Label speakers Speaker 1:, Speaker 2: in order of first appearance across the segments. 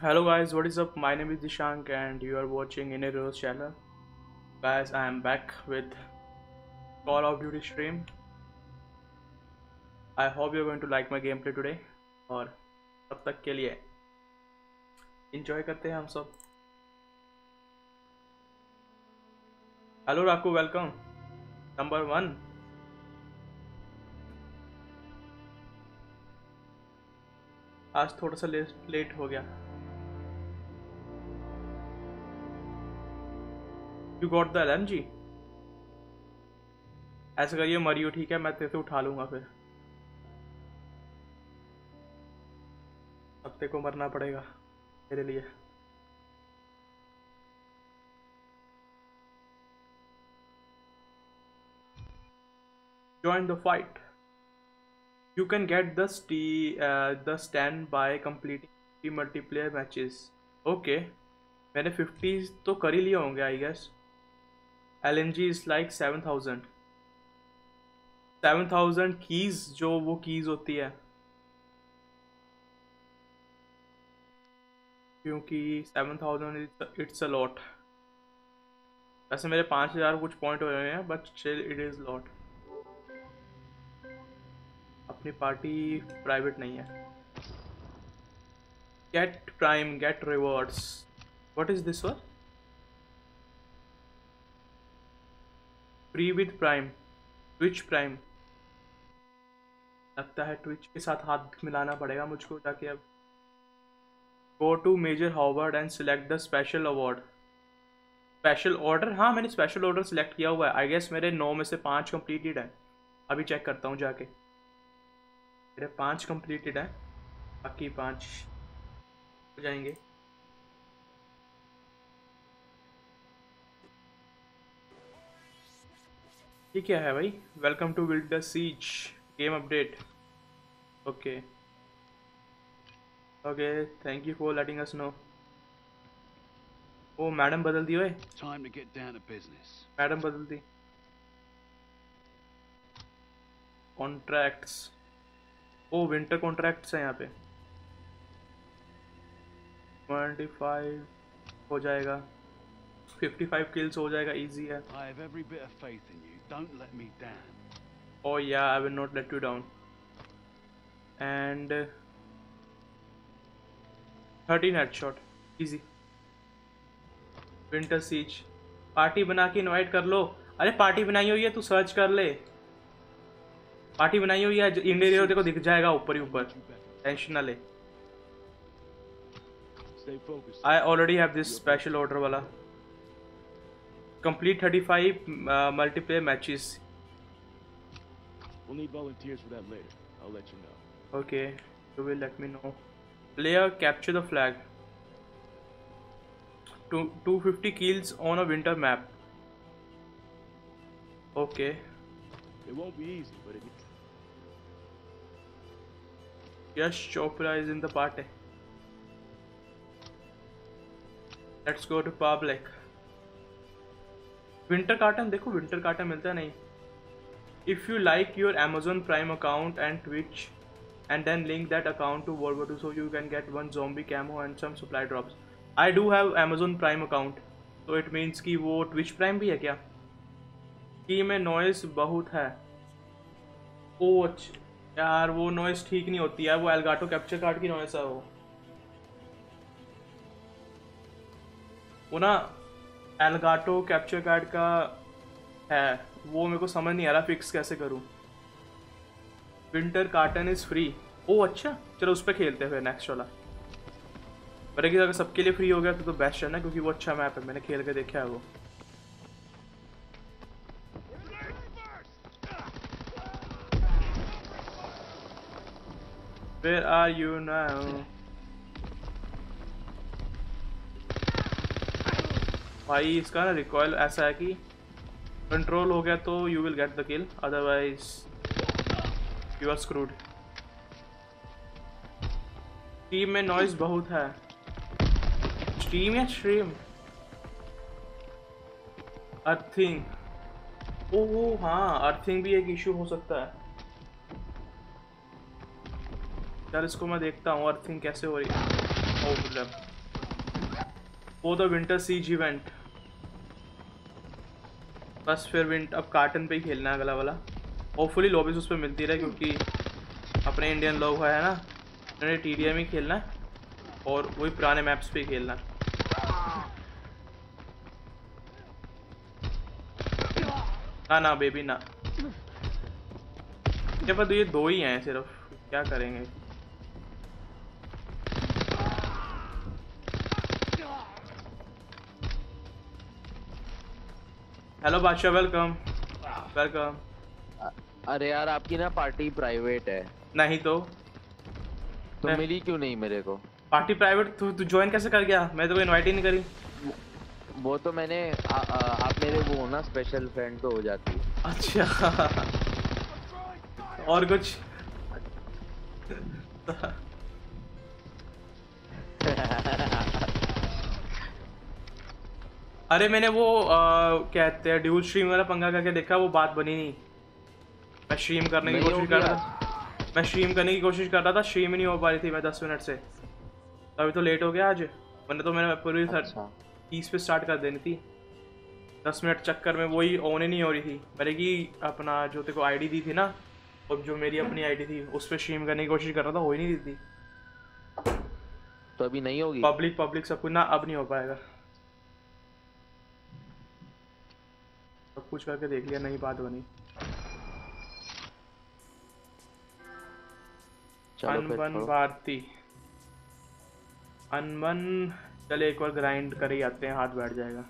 Speaker 1: Hello guys, what is up? My name is Dishank and you are watching In a Rose channel. Guys, I am back with Call of Duty stream. I hope you're going to like my gameplay today. और तब तक के लिए enjoy करते हैं हम सब. Hello Raku, welcome. Number 1. आज थोड़ा सा लेट हो गया. You got the LMG? ऐसा करिए मरियो, ठीक है, मैं तेरे से उठा लूंगा. फिर अब तेरे को मरना पड़ेगा मेरे लिए. Join the fight. You can get the stand by completing 50 multiplayer matches. Okay, मैंने 50 तो कर ही लिया होंगे I guess. LMG is like 7,000 keys, जो वो कीज होती है, क्योंकि 7,000 इट्स अ लॉट. वैसे मेरे 5,000 कुछ पॉइंट हुए हैं, but still it is lot. अपनी पार्टी प्राइवेट नहीं है. Get prime, get rewards. What is this one? Free with prime, Twitch prime. लगता है ट्विच के साथ हाथ मिलाना पड़ेगा मुझको जाके. अब go to major Howard and select the special award. Special order, हाँ मैंने स्पेशल ऑर्डर सिलेक्ट किया हुआ है. आई गेस मेरे 9 में से 5 कंप्लीटेड है. अभी चेक करता हूँ जाके. मेरे 5 कंप्लीटेड है, बाकी 5 हो जाएंगे. ये क्या है भाई? Welcome to winter siege game update. Okay okay, thank you for letting us know. Oh madam बदल दी. ओए मैडम बदल दी. कॉन्ट्रैक्ट्स. ओ विंटर कॉन्ट्रैक्ट्स हैं यहाँ पे. 25 हो जाएगा. 55 किल्स हो जाएगा, इजी है. Oh yeah, I will not let you down. And 13 headshot, easy. Winter Siege. Party बना के इनवाइट कर लो. अरे पार्टी बनाई हुई है, तू सर्च कर ले. पार्टी बनाई हुई है, इंडिया देखो दिख जाएगा ऊपर ही ऊपर. टेंशन ना ले. I already have this special order वाला. Complete 35 multiplayer matches.
Speaker 2: We'll need volunteers for that later. I'll let you know.
Speaker 1: Okay, you will let me know. Player capture the flag. 250 kills on a winter map. Okay.
Speaker 2: It won't be easy, but it.
Speaker 1: Yes, Chopra is in the party. Let's go to public. Winter carton देखो, winter carton मिलता है नहीं. If you like your Amazon Prime account and Twitch and then link that account to World War 2 so you can get 1 zombie camo and some supply drops. I do have Amazon Prime account, so it means कि वो Twitch Prime भी है क्या? की में noise बहुत है. ओह यार, वो नॉइस ठीक नहीं होती है. वो एल्गाटो कैप्चर कार्ड की नॉइस है. वो ना एल्गाटो कैप्चर कार्ड का है, वो मेरे को समझ नहीं आ रहा फिक्स कैसे करूं. Winter carton is free. Oh अच्छा, चलो उस पर खेलते हैं फिर नेक्स्ट वाला. पर अगर सबके लिए फ्री हो गया तो बेस्ट है ना, क्योंकि वो अच्छा मैप है, मैंने खेल के देखा है वो. Where are you now? भाई इसका ना रिकॉइल ऐसा है कि कंट्रोल हो गया तो you will get the kill, otherwise you are screwed. Team में नॉइज बहुत है. स्ट्रीम या स्ट्रीम? अर्थिंग. ओह हाँ, अर्थिंग भी एक इशू हो सकता है. यार इसको मैं देखता हूँ अर्थिंग कैसे हो रही है. ओह वो तो विंटर सीज इवेंट, बस फिर अब कार्टन पे ही खेलना है अगला वाला। होपफुली लॉबीज उस पर मिलती रहे, क्योंकि अपने इंडियन लोग है ना, उन्होंने TDM ही खेलना है और वही पुराने मैप्स पे ही खेलना है। ना बेबी ना, ये पर तो ये 2 ही हैं सिर्फ, क्या करेंगे। हेलो बादशाह, वेलकम वेलकम।
Speaker 3: अरे यार आपकी ना पार्टी प्राइवेट है।
Speaker 1: नहीं तो
Speaker 3: मिली क्यों नहीं मेरे को?
Speaker 1: पार्टी प्राइवेट तू ज्वाइन कैसे कर गया? मैं तो इनवाइट ही नहीं करी।
Speaker 3: वो तो मैंने आप मेरे वो हो ना स्पेशल फ्रेंड तो हो जाती है।
Speaker 1: अच्छा और कुछ? अरे मैंने वो कहते हैं ड्यूल स्ट्रीम वाला पंगा करके देखा, वो बात बनी नहीं। मैं स्ट्रीम करने की कोशिश कर रहा था, मैं स्ट्रीम करने की कोशिश कर रहा था, स्ट्रीम ही नहीं हो पा रही थी मैं 10 मिनट से। अभी तो लेट हो गया आज, वरना तो मैंने पूरी 30 पे स्टार्ट कर देनी थी। 10 मिनट चक्कर में वही ऑन ही नहीं हो रही थी। मैंने कि अपना जो तेरे को आईडी दी थी ना, और जो मेरी अपनी आईडी थी उस पर स्ट्रीम करने की कोशिश कर रहा था, हो ही नहीं रही थी।
Speaker 3: तो अभी नहीं होगी?
Speaker 1: पब्लिक सब कुछ ना, अब नहीं हो पाएगा। सब कुछ करके देख लिया, नहीं बात बनी। अनबन भारती, अनबन, चले एक बार ग्राइंड कर ही आते हैं, हाथ बैठ जाएगा।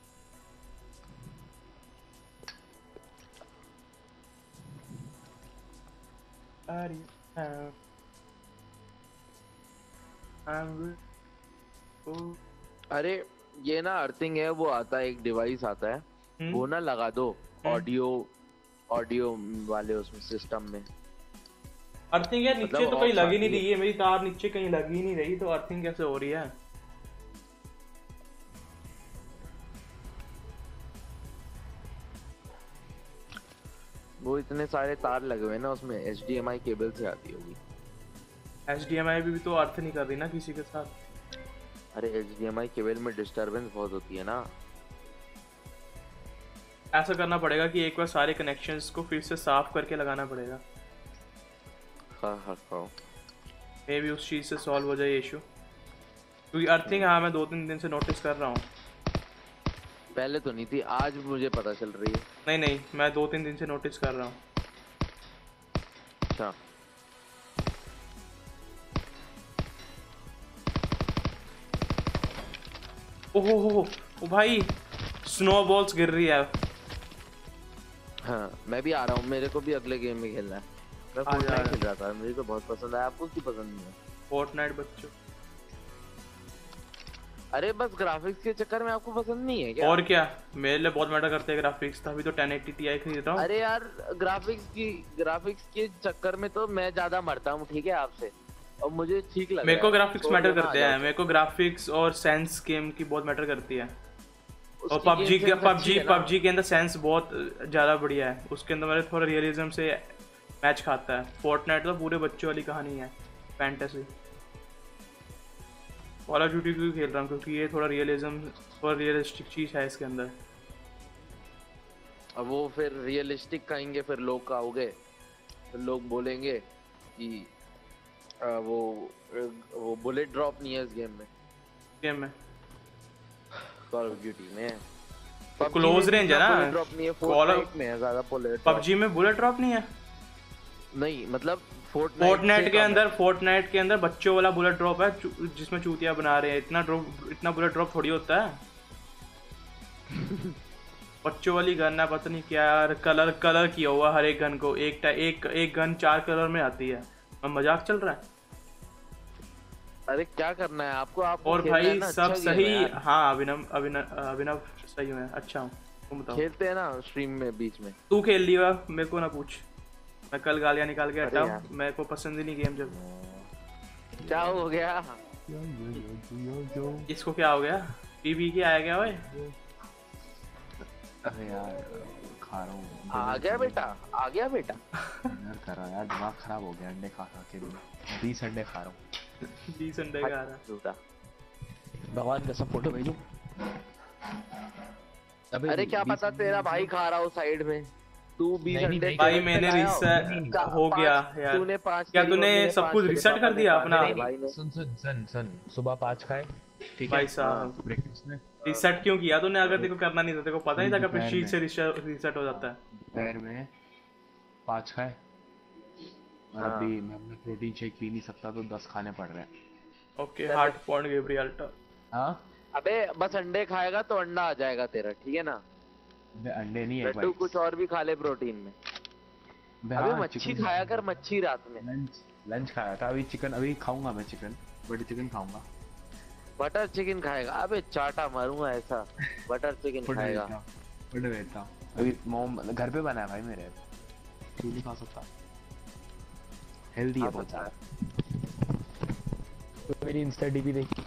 Speaker 3: अरे ये ना अर्थिंग है, वो आता है एक डिवाइस आता है, वो ना लगा दो ऑडियो वाले उसमें सिस्टम में।
Speaker 1: अर्थिंग यार नीचे तो कहीं लग ही नहीं रही है, मेरी तार नीचे कहीं लग ही नहीं रही, तो अर्थिंग कैसे हो रही है?
Speaker 3: वो इतने सारे तार लगे हुए ना उसमें, HDMI केबल से आती होगी।
Speaker 1: HDMI भी तो अर्थ नहीं कर रही ना किसी के साथ।
Speaker 3: अरे HDMI केबल में डिस्टरबेंस बहुत होती है ना।
Speaker 1: ऐसा करना पड़ेगा कि एक बार सारे कनेक्शंस को फिर से साफ करके लगाना पड़ेगा।
Speaker 3: हाँ
Speaker 1: मे भी उस चीज़ से सॉल्व हो जाए इशू, क्योंकि अर्थिंग हाँ मैं 2-3 दिन से नोटिस कर रहा हूँ।
Speaker 3: पहले तो नहीं थी, आज मुझे पता चल रही है।
Speaker 1: नहीं मैं 2-3 दिन से नोटिस कर रहा हूँ।
Speaker 3: अच्छा
Speaker 1: ओहो ओ भाई, स्नोबॉल्स गिर रही है।
Speaker 3: हाँ मैं भी आ रहा हूँ, मेरे को भी अगले गेम में खेलना है। मैं फोर्टनाइट खेल रहा था, मुझे तो बहुत पसंद है। आपको क्यों पसंद नहीं है?
Speaker 1: फोर्टनाइट बच्चों,
Speaker 3: अरे बस ग्राफिक्स के चक्कर में आपको पसंद नहीं है क्या?
Speaker 1: और क्या, मेरे लिए बहुत मैटर करते हैं ग्राफिक्स, तभी तो 1080 Ti खरीद रहा हूँ।
Speaker 3: अरे यार ग्राफिक्स के चक्कर में तो मैं ज्यादा मरता हूँ, ठीक है आपसे, और मुझे ठीक लगता है।
Speaker 1: मेरे को ग्राफिक्स मैटर करते हैं, मेरे को ग्राफिक्स और सेंस गेम की बहुत मैटर करती है। और पबजी के अंदर सेंस बहुत ज़्यादा बढ़िया है, उसके अंदर मेरे थोड़ा रियलिज्म से मैच खाता है। फोर्टनाइट तो पूरे बच्चों वाली कहानी है, फैंटेसी। कॉल ऑफ ड्यूटी क्यों खेल रहा हूँ, क्योंकि ये थोड़ा रियलिज्म और रियलिस्टिक चीज़ है इसके अंदर।
Speaker 3: अब वो फिर रियलिस्टिक कहेंगे, फिर लोग कहोगे, फिर लोग बोलेंगे कि वो बुलेट ड्रॉप नहीं है इस गेम में कॉल ऑफ ड्यूटी में।
Speaker 1: क्लोज रेंज है ना,
Speaker 3: ड्रॉप नहीं है। फोर्टनाइट में है ज्यादा बुलेट।
Speaker 1: पबजी में बुलेट ड्रॉप नहीं है।
Speaker 3: नहीं मतलब
Speaker 1: फोर्टनाइट के अंदर बच्चों वाला बुलेट ड्रॉप है, जिसमें चूतिया बना रहे हैं। इतना बुलेट ड्रॉप थोड़ी होता है। बच्चों वाली गन है, पता नहीं क्या यार, कलर किया हुआ हर एक गन को। एक गन 4 कलर में आती है। अब मजाक चल रहा है?
Speaker 3: अरे क्या करना है आपको
Speaker 1: और भाई सब सही? हाँ अभिनव सही है, अच्छा हूँ। तुम बताओ।
Speaker 3: खेलते हैं ना स्ट्रीम में बीच में।
Speaker 1: तू खेल लिया, मेरे को ना पूछ। मैं कल गालियाँ निकाल के हटा, मेरे को पसंद ही नहीं गेम। जब
Speaker 3: क्या हो गया?
Speaker 1: इसको क्या हो गया? पीबी के आया गया? ओए
Speaker 4: अरे यार खा रहा हूँ।
Speaker 3: आ गया बेटा।
Speaker 4: डिनर कर रहा यार, दिमाग खराब हो गया अंडे खा के। 20 अंडे खा रहा हूँ।
Speaker 1: 20 अंडे खा रहा।
Speaker 4: भगवान कसम फोटो भेजूं।
Speaker 3: अरे क्या पता तेरा भाई खा रहा हो साइड में, तू 20 अंडे
Speaker 1: भाई मैंने रिसेट हो गया यार।
Speaker 3: तूने 5
Speaker 1: क्या तूने सब कुछ रिसेट कर दिया अपना?
Speaker 4: सुन सुबह 5 खाए ठीक है
Speaker 1: भाई साहब
Speaker 4: ब्रेकफास्ट में।
Speaker 1: रिसेट क्यों किया तूने? अगर तेरे को करना नहीं था, तेरे को पता नहीं था कि प्रेस्टीज से रिसेट हो जाता है।
Speaker 4: दोपहर में 5 खाए और अभी मैं अपना प्रोटीन शेक पी नहीं सकता तो 10 खाने पड़ रहे हैं।
Speaker 1: ओके हार्ट पॉइंट गैब्रिएल्टा।
Speaker 4: हाँ
Speaker 3: अबे बस अंडे खाएगा तो अंडा आ जाएगा तेरा, ठीक है ना?
Speaker 4: अंडे नहीं है
Speaker 3: लड्डू कुछ और भी खा ले प्रोटीन में। अबे मच्छी खाया कर, मच्छी रात में।
Speaker 4: लंच खाया था, अभी चिकन अभी खाऊंगा मैं, चिकन बटर चिकन खाऊंगा।
Speaker 3: बटर चिकन खाएगा? अबे चाटा मारूंगा ऐसा। बटर चिकन खाएगा?
Speaker 4: बटर रहता अभी मोम घर पे बना है भाई मेरे, तू नहीं खा सकता। हेल्दी है बहुत सारा। तो मेरी इंस्टा डीपी देखी?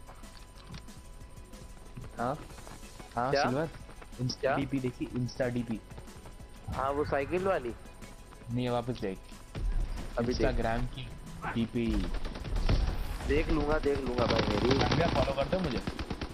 Speaker 4: हाँ हाँ सिल्वर इंस्टा डीपी देखी? इंस्टा डीपी
Speaker 3: हाँ वो साइकिल वाली
Speaker 4: नहीं, वापस देख अभी इंस्टाग्राम की डीपी
Speaker 3: देख लूंगा भाई मेरी।
Speaker 4: भैया फॉलो करते हो मुझे?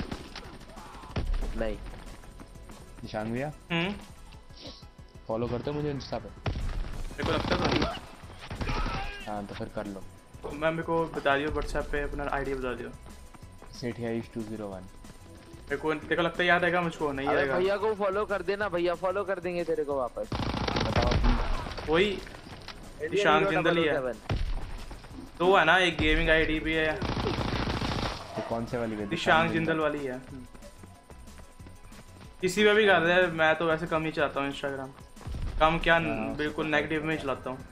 Speaker 3: नहीं
Speaker 4: निशान भैया फॉलो करते हो मुझे इंस्टा पे?
Speaker 1: मेरे को लगता तो नहीं।
Speaker 4: हाँ तो फिर कर लो।
Speaker 1: मैं मेरे को बता दियो व्हाट्सएप पे अपना आईडी बता दियो।
Speaker 4: सेठिया201।
Speaker 1: मेरे को तेरे को लगता है याद आएगा? मुझको नहीं आएगा।
Speaker 3: भैया को फॉलो कर देना, भैया फॉलो कर देंगे तेरे को वापस।
Speaker 4: बताओ
Speaker 1: वही ईशान जिंदल ही है तो है ना, एक गेमिंग आईडी भी है।
Speaker 4: तो कौन से वाली?
Speaker 1: ईशान जिंदल वाली है। किसी पे भी कर दे, मैं तो वैसे कम ही चलाता हूँ इंस्टाग्राम। कम क्या बिल्कुल नेगेटिव में ही चलाता हूँ।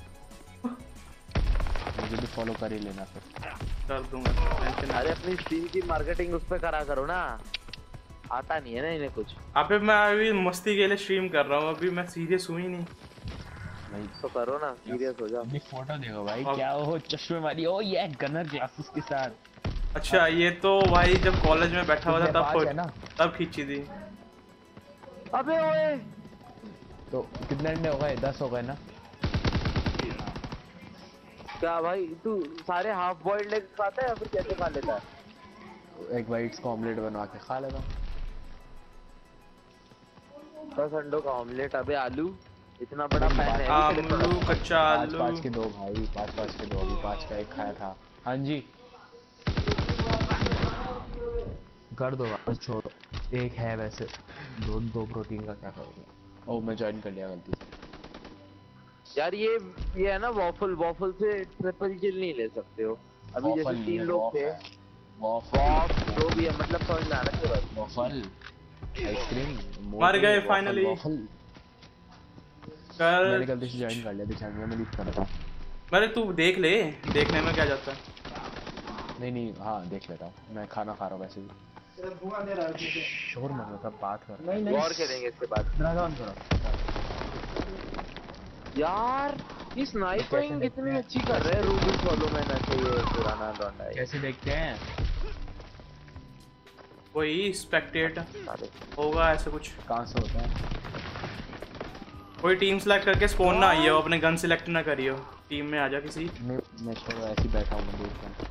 Speaker 4: मुझे भी फॉलो कर ही लेना फिर।
Speaker 1: कर दूंगा टेंशन।
Speaker 3: अरे अपनी स्ट्रीम की मार्केटिंग उस पे करा करो ना, आता नहीं है ना इन्हें कुछ।
Speaker 1: अबे मैं अभी मस्ती के लिए स्ट्रीम कर रहा हूँ, अभी मैं सीरियस हुई नहीं।
Speaker 3: नहीं तो करो ना, सीरियस हो जाओ।
Speaker 4: अपनी फोटो देखो भाई क्या हो चश्मे वाली। ओ ये गनर ग्लासेस के साथ।
Speaker 1: अच्छा ये तो भाई जब कॉलेज में बैठा हुआ था तब खींची थी।
Speaker 3: अबे ओए
Speaker 4: तो कितने अंडे हो गए? 10 हो गए ना?
Speaker 3: क्या भाई तू सारे हाफ बॉइल्ड एग खाता है या फिर कैसे खा लेता है?
Speaker 4: एक वाइट्स का ऑमलेट बनवा के खा लेता हूँ।
Speaker 3: 10 अंडों का ऑमलेट? अबे आलू इतना बड़ा पैन है?
Speaker 1: आलू कच्चा आलू
Speaker 4: 5 के 2 भाई, 5 के 2। अभी 5 का एक खाया था। हाँ जी कर दो वापस, छोड़ो। एक है वैसे, दो प्रोटीन का क्या करोगे? ओ मैं ज्वाइन कर लिया गलती से।
Speaker 3: यार ये है ना वॉफल से ट्रिपल किल नहीं ले सकते हो। अभी जैसे 3 लोग थे। वॉफ जो भी है मतलब समझ में आ रहा है।
Speaker 4: वॉफल आइसक्रीम
Speaker 1: मर गए फाइनली।
Speaker 4: मैंने गलती से ज्वाइन कर लिया, दिखा मैं लीव कर रहा था।
Speaker 1: अरे तू देख ले, देखने में क्या जाता है।
Speaker 4: नहीं हाँ देख लेता हूँ, मैं खाना खा रहा हूँ वैसे भी। शोर मत कर, बात कर। नहीं
Speaker 3: और करेंगे इसके बाद।
Speaker 4: ड्रैगन करो
Speaker 3: यार। ये स्नाइपिंग कितनी अच्छी कर रहे हैं रूबी फॉलो में ना। चाहिए पुराना लौंडा है।
Speaker 4: कैसे देखते हैं?
Speaker 1: वही स्पेक्टेट होगा ऐसा कुछ।
Speaker 4: कहाँ से होता है?
Speaker 1: कोई टीम सेलेक्ट करके स्पॉन ना आइए, अपने गन सिलेक्ट ना करियो, टीम में आ जा किसी।
Speaker 4: मैं तो ऐसे ही बैठा हूँ देख रहा।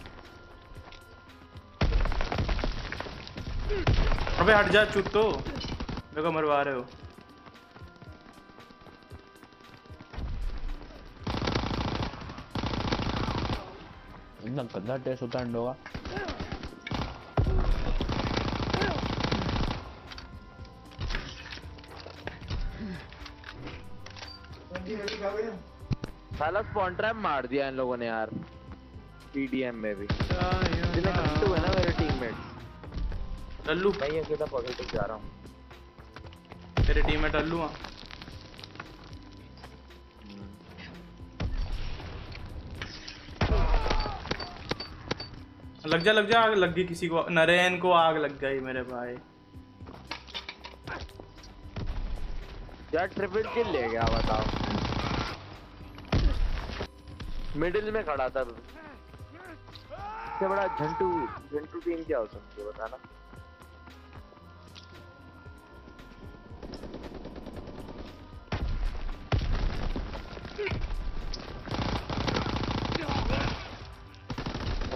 Speaker 1: अबे हट जा चुत्तो, मेरे को मरवा रहे हो।
Speaker 4: इतना गंदा टेस्ट होता है अंडों का।
Speaker 3: साला स्पॉन ट्रैप मार दिया इन लोगों ने यार पीडीएम में भी। जिन्हें घंटू है ना मेरे टीममेट।
Speaker 1: लल्लू
Speaker 3: मैं अकेला पॉजिटिव जा रहा हूँ।
Speaker 1: तेरे टीममेट लल्लू हां। लग जा आग लग गई किसी को। नरेन को आग लग गई मेरे भाई।
Speaker 3: यार ट्रिपल किल ले गया बताओ। मिडिल में खड़ा था। इससे बड़ा झंटू टीम क्या हो सकती है बताना।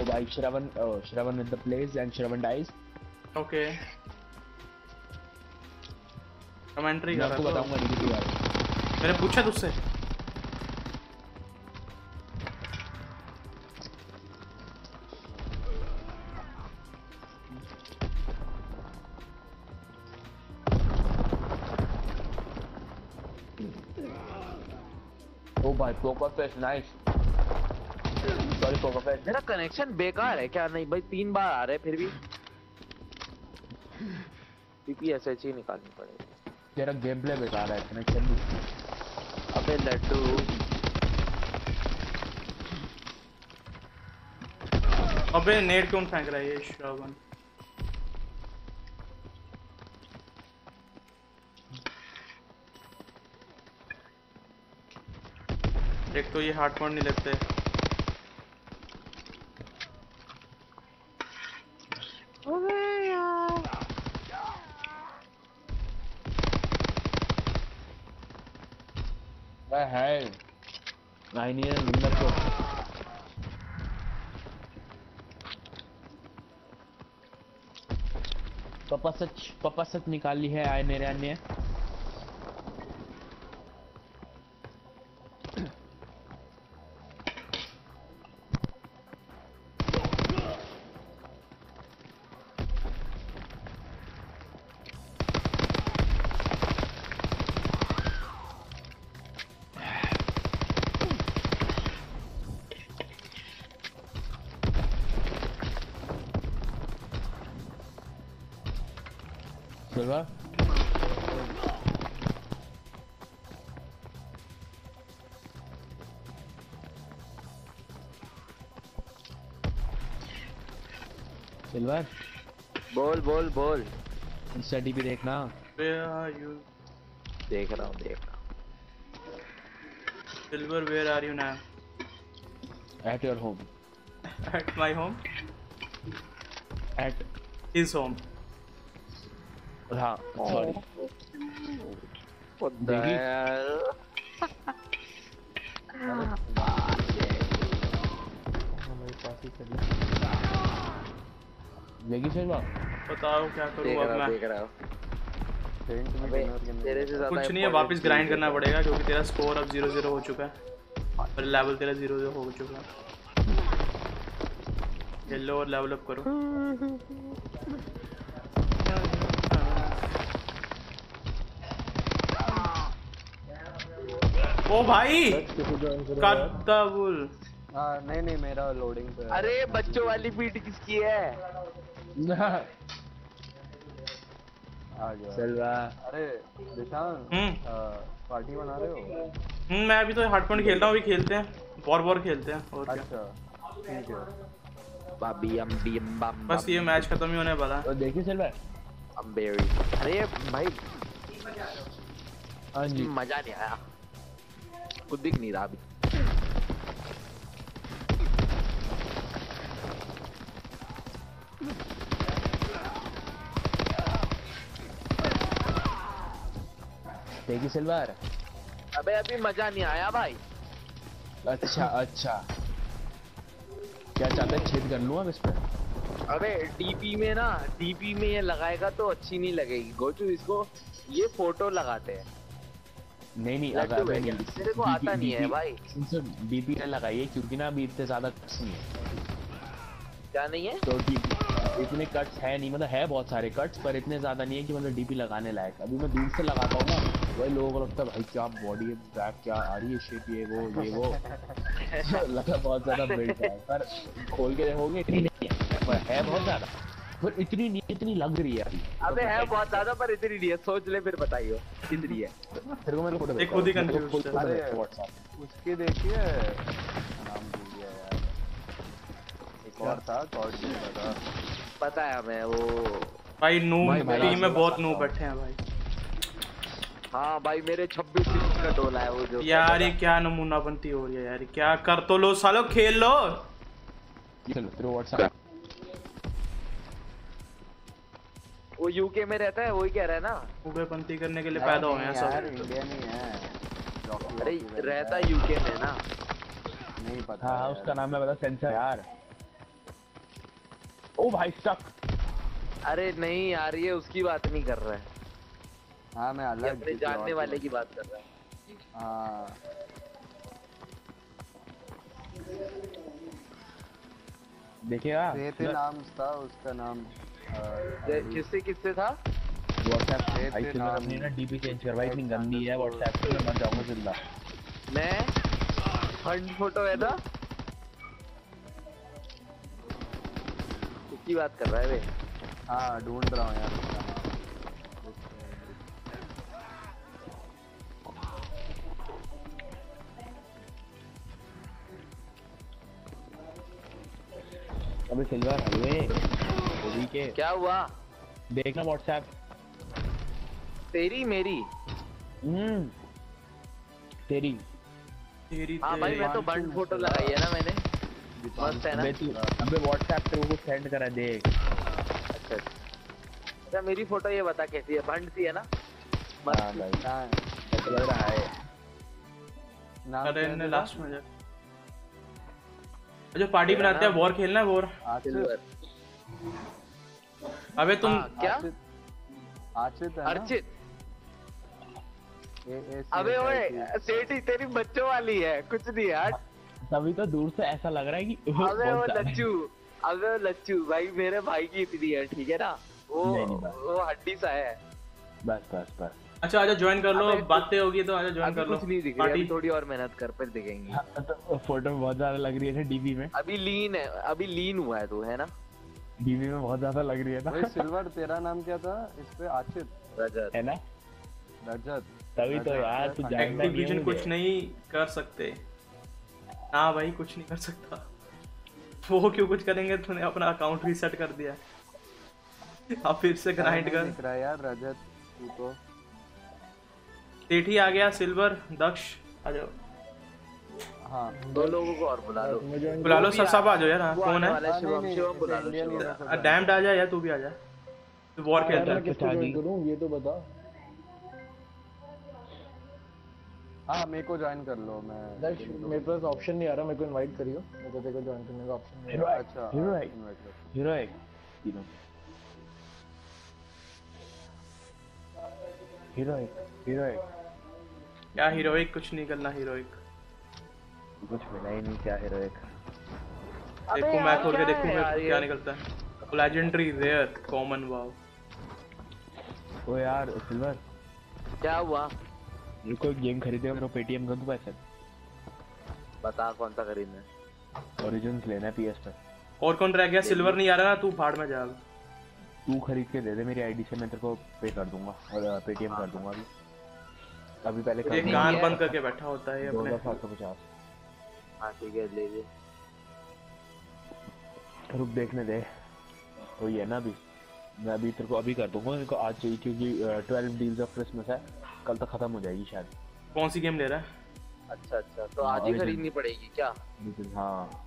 Speaker 4: Oh भाई Shravan with the plays and Shravan dies.
Speaker 1: Okay commentary
Speaker 4: मैं
Speaker 1: कर
Speaker 4: आपको
Speaker 1: रहा
Speaker 4: बताऊंगा
Speaker 1: था
Speaker 4: DDP बारे
Speaker 1: मैंने पूछा तुझसे
Speaker 4: में। Oh भाई poker face nice. Sorry poker face.
Speaker 3: मेरा कनेक्शन बेकार है क्या? नहीं भाई 3 बार आ रहे फिर भी PPSH ही निकालनी पड़ेगी।
Speaker 4: तेरा गेम प्ले बेकार है कनेक्शन भी।
Speaker 3: अबे लड्डू
Speaker 1: अबे नेट क्यों फेंक रहा है ये श्रावण एक तो ये हार्ड पॉइंट नहीं लगते
Speaker 4: है आई नहीं है विनर को पापा सच निकाल ली है आए मेरे अन्य Silva? सिल्वर
Speaker 3: बोल बोल बोल
Speaker 4: स्टडी भी देखना
Speaker 1: Where are you?
Speaker 3: देख रहा हूँ
Speaker 1: Silver, where are you now?
Speaker 4: at your home
Speaker 1: At my home?
Speaker 4: at
Speaker 1: His home.
Speaker 4: हाँ सॉरी देखी देखी सिल्वा
Speaker 1: बताओ क्या करूँ अब मैं
Speaker 3: देख रहा हूँ तेरे से
Speaker 1: कुछ नहीं है वापस ग्राइंड करना पड़ेगा क्योंकि तेरा स्कोर अब 0-0 हो चुका है और लेवल तेरा 0-0 हो चुका है खेलो और लेवल अप करो ओ भाई काताबुल
Speaker 5: नहीं मेरा लोडिंग पे है।
Speaker 3: अरे बच्चों वाली पीट किसकी है?
Speaker 5: आ गया
Speaker 4: सिल्वा
Speaker 5: अरे दिशान पार्टी बना रहे हो?
Speaker 1: मैं अभी तो हार्ड पॉइंट खेल रहा हूँ अभी खेलते हैं वॉर खेलते हैं और क्या
Speaker 5: अच्छा ठीक है
Speaker 3: बाबी अम्बी अम्बम
Speaker 1: बस ये मैच खत्म ही होने वाला है
Speaker 4: तो देखी सिल्वा
Speaker 3: अम्बेरी अरे भाई
Speaker 4: हाँ जी
Speaker 3: मजा नहीं आया कुछ दिख नहीं रहा अभी
Speaker 4: देखी सिल्वर
Speaker 3: अबे अभी मजा नहीं आया भाई
Speaker 4: अच्छा अच्छा क्या चाहते हैं छेद कर लूँ अब इस पे
Speaker 3: अबे डीपी में ना डीपी में ये लगाएगा तो अच्छी नहीं लगेगी गोचू इसको ये फोटो लगाते हैं
Speaker 4: नहीं
Speaker 3: लड्डू है क्या? तेरे को आता नहीं है भाई
Speaker 4: डीपी ने लगाइए क्योंकि ना अभी इतने ज्यादा कट्स नहीं है
Speaker 3: क्या नहीं है
Speaker 4: तो इतने कट्स है नहीं मतलब है बहुत सारे कट्स पर इतने ज्यादा नहीं है कि मतलब डीपी लगाने लायक अभी मैं दूर से लगाता हूँ ना वही लोगों को लगता है भाई क्या बॉडी है बैक क्या आ रही है शेप ये वो लगा बहुत ज्यादा बिल्ड है पर खोल के देखोगे इतनी नहीं है पर है बहुत ज्यादा पर इतनी नहीं इतनी लग रही है अभी
Speaker 3: अबे है बहुत ज्यादा पर इतनी नहीं है सोच ले फिर बताइयो कितनी है
Speaker 4: तेरे को मेरे फोटो
Speaker 1: एक खुद ही कंफ्यूज है
Speaker 5: अरे
Speaker 4: व्हाट्सएप
Speaker 5: उसके देखिए नाम भूल गया यार एक और था कॉर्ड का
Speaker 3: पता है हमें वो
Speaker 1: भाई नूब
Speaker 4: भाई,
Speaker 1: टीम में बहुत नूब बैठे हैं भाई
Speaker 3: हाँ भाई मेरे 26 इंच का डोला है वो जो
Speaker 1: यार ये क्या नमूना बनती हो रही है यार क्या कर तो लो सालो खेल लो
Speaker 4: चलो तेरे व्हाट्सएप
Speaker 3: वो यूके में रहता है वही कह रहा है ना
Speaker 1: उबेपंती करने के लिए पैदा हुए हैं
Speaker 5: यार
Speaker 1: सब
Speaker 5: इंडिया नहीं है
Speaker 3: अरे रहता यूके में ना
Speaker 5: नहीं पता
Speaker 4: हाँ उसका नाम है बता सेंसर यार ओ भाई स्टक।
Speaker 3: अरे नहीं यार ये उसकी बात नहीं कर रहा है।
Speaker 5: हाँ मैं
Speaker 3: ये
Speaker 5: अलग
Speaker 3: अपने
Speaker 5: किसी
Speaker 3: जानने
Speaker 5: और
Speaker 3: वाले
Speaker 5: को-
Speaker 3: की बात कर रहा है।
Speaker 5: हाँ
Speaker 4: देखिएगा
Speaker 5: सेते नाम था उसका नाम।
Speaker 3: किससे किससे था?
Speaker 4: व्हाट्सएप
Speaker 5: सेते
Speaker 4: भाई सिल्वर
Speaker 5: नाम-
Speaker 4: अपनी ना डीपी चेंज करवाई, इतनी गंदी है व्हाट्सएप पे, मैं मर जाऊंगा जिंदा।
Speaker 3: मैं फंड फोटो है ना किसकी बात कर रहा है बे?
Speaker 5: हाँ ढूंढ रहा हूँ यार उसका नाम।
Speaker 4: अबे सिल्वर हलवे होली के
Speaker 3: क्या हुआ?
Speaker 4: देखना व्हाट्सएप।
Speaker 3: तेरी मेरी?
Speaker 4: तेरी।
Speaker 1: तेरी
Speaker 3: हाँ भाई मैं तो बंड फोटो लगाई है ना मैंने। मस्त है ना?
Speaker 4: अबे व्हाट्सएप पे वो सेंड करा देख।
Speaker 3: अच्छा अच्छा मेरी फोटो ये बता कैसी है? बंड सी है ना?
Speaker 4: हाँ भाई
Speaker 5: हाँ,
Speaker 4: ऐसा लग रहा है।
Speaker 5: नाम
Speaker 1: अरे
Speaker 5: क्या है
Speaker 1: ने
Speaker 5: तेरा?
Speaker 1: लास्ट में जो पार्टी बनाते हैं वॉर खेलना है वॉर।
Speaker 5: आचित
Speaker 3: सिल्वर।
Speaker 1: अबे तुम
Speaker 3: हाँ, क्या?
Speaker 5: आचित है ना?
Speaker 3: अर्चित?
Speaker 5: A-A-C-H-I-T।
Speaker 3: अबे ओए सेठी तेरी बच्चों वाली है कुछ नहीं यार।
Speaker 4: तभी तो दूर से ऐसा लग रहा है कि
Speaker 3: अबे वो
Speaker 4: बहुत ज्यादा-
Speaker 3: लच्चू, अबे वो लच्चू भाई मेरे भाई की इतनी है ठीक है ना?
Speaker 4: नहीं, बस।
Speaker 3: वो हड्डी सा है।
Speaker 4: बस बस बस।
Speaker 1: अच्छा आजा ज्वाइन कर लो,
Speaker 3: अबे,
Speaker 1: बातें होगी तो आजा ज्वाइन
Speaker 3: अभी
Speaker 1: कर लो
Speaker 3: कुछ नहीं दिख रहा है,
Speaker 1: पार्टी।
Speaker 3: अभी थोड़ी और मेहनत कर फिर दिखेंगी।
Speaker 4: तो फोटो में बहुत ज्यादा लग रही है ना डीबी में।
Speaker 3: अभी लीन है, अभी लीन हुआ है तू है ना?
Speaker 4: डीबी में बहुत ज्यादा लग रही है
Speaker 5: वही
Speaker 4: ना।
Speaker 5: सिल्वर तेरा नाम क्या था इस पे? आचित
Speaker 3: रजत।
Speaker 4: है ना?
Speaker 5: रजत।
Speaker 4: तभी तो यार तू जानता नहीं है
Speaker 1: एक्टिविजन
Speaker 4: मुझे।
Speaker 1: कुछ नहीं कर सकते। हाँ भाई कुछ नहीं कर सकता। वो क्यों कुछ करेंगे? तूने अपना अकाउंट रीसेट कर दिया। अब फिर से ग्राइंड
Speaker 5: नहीं
Speaker 1: कर।
Speaker 5: दिख रहा है यार रजत तू तो।
Speaker 1: सेठी आ गया, सिल्वर, दक्ष आ जाओ।
Speaker 5: हाँ
Speaker 3: दो लोगों को और बुला लो।
Speaker 1: बुला लो सब आ जाओ यार। हाँ,
Speaker 3: वो
Speaker 1: कौन
Speaker 3: आने
Speaker 1: है?
Speaker 3: वाला है, शिवम
Speaker 5: नहीं,
Speaker 3: शिवम बुला लो
Speaker 5: इंडियन ही
Speaker 3: शिवम।
Speaker 5: है सब।
Speaker 1: डैम्ड आ जा या तू भी आ जा। तू वॉर खेलता है।
Speaker 4: किसको ज्वाइन
Speaker 5: करूँ ये तो बता। हाँ मेरे को ज्वाइन कर लो मैं।
Speaker 6: मेरे पास ऑप्शन नहीं आ रहा, मेरे को इनवाइट करियो, मेरे को तेरे को ज्वाइन करने का ऑप्शन नहीं आ रहा।
Speaker 5: अच्छा
Speaker 4: Heroic.
Speaker 5: invite कर।
Speaker 4: हीरोइक तीनों। हीरोइक
Speaker 1: क्या हीरोइक? कुछ नहीं करना हीरोइक।
Speaker 4: कुछ मिला ही नहीं, क्या हीरोइक।
Speaker 1: देखो मैं खोल के
Speaker 3: क्या है
Speaker 1: देखूं
Speaker 3: यार
Speaker 1: मेरे
Speaker 3: ये?
Speaker 1: क्या निकलता है। Legendary, rare, common, wow.
Speaker 4: ओ यार सिल्वर,
Speaker 3: क्या हुआ?
Speaker 4: मेरे को एक गेम खरीदेगा, मेरे को पेटीएम कर दो पैसे।
Speaker 3: बता कौन सा खरीदना है?
Speaker 4: ओरिजिन्स लेना है पीएस पे।
Speaker 1: और कौन रह गया? सिल्वर नहीं आ रहा ना, तू भाड़ में जा।
Speaker 4: तू खरीद के दे दे मेरी आईडी से, मैं तेरे को पे कर दूंगा और पेटीएम कर दूंगा अभी। अभी पहले कर
Speaker 1: ये
Speaker 4: दूंगा।
Speaker 1: कान बंद करके बैठा होता है ये अपने।
Speaker 4: 2750।
Speaker 3: हाँ ठीक है ले ले।
Speaker 4: रुक देखने दे। तो ये ना अभी मैं अभी तेरे को अभी कर दूंगा, मेरे को आज चाहिए क्योंकि 12 डील्स ऑफ क्रिसमस है, कल तक खत्म हो जाएगी शायद।
Speaker 1: कौन सी गेम ले रहा है?
Speaker 3: अच्छा अच्छा तो आज ही
Speaker 4: Origin.
Speaker 3: खरीदनी पड़ेगी क्या?
Speaker 4: हाँ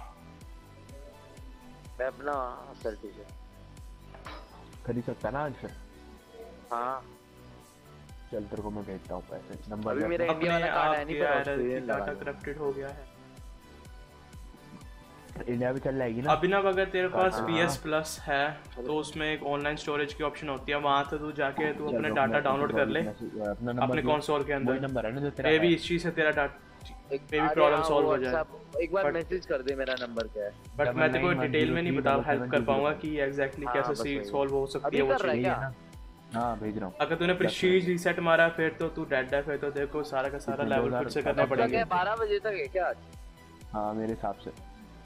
Speaker 3: मैं अपना सर्टिफिकेट।
Speaker 4: खरीद सकता है ना आज फिर।
Speaker 3: हाँ
Speaker 4: चल तेरे को मैं भेजता हूँ पैसे, नंबर
Speaker 3: अभी
Speaker 4: दे
Speaker 3: मेरा
Speaker 1: अपने
Speaker 3: इंडिया वाला कार्ड है
Speaker 1: आप
Speaker 3: नहीं
Speaker 1: के
Speaker 3: पर
Speaker 1: IRL
Speaker 3: ऑस्ट्रेलियन
Speaker 1: की
Speaker 3: लगा
Speaker 1: डाटा
Speaker 3: लूंगा।
Speaker 1: करप्टेड हो गया है।
Speaker 4: अपना। इंडिया भी चल जाएगी ना।
Speaker 1: अभिनव अगर तेरे पास
Speaker 4: हाँ।
Speaker 1: PS Plus है तो उसमें एक ऑनलाइन स्टोरेज की ऑप्शन होती है, वहां से तू जाके तू
Speaker 4: चल
Speaker 1: अपने
Speaker 4: रुक,
Speaker 1: डाटा
Speaker 4: मैं
Speaker 1: डाउनलोड कर ले
Speaker 4: अपना नंबर
Speaker 1: अपने
Speaker 4: दे।
Speaker 1: कंसोल के
Speaker 4: वही
Speaker 1: अंदर।
Speaker 4: नंबर है ना जो तेरा
Speaker 1: मे भी
Speaker 4: है।
Speaker 1: इस चीज से तेरा डाटा
Speaker 3: एक
Speaker 1: मे भी
Speaker 3: अरे
Speaker 1: प्रॉब्लम
Speaker 3: हाँ,
Speaker 1: सॉल्व हो जाए।
Speaker 3: WhatsApp एक बार
Speaker 1: But-
Speaker 3: मैसेज कर दे मेरा नंबर क्या है।
Speaker 1: बट मैं तेरे को
Speaker 4: 99
Speaker 1: डिटेल में नहीं बता
Speaker 4: 103
Speaker 1: हेल्प कर पाऊंगा
Speaker 4: 770
Speaker 1: कि एग्जैक्टली
Speaker 3: हाँ,
Speaker 1: कैसे
Speaker 3: बस
Speaker 1: सी
Speaker 3: वही।
Speaker 1: सॉल्व हो सकती
Speaker 3: अभी
Speaker 1: है वो
Speaker 3: कर रहा है
Speaker 1: चीज।
Speaker 3: क्या?
Speaker 4: हाँ भेज रहा हूँ।
Speaker 1: अगर तूने प्रेस्टीज रीसेट मारा फिर तो तू डेड है, फिर तो तेरे को सारा का सारा
Speaker 4: कितने
Speaker 1: लेवल
Speaker 4: 2000
Speaker 1: फिर से
Speaker 4: कब
Speaker 1: करने
Speaker 4: तक
Speaker 3: तक
Speaker 1: पड़ेंगे।
Speaker 3: है 12 बजे तक है क्या आज?
Speaker 4: हाँ मेरे हिसाब से।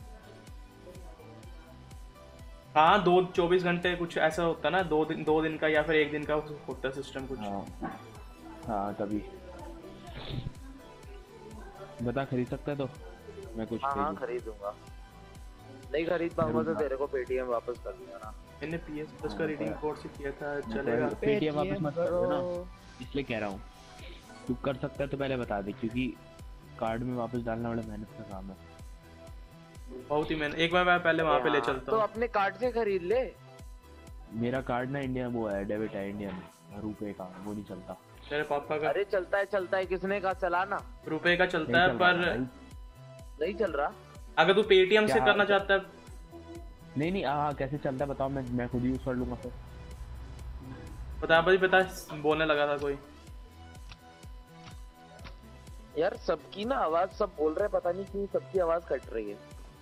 Speaker 1: हाँ 24 घंटे कुछ ऐसा होता है ना, 2 दिन का या फिर 1 दिन का होता है सिस्टम कुछ।
Speaker 4: हाँ हाँ तभी बता, खरीद सकता है तो मैं कुछ
Speaker 3: हाँ हाँ
Speaker 4: भेजूँ।
Speaker 3: खरीदूंगा। नहीं खरीद पाऊंगा तो तेरे को पेटीएम वापस कर दूंगा ना।
Speaker 1: मैंने PS Plus का रीडिंग कोड से किया था,
Speaker 4: मैं
Speaker 1: चलेगा।
Speaker 4: तो पेटीएम वापस मत कर देना, इसलिए कह रहा हूँ। तू कर सकता है तो पहले बता दे, क्योंकि कार्ड में वापस डालना बड़ा मेहनत का काम है।
Speaker 1: बहुत ही मैंने एक बार मैं पहले वहां पे ले
Speaker 3: हाँ,
Speaker 1: चलता
Speaker 3: तो
Speaker 1: हूँ।
Speaker 3: अपने कार्ड से खरीद ले।
Speaker 4: मेरा कार्ड ना इंडिया वो है, डेबिट है इंडियन, रुपए का वो नहीं चलता।
Speaker 1: तेरे पापा का
Speaker 3: अरे चलता है किसने कहा चलाना?
Speaker 1: रुपए का चलता
Speaker 4: नहीं
Speaker 1: है
Speaker 4: चल रहा
Speaker 1: पर
Speaker 4: भाई।
Speaker 3: नहीं चल रहा।
Speaker 1: अगर तू पेटीएम से
Speaker 4: क्या
Speaker 1: करना
Speaker 4: हाल है?
Speaker 1: चाहता है
Speaker 4: नहीं नहीं हाँ कैसे चलता है बताओ, मैं खुद यूज कर लूंगा फिर।
Speaker 1: बता भाई बता, बोलने लगा था कोई।
Speaker 3: यार सबकी ना आवाज, सब बोल रहे हैं, पता नहीं क्यों सबकी आवाज कट रही है।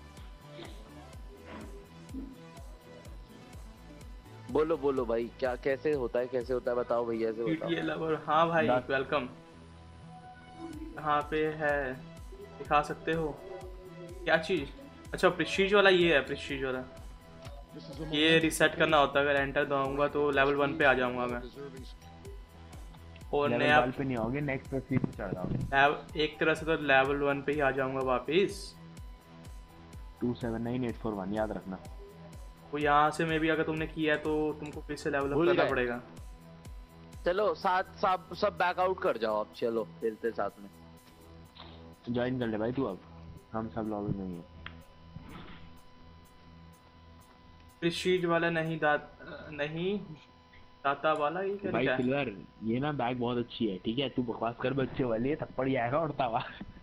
Speaker 3: बोलो बोलो भाई, क्या कैसे होता है बताओ भैया से बताओ।
Speaker 1: GTA लवर, हाँ भाई वेलकम। यहाँ पे है, दिखा सकते हो क्या चीज? अच्छा प्रेस्टीज वाला ये है, प्रेस्टीज वाला ये रिसेट करना होता है। अगर एंटर दबाऊंगा तो लेवल 1 पे आ जाऊंगा मैं, और नया
Speaker 4: लेवल पे नहीं आओगे, नेक्स्ट पे सीट चढ़ जाओगे।
Speaker 1: एक तरह से तो लेवल 1 पे ही आ जाऊंगा वापस।
Speaker 4: 279841 याद रखना।
Speaker 1: वो यहाँ से मे भी अगर तुमने किया है तो तुमको फिर से लेवल अप करना पड़ेगा।
Speaker 3: चलो साथ सब बैक आउट कर जाओ अब, चलो खेलते साथ में।
Speaker 4: ज्वाइन कर ले भाई तू, अब हम सब लॉबी में ही हैं।
Speaker 1: प्रेस्टीज वाला नहीं दाता वाला, ये क्या
Speaker 4: भाई
Speaker 1: लिखा है?
Speaker 4: सिल्वर ये ना बैग बहुत अच्छी है, ठीक है तू बकवास कर बच्चे वाली है, थप्पड़ आएगा उड़ता हुआ।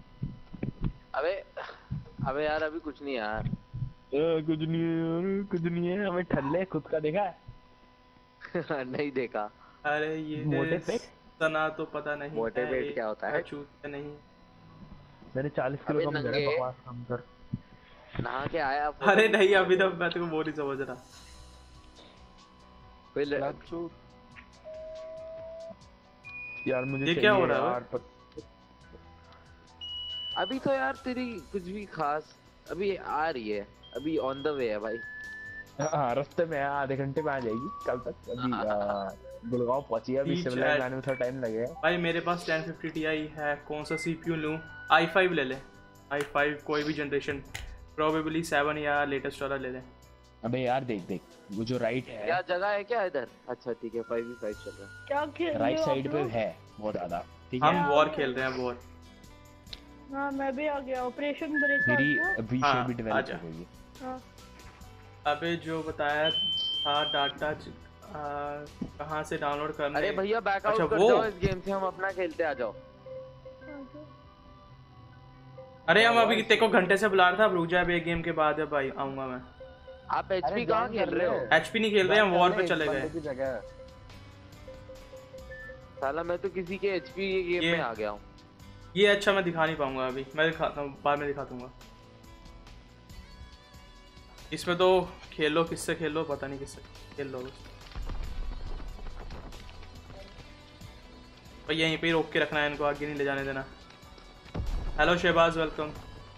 Speaker 3: अबे यार अभी कुछ नहीं यार।
Speaker 4: कुछ नहीं है यार, कुछ नहीं है, हमें ठल्ले खुद का देखा है।
Speaker 3: नहीं देखा।
Speaker 1: अरे ये
Speaker 4: मोटे पेट
Speaker 1: तना तो पता नहीं
Speaker 3: मोटे पेट क्या होता है?
Speaker 1: चूत नहीं।
Speaker 4: मैंने 40 किलो कम करा, बकवास कम कर।
Speaker 3: नहा के आया।
Speaker 1: अरे नहीं अभी तो मैं तेको वो नहीं समझ रहा।
Speaker 4: यार मुझे
Speaker 1: ये क्या हो रहा है
Speaker 4: यार
Speaker 3: अभी तो यार तेरी कुछ भी खास अभी आ रही है, अभी ऑन द वे है भाई।
Speaker 4: हाँ रास्ते में आधे घंटे में आ जाएगी कल तक। अभी गुड़गांव पहुंची है, अभी शिमला जाने में थोड़ा टाइम लगेगा।
Speaker 1: भाई मेरे पास 1050 Ti है, कौन सा CPU लूं? i5 ले ले, i5 कोई भी जनरेशन, प्रोबेबली 7 या लेटेस्ट वाला ले ले।
Speaker 4: अबे यार देख वो जो राइट है,
Speaker 3: क्या जगह है क्या इधर? अच्छा ठीक है 5v5 चल रहा है।
Speaker 7: क्या खेल
Speaker 4: राइट साइड पे है बहुत ज्यादा, ठीक है।
Speaker 1: हम वॉर खेल रहे हैं वॉर।
Speaker 7: हाँ मैं भी आ गया, ऑपरेशन ब्रेक
Speaker 4: मेरी विषय भी
Speaker 1: हाँ,
Speaker 4: डेवलप
Speaker 1: आजा।
Speaker 4: हो गई।
Speaker 7: हाँ
Speaker 1: अबे जो बताया था डाटा कहाँ से डाउनलोड करना?
Speaker 3: अरे भैया बैक आउट
Speaker 1: अच्छा,
Speaker 3: कर
Speaker 1: वो?
Speaker 3: जाओ इस गेम से, हम अपना खेलते आ जाओ।
Speaker 1: अरे हम अभी तेरे को घंटे से बुला रहा था, अब रुक जा, अब एक गेम के बाद है भाई आऊंगा मैं।
Speaker 3: आप एचपी कहाँ खेल रहे हो?
Speaker 1: HP नहीं खेल रहे, हम वॉर पे चले गए।
Speaker 3: साला मैं तो किसी के एचपी के गेम में आ गया हूँ।
Speaker 1: ये अच्छा मैं दिखा नहीं पाऊंगा अभी, मैं दिखाता हूँ बाद में दिखा दूंगा। इसमें तो खेलो, किससे खेलो पता नहीं, किससे खेल लो बस। भाई यहीं पे ही रोक के रखना है इनको, आगे नहीं ले जाने देना। Hello Shahbaz welcome.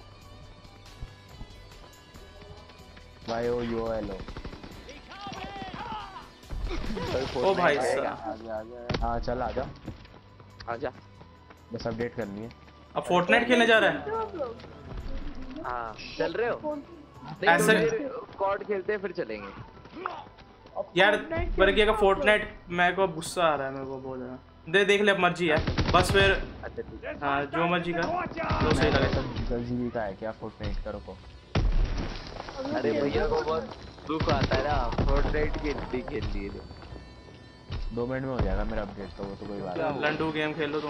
Speaker 4: भाई ओ यो हेलो।
Speaker 1: ओ भाई
Speaker 4: हाँ चल आजा
Speaker 3: आजा।
Speaker 4: बस अपडेट करनी है।
Speaker 1: अब फोर्टनाइट खेलने जा रहा है।
Speaker 3: हाँ चल रहे हो?
Speaker 1: ऐसे
Speaker 3: स्क्वाड खेलते हैं फिर चलेंगे
Speaker 1: यार। बल्कि अगर फोर्टनाइट मेरे को गुस्सा आ रहा है, मेरे को बहुत ज्यादा। देख ले, अब मर्जी है बस फिर।
Speaker 3: अच्छा ठीक है।
Speaker 1: हाँ जो मर्जी का, जो सही लगे।
Speaker 4: 10 GB का है क्या फोर्टनाइट करो को?
Speaker 3: अरे भैया को बहुत दुख आता है ना, फोर्टनाइट खेल लिए
Speaker 4: 2 मिनट में हो जाएगा मेरा अपडेट, तो वो तो कोई बात नहीं।
Speaker 1: लंडू गेम खेल लो तुम।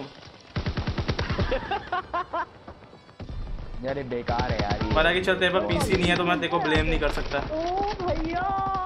Speaker 4: यार ये बेकार है यार।
Speaker 1: पता कि चल तेरे पर PC नहीं है तो मैं तेरे को ब्लेम नहीं कर सकता।
Speaker 7: ओ भैया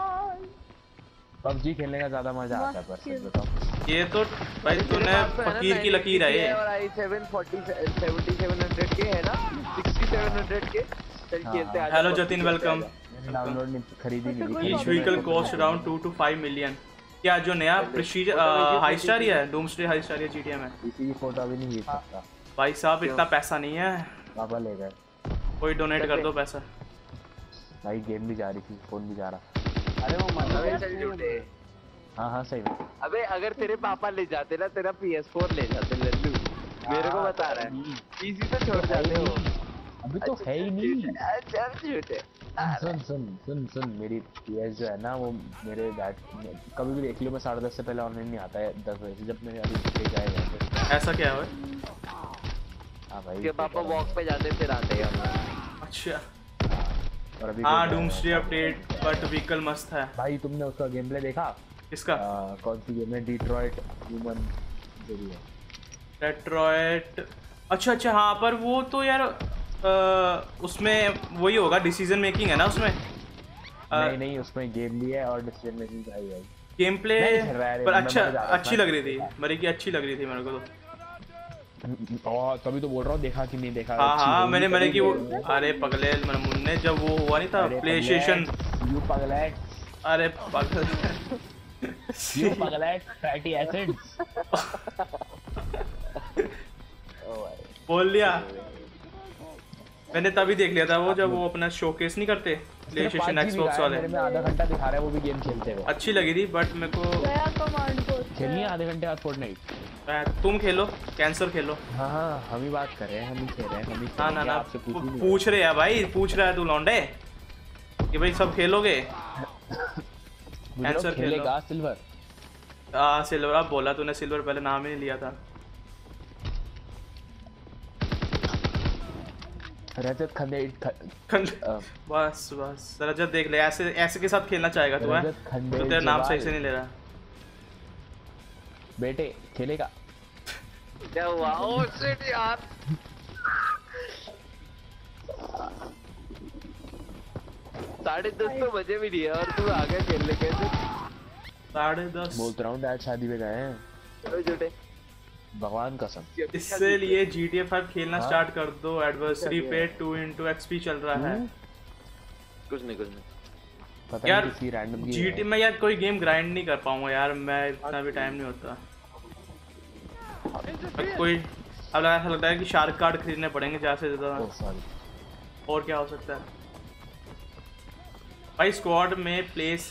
Speaker 4: PUBG खेलने का ज्यादा मजा आता है, पर सच बताओ
Speaker 1: ये तो भाई तूने फकीर की लकीर है ये।
Speaker 3: और i7 7700 के है ना, 6700 के चल खेलते आ।
Speaker 1: Hello Jatin welcome.
Speaker 4: डाउनलोड नहीं खरीदी नहीं।
Speaker 1: Each vehicle cost around 2 to 5 million. क्या जो नया प्रेस्टीज हाई स्टार ही है, डूम्सडे हाई स्टार या GTA में?
Speaker 4: किसी की फोटो भी नहीं खींच सकता
Speaker 1: भाई साहब इतना पैसा नहीं है,
Speaker 4: पापा ले गए।
Speaker 1: कोई डोनेट कर दो पैसा।
Speaker 4: भाई गेम भी जा रही थी, फोन भी जा रहा।
Speaker 5: अरे वो
Speaker 3: अबे चल झूठे।
Speaker 4: हाँ सही में।
Speaker 3: अबे अगर तेरे पापा ले जाते ना, तेरा PS4 ले जाते लल्लू। मेरे को बता रहा है PC तो छोड़ जाते हो।
Speaker 4: अभी तो है ही नहीं।
Speaker 3: अच्छा झूठे।
Speaker 4: सुन मेरी PS जो है ना, वो मेरे डैड कभी भी देख लो, मैं 10:30 से पहले ऑनलाइन नहीं आता है 10 बजे से, जब मैंने अभी ले जाएगा।
Speaker 1: ऐसा क्या है?
Speaker 3: हाँ भाई के पापा वॉक पे जाते फिर आते हैं हम।
Speaker 1: अच्छा
Speaker 4: और अभी
Speaker 1: हाँ डूम्सडे अपडेट बट व्हीकल मस्त है।
Speaker 4: भाई तुमने उसका गेम प्ले देखा?
Speaker 1: किसका?
Speaker 4: कौन सी गेम है? डिट्रॉइट ह्यूमन जो भी है।
Speaker 1: डेट्रॉइट, अच्छा हाँ, पर वो तो यार उसमें वही होगा, डिसीजन मेकिंग है ना उसमें।
Speaker 4: नहीं उसमें गेम भी है और डिसीजन मेकिंग का है।
Speaker 1: गेम प्ले पर अच्छी लग रही थी मेरे की, अच्छी लग रही थी मेरे को तो।
Speaker 4: और तभी तो बोल रहा हूँ, देखा कि नहीं देखा।
Speaker 1: हाँ मैंने की वो, अरे पगले मुन्ने जब वो हुआ नहीं था प्ले स्टेशन।
Speaker 4: यू पगलेट,
Speaker 1: अरे पगल
Speaker 4: यू पगलेट फैटी एसिड्स।
Speaker 1: बोल दिया मैंने, तभी देख लिया था वो जब वो अपना शोकेस नहीं करते प्ले स्टेशन एक्सबॉक्स वाले।
Speaker 4: मेरे में आधा घंटा दिखा रहा है वो भी गेम खेलते हुए।
Speaker 1: अच्छी लगी थी बट मेरे को
Speaker 4: खेलनी है आधे घंटे बाद फोर्टनाइट।
Speaker 1: तुम खेलो, कैंसर खेलो।
Speaker 4: हाँ हम ही बात कर रहे हैं, हम ही खेल रहे हैं, हम ही
Speaker 1: ना पूछ रहे हैं भाई, पूछ रहा है तू लौंडे कि भाई सब खेलोगे। कैंसर
Speaker 4: खेलेगा सिल्वर।
Speaker 1: सिल्वर अब बोला तूने, सिल्वर पहले नाम ही नहीं लिया था।
Speaker 4: रजत
Speaker 1: बस रजत देख ले, ऐसे के साथ खेलना चाहेगा तू है, तो तेरा नाम सही से नहीं ले रहा
Speaker 4: बेटे। खेलेगा
Speaker 3: क्या हुआ? ओह शिट यार, 10:30 तो बजे भी नहीं है और तू आ गया खेलने कैसे?
Speaker 1: 10:30
Speaker 4: बोलता रहा हूँ डैड शादी में गए हैं।
Speaker 3: चलो झूठे,
Speaker 4: भगवान कसम।
Speaker 1: इससे लिए GTA 5 खेलना स्टार्ट कर दो, एडवर्सरी पे 2 XP चल रहा है।
Speaker 3: कुछ नहीं
Speaker 4: पता
Speaker 1: यार
Speaker 4: नहीं किसी रैंडम की
Speaker 1: GTA में यार कोई गेम ग्राइंड नहीं कर पाऊंगा यार मैं, इतना भी टाइम नहीं होता। कोई अब ऐसा लगता है कि शार्क कार्ड खरीदने पड़ेंगे ज्यादा से ज्यादा, और क्या हो सकता है भाई। स्क्वाड में प्लेस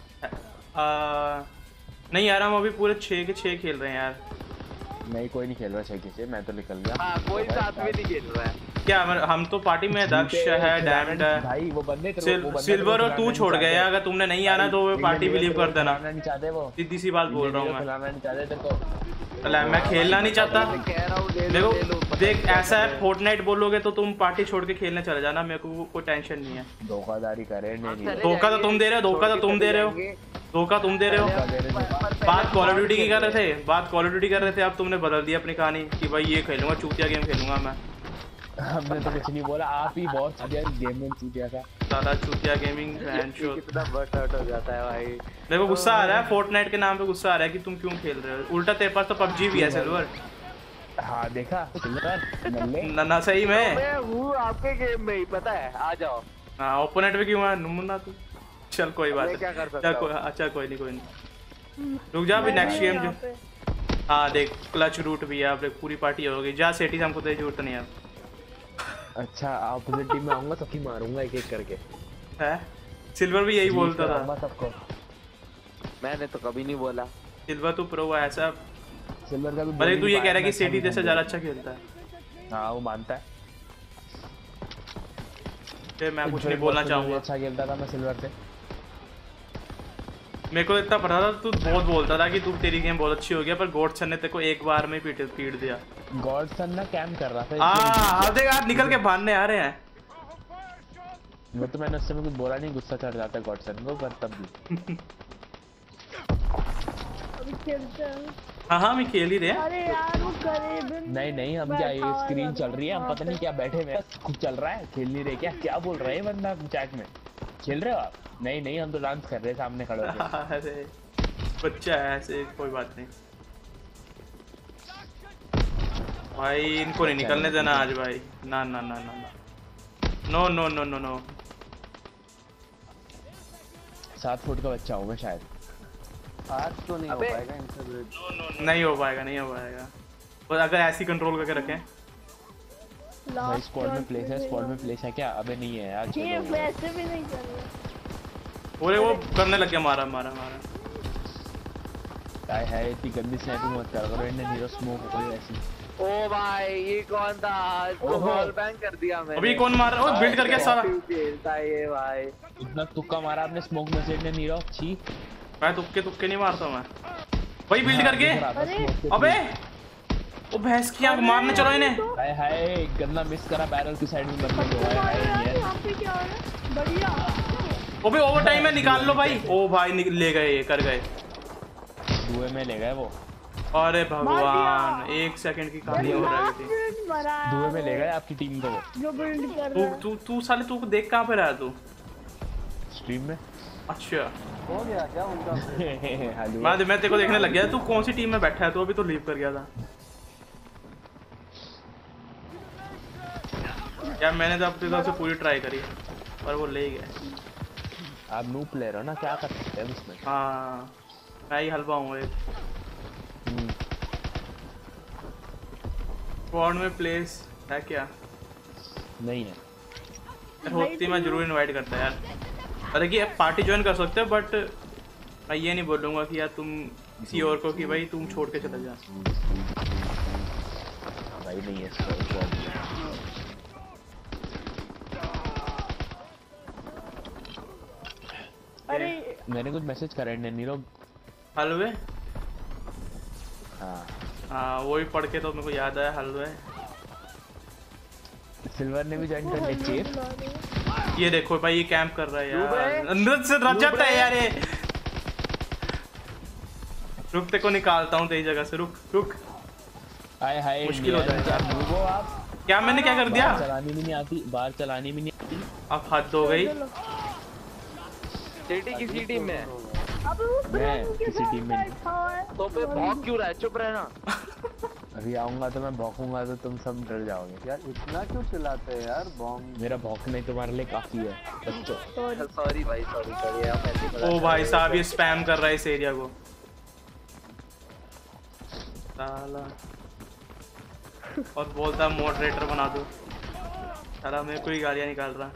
Speaker 1: नहीं यार, हम अभी पूरे 6 के 6 खेल रहे हैं यार।
Speaker 4: नहीं कोई नहीं खेल रहा 6 के 6, मैं तो निकल गया।
Speaker 3: हाँ कोई साथ में नहीं खेल रहा है
Speaker 1: क्या हम तो पार्टी में दक्ष है, डायमंड है
Speaker 4: भाई, वो बंदे
Speaker 1: सिल्वर और तू छोड़ गया। अगर तुमने नहीं आना तो पार्टी भी लीव कर देना।
Speaker 4: नहीं चाहते वो,
Speaker 1: सीधी सी बात बोल रहा हूँ मैं,
Speaker 4: नहीं चाहते तेरे को।
Speaker 1: मैं खेलना नहीं चाहता। देखो देख ऐसा है, फोर्टनाइट बोलोगे तो तुम पार्टी छोड़ के खेलने चले जाना, मेरे को कोई टेंशन नहीं है।
Speaker 4: धोखाधड़ी करे नहीं,
Speaker 1: धोखा तो तुम दे रहे हो, धोखा तो तुम दे रहे हो, धोखा तुम दे रहे हो। बात कॉल ऑफ ड्यूटी की कर रहे थे, बात कॉल ऑफ ड्यूटी कर रहे थे, अब तुमने बदल दिया अपनी कहानी कि भाई ये खेलूंगा, चूतिया गेम खेलूंगा मैं।
Speaker 4: हमने तो कुछ नहीं बोला, आप ही बहुत गेम में चूतिया था।
Speaker 1: सारा चूतिया गेमिंग
Speaker 3: कितना बर्स्ट आउट हो जाता है भाई।
Speaker 1: देखो गुस्सा आ रहा है, फोर्टनाइट के नाम पे गुस्सा आ रहा है कि तुम क्यों खेल रहे हो। उल्टा तेरे पास तो PUBG भी है सिल्वर।
Speaker 4: हाँ देखा सिल्वर
Speaker 1: ना सही में
Speaker 3: मैं हूँ आपके गेम में ही, पता है। आ जाओ।
Speaker 1: हाँ ओपोनेंट पे क्यों है नमुना तू। चल कोई बात
Speaker 3: क्या कर
Speaker 1: नहीं,
Speaker 3: सकता हूँ।
Speaker 1: अच्छा कोई नहीं रुक जा अभी नेक्स्ट गेम जो। हाँ देख क्लच रूट भी है, अब पूरी पार्टी हो गई। जा सेटिंग हमको तो जरूरत नहीं है।
Speaker 4: अच्छा ऑपोजिट टीम में आऊंगा सबकी मारूंगा एक एक करके।
Speaker 1: है सिल्वर भी यही बोलता था
Speaker 4: सबको।
Speaker 3: मैंने तो कभी नहीं बोला।
Speaker 1: सिल्वर तो प्रो है ऐसा।
Speaker 4: सिल्वर का भी
Speaker 1: भले तू ये कह रहा है कि सेटी जैसे ज्यादा अच्छा खेलता है।
Speaker 4: हाँ वो मानता है।
Speaker 1: फिर मैं कुछ नहीं बोलना चाहूंगा।
Speaker 4: अच्छा खेलता था मैं सिल्वर से।
Speaker 1: मेरे को इतना पता था तू बहुत बोलता था कि तू तेरी गेम बहुत अच्छी हो गया, पर गॉडसन ने तेरे को एक बार में पीट दिया।
Speaker 4: गॉडसन ना कैम कर रहा था।
Speaker 1: हाँ देख यार निकल के भागने आ रहे हैं।
Speaker 4: वो तो मैंने उससे कुछ बोला नहीं, गुस्सा चढ़ जाता है गॉडसन को, पर तब भी
Speaker 7: अभी खेलते हैं।
Speaker 1: हाँ मैं खेल ही रहे हैं।
Speaker 7: अरे यार वो करीब
Speaker 4: नहीं हम क्या ये स्क्रीन चल रही है, हम पता नहीं क्या बैठे हुए कुछ चल रहा है, खेल नहीं रहे क्या बोल रहे हैं बंदा चैट में। खेल रहे हो आप? नहीं हम तो डांस कर रहे हैं सामने खड़े होकर।
Speaker 1: अरे बच्चा है ऐसे, कोई बात नहीं भाई। इनको नहीं निकलने देना आज भाई। ना नो
Speaker 4: 7 फुट का बच्चा हूँ मैं शायद।
Speaker 5: आज तो नहीं हो पाएगा इनसे।
Speaker 1: नहीं हो पाएगा और अगर ऐसी कंट्रोल करके रखें।
Speaker 4: भाई स्क्वाड में प्लेस है क्या? अबे नहीं है यार।
Speaker 7: ये वैसे भी नहीं कर रहे।
Speaker 1: अरे वो करने लग गया, मारा
Speaker 4: काय है इतनी गंदी स्नैपिंग मत कर करो। इन्हें हीरो स्मोक हो गई ऐसी।
Speaker 3: ओ भाई ये कौन था? इसको बॉल बैंग कर दिया मैंने।
Speaker 1: अभी कौन मार रहा है? बिल्ड करके साला
Speaker 3: खेलता है ये भाई।
Speaker 4: इतना तुक्का मारा आपने स्मोक में से ने नीरो। छी
Speaker 1: मैं तुक्के नहीं मारता मैं भाई। बिल्ड करके अबे ओ भैंस की आंख मारने चलो इन्हें।
Speaker 4: हाय गंदा मिस करा बैरल की साइड में बंदा जो है।
Speaker 7: यहाँ पे क्या हो रहा है? बढ़िया।
Speaker 1: ओबे ओवर टाइम में निकाल लो भाई। ओ भाई ले गए, कर गए,
Speaker 4: धुएं में ले गए वो।
Speaker 1: अरे भगवान 1 सेकंड की कहानी हो रही थी।
Speaker 4: धुएं में ले गए आपकी टीम को।
Speaker 7: जो बिल्ड कर रहा है।
Speaker 1: तू साले तू देख कहां पे रहा तू?
Speaker 4: स्ट्रीम में।
Speaker 1: अच्छा
Speaker 5: हो गया क्या उनका?
Speaker 1: मैं तेरे को देखने लग गया, तू कौन सी टीम में बैठा है? तो अभी तो लीव कर गया था यार। मैंने तो अपनी तरफ से पूरी ट्राई करी पर वो ले गए।
Speaker 4: आप न्यू प्लेयर हो ना, क्या कर सकते हैं उसमें?
Speaker 1: हाँ मैं ही हलवा हूँ एक। स्क्वाड में प्लेस है क्या?
Speaker 4: नहीं है
Speaker 1: यार होती मैं जरूर इनवाइट करता यार। अरे कि पार्टी ज्वाइन कर सकते हो बट मैं ये नहीं बोलूँगा कि यार तुम किसी और को कि भाई तुम छोड़ के चले जा।
Speaker 4: भाई नहीं है
Speaker 7: अरे
Speaker 4: मैंने कुछ मैसेज करा है नीरो
Speaker 1: हलवे।
Speaker 4: हाँ
Speaker 1: हाँ वही पढ़ के तो मेरे को याद आया हलवे।
Speaker 4: सिल्वर ने भी ज्वाइन कर लिया चेप।
Speaker 1: ये देखो भाई ये कैंप कर रहा है यार, अंदर से रच जाता है यार ये। रुक ते को निकालता हूँ तेरी जगह से, रुक रुक।
Speaker 4: हाय हाय
Speaker 1: मुश्किल होता है यार।
Speaker 4: वो आप
Speaker 1: क्या मैंने क्या कर दिया?
Speaker 4: बाहर चलानी भी नहीं आती, बाहर चलानी भी नहीं आती।
Speaker 1: अब हद हो गई।
Speaker 3: टेडी किसी टीम में है?
Speaker 4: मैं किसी टीम में नहीं।
Speaker 3: तो पे भौंक क्यों रहा है? चुप रहना।
Speaker 4: अभी आऊंगा तो मैं भौंकूंगा तो तुम सब डर जाओगे।
Speaker 5: यार इतना क्यों चिल्लाते हैं यार? बॉम्ब
Speaker 4: मेरा भौंकने तुम्हारे लिए काफी है बच्चों।
Speaker 3: सॉरी भाई, सॉरी आप ऐसे ही
Speaker 1: ओ भाई साहब ये स्पैम कर रहा है इस एरिया को साला, और बोलता मॉडरेटर बना दो। साला मेरे को ही गालियाँ निकाल रहा।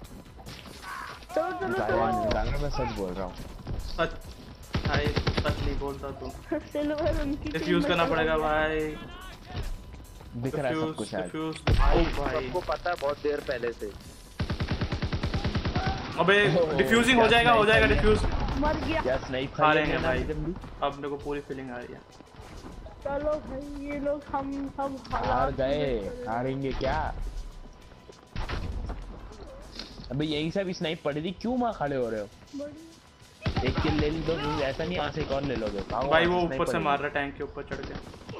Speaker 4: मैं सच बोल रहा हूँ।
Speaker 1: सच भाई, सच नहीं बोलता तू।
Speaker 7: सिल्वर उनकी
Speaker 1: डिफ्यूज करना पड़ेगा भाई।
Speaker 4: दिख रहा है सब कुछ आज।
Speaker 1: ओ भाई
Speaker 3: सबको पता है बहुत देर पहले से।
Speaker 1: अबे डिफ्यूजिंग हो जाएगा डिफ्यूज।
Speaker 7: मर गया।
Speaker 4: क्या स्नाइप
Speaker 1: खा लेंगे भाई। अब मेरे को पूरी फीलिंग आ रही है।
Speaker 7: चलो भाई ये लोग हम सब
Speaker 4: हार गए, हारेंगे क्या? अबे यही सब स्नाइप पड़ी थी, क्यों वहाँ खड़े हो रहे हो? एक किल ले ली तो ऐसा नहीं, यहाँ से एक और ले लोगे
Speaker 1: भाई। वो ऊपर से मार रहा टैंक के ऊपर चढ़ के।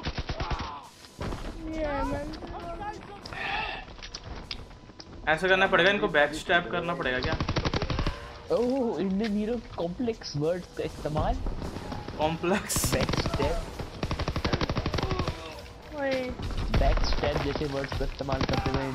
Speaker 1: ऐसा करना पड़ेगा, इनको बैक स्टैप करना पड़ेगा क्या?
Speaker 4: ओह इंडियन हीरो कॉम्प्लेक्स वर्ड्स का इस्तेमाल।
Speaker 1: Complex
Speaker 4: back step, back step जैसे वर्ड्स का इस्तेमाल करते हुए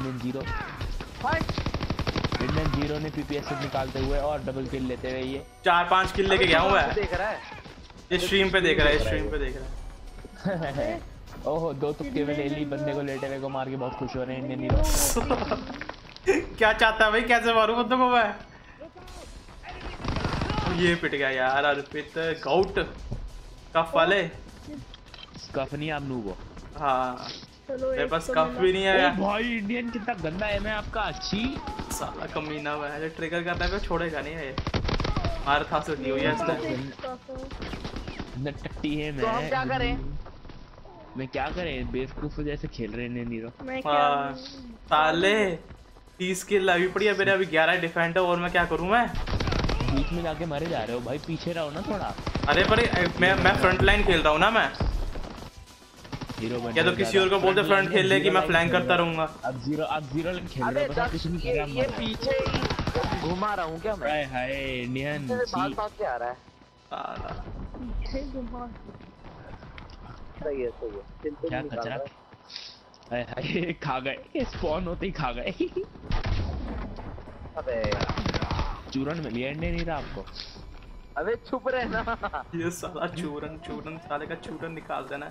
Speaker 4: इंडियन जीरो ने पीपीएस से निकालते हुए और डबल किल लेते हुए ये
Speaker 1: 4-5 किल लेके गया हूँ मैं।
Speaker 3: देख रहा है
Speaker 1: ये स्ट्रीम पे देख रहा है।
Speaker 4: ओहो दो तुक्के में ले ली, बंदे को लेटे हुए को मार के बहुत खुश हो रहे हैं इंडियन हीरो।
Speaker 1: क्या चाहता है भाई? कैसे मारूं बंदे को मैं? ये पिट गया यार। अर्पित गाउट का फल है।
Speaker 4: कफ नहीं आप नूबो।
Speaker 1: हाँ मेरे पास कफ भी नहीं है
Speaker 4: भाई। इंडियन कितना गंदा है। मैं आपका अच्छी
Speaker 1: साला कमीना हुआ है जो ट्रिगर करता है, छोड़ेगा नहीं है। मार था से दी हुई है इसने।
Speaker 4: नटटी है मैं।
Speaker 3: तो हम क्या करें?
Speaker 4: मैं क्या करें? बेवकूफ जैसे खेल रहे हैं नीरो।
Speaker 1: हाँ साले 30 किल लगी पड़ी है मेरे, अभी 11 डिफेंडर और मैं क्या करूं? मैं
Speaker 4: बीच में जाके मारे जा रहे हो भाई, पीछे रहो ना थोड़ा।
Speaker 1: अरे पर मैं फ्रंट लाइन खेल रहा हूँ ना मैं।
Speaker 4: हीरो बन
Speaker 1: या तो किसी और को बोलते फ्रंट खेल ले कि मैं फ्लैंक करता रहूंगा।
Speaker 4: अब जीरो खेल रहे हो, बस कुछ नहीं कर रहा।
Speaker 3: ये पीछे ही घुमा रहा हूँ क्या मैं?
Speaker 4: हाय हाय इंडियन
Speaker 3: बात क्या आ रहा है?
Speaker 1: साला
Speaker 3: सही है
Speaker 4: क्या कचरा। हाय हाय खा गए, स्पॉन होते ही खा गए।
Speaker 3: अबे
Speaker 4: चूरन मिल गया इंडियन हीरो आपको।
Speaker 3: अबे चुप रहना।
Speaker 1: ये साला चूरन साले का चूरन निकाल देना।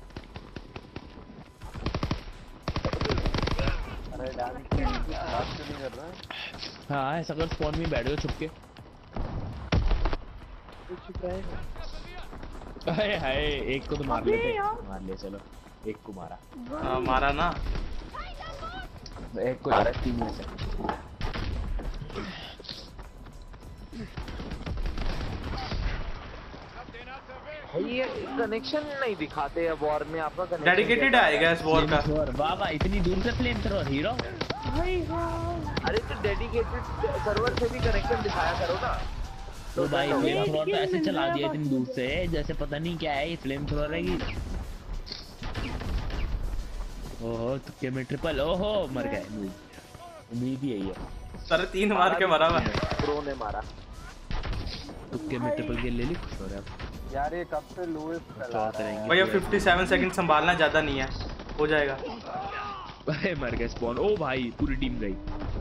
Speaker 5: अरे डांस बात क्यों नहीं कर रहा है?
Speaker 4: हाँ ऐसा कर, स्पॉन में बैठ जाओ छुप के। हाय हाय एक को तो मार लेते, मार ले चलो। एक को मारा।
Speaker 1: हाँ मारा ना।
Speaker 4: एक को टीम में से।
Speaker 3: ये कनेक्शन नहीं दिखाते हैं वॉर में। आपका कनेक्शन
Speaker 1: डेडिकेटेड आएगा इस वॉर का।
Speaker 4: वाह वाह इतनी दूर से फ्लेम थ्रोअर हीरो।
Speaker 3: अरे तो डेडिकेटेड सर्वर से भी कनेक्शन दिखाया करो ना।
Speaker 4: तो भाई फ्लेम थ्रोअर तो ऐसे चला दिया इतनी दूर से जैसे पता नहीं क्या है। ये फ्लेम थ्रोअर है कि ओहो तुक्के में ट्रिपल। ओहो मर गए। उम्मीद ही यही है।
Speaker 1: सारे 3 मार के मरा मैं।
Speaker 3: प्रो ने मारा।
Speaker 4: तुक्के में ट्रिपल किल ले ली, खुश हो रहे आप
Speaker 5: यार ये कब से लूइस चला रहा है?
Speaker 1: भैया 57 सेकंड संभालना ज्यादा नहीं है, हो जाएगा।
Speaker 4: अरे मर गए स्पॉन। ओ भाई पूरी टीम गई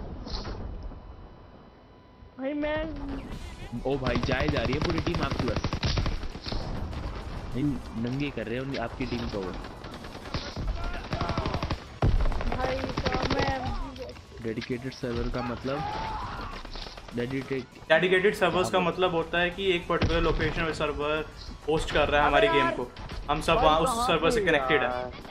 Speaker 7: भाई मैं
Speaker 4: ओ भाई जाए जा रही है पूरी टीम आपकी बस, नहीं नंगे कर रहे हैं आपकी टीम को।
Speaker 7: भाई तो मैं
Speaker 4: डेडिकेटेड सर्वर का मतलब
Speaker 1: डेडिकेटेड सर्वर्स का मतलब होता है कि एक पर्टिकुलर लोकेशन पे सर्वर होस्ट कर रहा है हमारी गेम को, हम सब वहाँ उस सर्वर से कनेक्टेड है।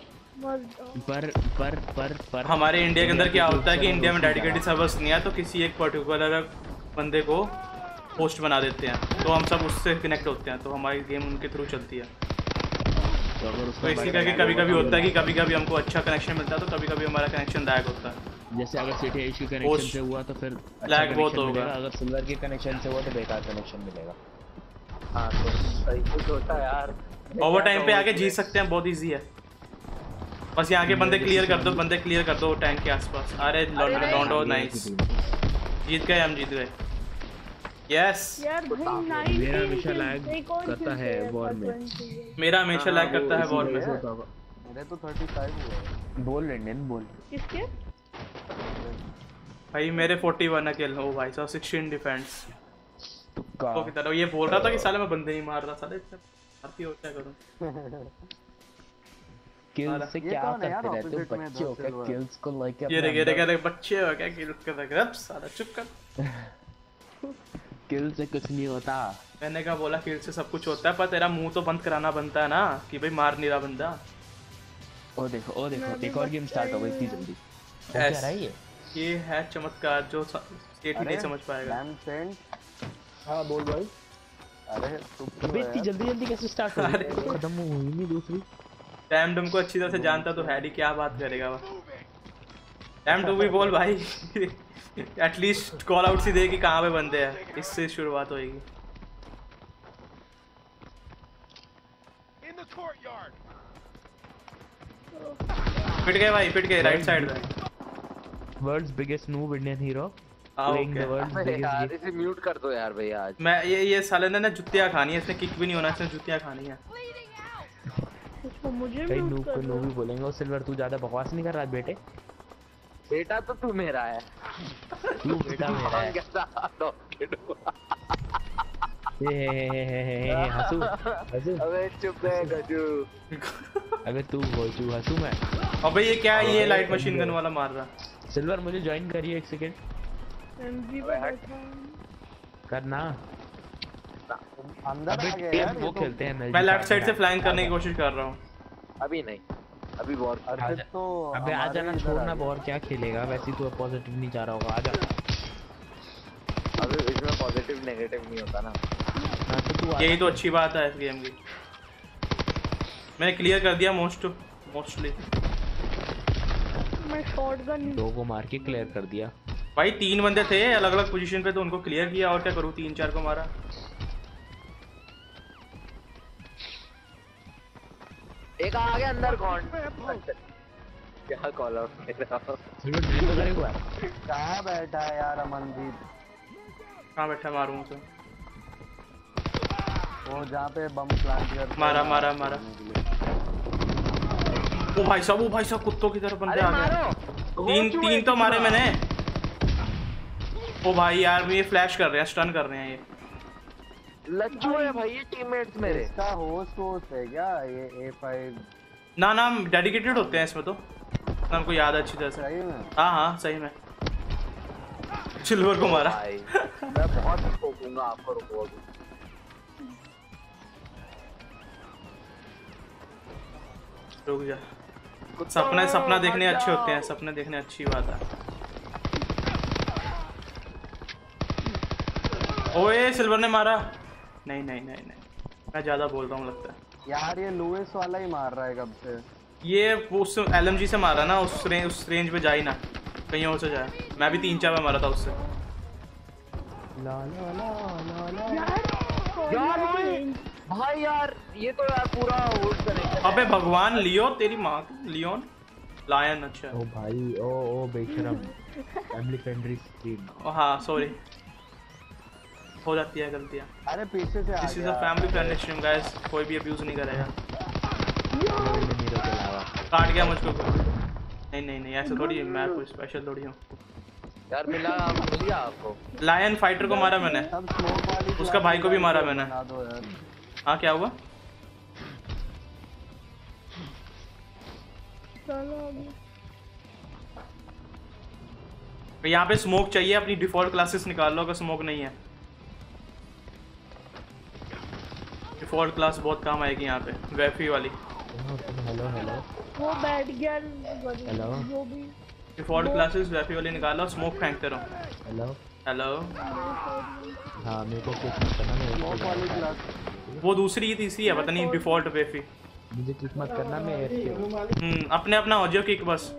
Speaker 4: पर
Speaker 1: हमारे इंडिया के अंदर क्या होता है कि इंडिया में डेडिकेटेड सर्वर्स नहीं है, तो किसी एक पर्टिकुलर बंदे को होस्ट बना देते हैं, तो हम सब उससे कनेक्ट होते हैं, तो हमारी गेम उनके थ्रू चलती है। तो इसी करके कभी कभी होता है कि कभी कभी हमको अच्छा कनेक्शन मिलता है, तो कभी कभी हमारा कनेक्शन लैग होता है।
Speaker 4: जैसे अगर सिटी एज के कनेक्शन से हुआ तो फिर
Speaker 1: लैग बहुत होगा,
Speaker 4: अगर सिल्वर के कनेक्शन से हुआ तो बेकार कनेक्शन मिलेगा।
Speaker 3: हाँ तो सही कुछ होता है यार।
Speaker 1: ओवर टाइम पे आके जीत सकते हैं, बहुत इजी है। बस यहाँ के बंदे क्लियर कर दो टैंक के आसपास। अरे लॉन्डो नाइस, जीत गए हम, जीत गए। यस
Speaker 7: यार भाई
Speaker 4: मेरा हमेशा लैग करता है वॉर में,
Speaker 1: मेरा हमेशा लैग करता है वॉर में।
Speaker 5: मेरे तो 35 हुए।
Speaker 4: बोल इंडियन बोल
Speaker 7: किसके?
Speaker 1: भाई मेरे 41 अकेले हो भाई साहब, 16 डिफेंस।
Speaker 4: तुक्का
Speaker 1: तो की तरह ये बोल रहा था कि साले मैं बंदे नहीं मार रहा, साले मारती हो क्या करूं।
Speaker 4: किल से क्या करते रहते हो बच्चे हो क्या, किल्स को लाइक
Speaker 1: ये रे बच्चे हो क्या, किल्स कर रहे हो साला, चुप कर।
Speaker 4: किल से कुछ नहीं होता।
Speaker 1: मैंने कहा बोला किल से सब कुछ होता है, पर तेरा मुंह तो बंद कराना बनता है ना कि भाई मार नहीं रहा बंदा।
Speaker 4: ओ देखो एक और गेम स्टार्ट हो गई इतनी जल्दी, क्या रहा है
Speaker 1: ये है चमत्कार जो स्टेट ही नहीं समझ पाएगा।
Speaker 6: हाँ बोल भाई।
Speaker 5: अरे
Speaker 4: अबे इतनी जल्दी कैसे स्टार्ट हो गई, खत्म हुई नहीं दूसरी।
Speaker 1: डैम को अच्छी तरह से जानता तो हैरी क्या बात करेगा वो। डैम टू भी बोल भाई, एटलीस्ट कॉल आउट सी दे कि कहाँ पे बंदे हैं, इससे शुरुआत होएगी। पिट गए भाई, पिट गए राइट साइड में।
Speaker 4: World's biggest noob Indian hero
Speaker 1: playing the
Speaker 4: world's
Speaker 3: अरे
Speaker 4: बिगेस्ट
Speaker 3: यार इसे म्यूट कर दो यार भैया आज।
Speaker 1: मैं ये साले ने ना जुतियाँ खानी है, इसमें किक भी नहीं होना, इसमें जुतियाँ खानी है।
Speaker 7: इसको मुझे
Speaker 4: कई
Speaker 7: म्यूट
Speaker 4: नूब
Speaker 7: कर
Speaker 4: को
Speaker 7: दो।
Speaker 4: नूब ही बोलेंगे। और सिल्वर तू ज्यादा बकवास नहीं कर रहा बेटे,
Speaker 3: बेटा तो तू मेरा है।
Speaker 4: तू बेटा मेरा है। हंसू
Speaker 3: अबे चुप रहे गजू।
Speaker 4: अबे तू हंसू मैं।
Speaker 1: अबे ये क्या है, ये लाइट मशीन गन वाला मार रहा।
Speaker 4: सिल्वर मुझे ज्वाइन करिए एक सेकंड,
Speaker 7: एमजी पे बैठा
Speaker 4: करना।
Speaker 5: अंदर
Speaker 4: अबे
Speaker 5: आ गया
Speaker 4: टीम
Speaker 5: यार
Speaker 4: वो खेलते हैं,
Speaker 1: मैं लेफ्ट साइड से फ्लैंक करने की कोशिश कर रहा हूँ।
Speaker 3: अभी नहीं, अभी बहुत।
Speaker 5: अर्पित तो
Speaker 4: अबे आ जाना, छोड़ना बॉर क्या खेलेगा, वैसे ही तो पॉजिटिव नहीं जा रहा होगा, आजा।
Speaker 3: अबे इसमें पॉजिटिव नेगेटिव नहीं होता ना।
Speaker 4: हां तो तू
Speaker 1: यही तो अच्छी बात है इस गेम की। मैंने क्लियर कर दिया मोस्टली।
Speaker 7: मैं शॉटगन
Speaker 4: दो को मार के क्लियर कर दिया
Speaker 1: भाई, 3 बंदे थे अलग अलग पोजीशन पे, तो उनको क्लियर किया, और क्या करूँ, 3-4 को मारा।
Speaker 3: एक आ गया अंदर कौन? क्या कॉल आउट मेरा?
Speaker 4: सिल्वर ड्रिल तो करे हुआ है।
Speaker 5: कहाँ बैठा है यार अमनदीप?
Speaker 1: कहाँ बैठा मारूं उसे?
Speaker 5: वो जहाँ पे बम प्लांट कर
Speaker 1: मारा। ओ भाई साहब कुत्तों की तरह बंदे आ गए। तीन तो मारे मैंने। ओ भाई यार ये फ्लैश कर रहे हैं, स्टन कर रहे हैं ये।
Speaker 3: लज्जू है भाई ये टीममेट्स मेरे।
Speaker 5: इसका होस्ट है क्या ये A5?
Speaker 1: ना डेडिकेटेड होते हैं इसमें तो, नाम को याद है अच्छी तरह से।
Speaker 5: सही में?
Speaker 1: हाँ सही में। सिल्वर को मारा।
Speaker 3: मैं बहुत ठोकूंगा आपको, रुको।
Speaker 1: रुक जा। सपना देखने अच्छे होते हैं, सपने देखने अच्छी बात है। ओए सिल्वर ने मारा। नहीं मैं ज्यादा बोल रहा हूँ लगता है
Speaker 5: यार। ये लुइस वाला ही मार रहा है कब से।
Speaker 1: ये उस LMG से मारा ना, उस रेंज पे जा ही ना, कहीं और से जाए। मैं भी 3-4 बार मारा था उससे।
Speaker 3: भाई यार ये तो यार पूरा होल्ड कनेक्शन।
Speaker 1: अबे भगवान, लियो तेरी माँ, लियोन लायन। अच्छा
Speaker 4: ओ भाई ओ बेशरम फैमिली फ्रेंडली स्ट्रीम।
Speaker 1: हाँ सॉरी। हो जाती है गलतियाँ।
Speaker 5: अरे पीछे से आ
Speaker 1: this is a family friendly stream guys, कोई भी अब्यूज नहीं करेगा। काट गया मुझको। नहीं ऐसा थोड़ी है, मैं कोई स्पेशल थोड़ी हूँ
Speaker 3: यार। मिला आपको?
Speaker 1: लायन फाइटर को मारा मैंने, उसका भाई को भी मारा मैंने। हाँ क्या हुआ? यहाँ पे स्मोक चाहिए, अपनी डिफॉल्ट क्लासेस निकाल लो अगर स्मोक नहीं है। डिफॉल्ट क्लास बहुत काम आएगी यहाँ पे, वेफी वाली।
Speaker 4: हेलो
Speaker 7: वो बैठ गया।
Speaker 4: हेलो
Speaker 7: जो भी
Speaker 1: डिफॉल्ट क्लासेस वेफी वाली निकालो, स्मोक फेंकते रहो। हेलो
Speaker 4: हाँ मेरे को कुछ मत करना, मैं
Speaker 1: वो दूसरी की तीसरी है पता नहीं, डिफॉल्ट वेफी।
Speaker 4: मुझे किक मत करना, मैं
Speaker 1: अपने अपना हो जाओ किक बस।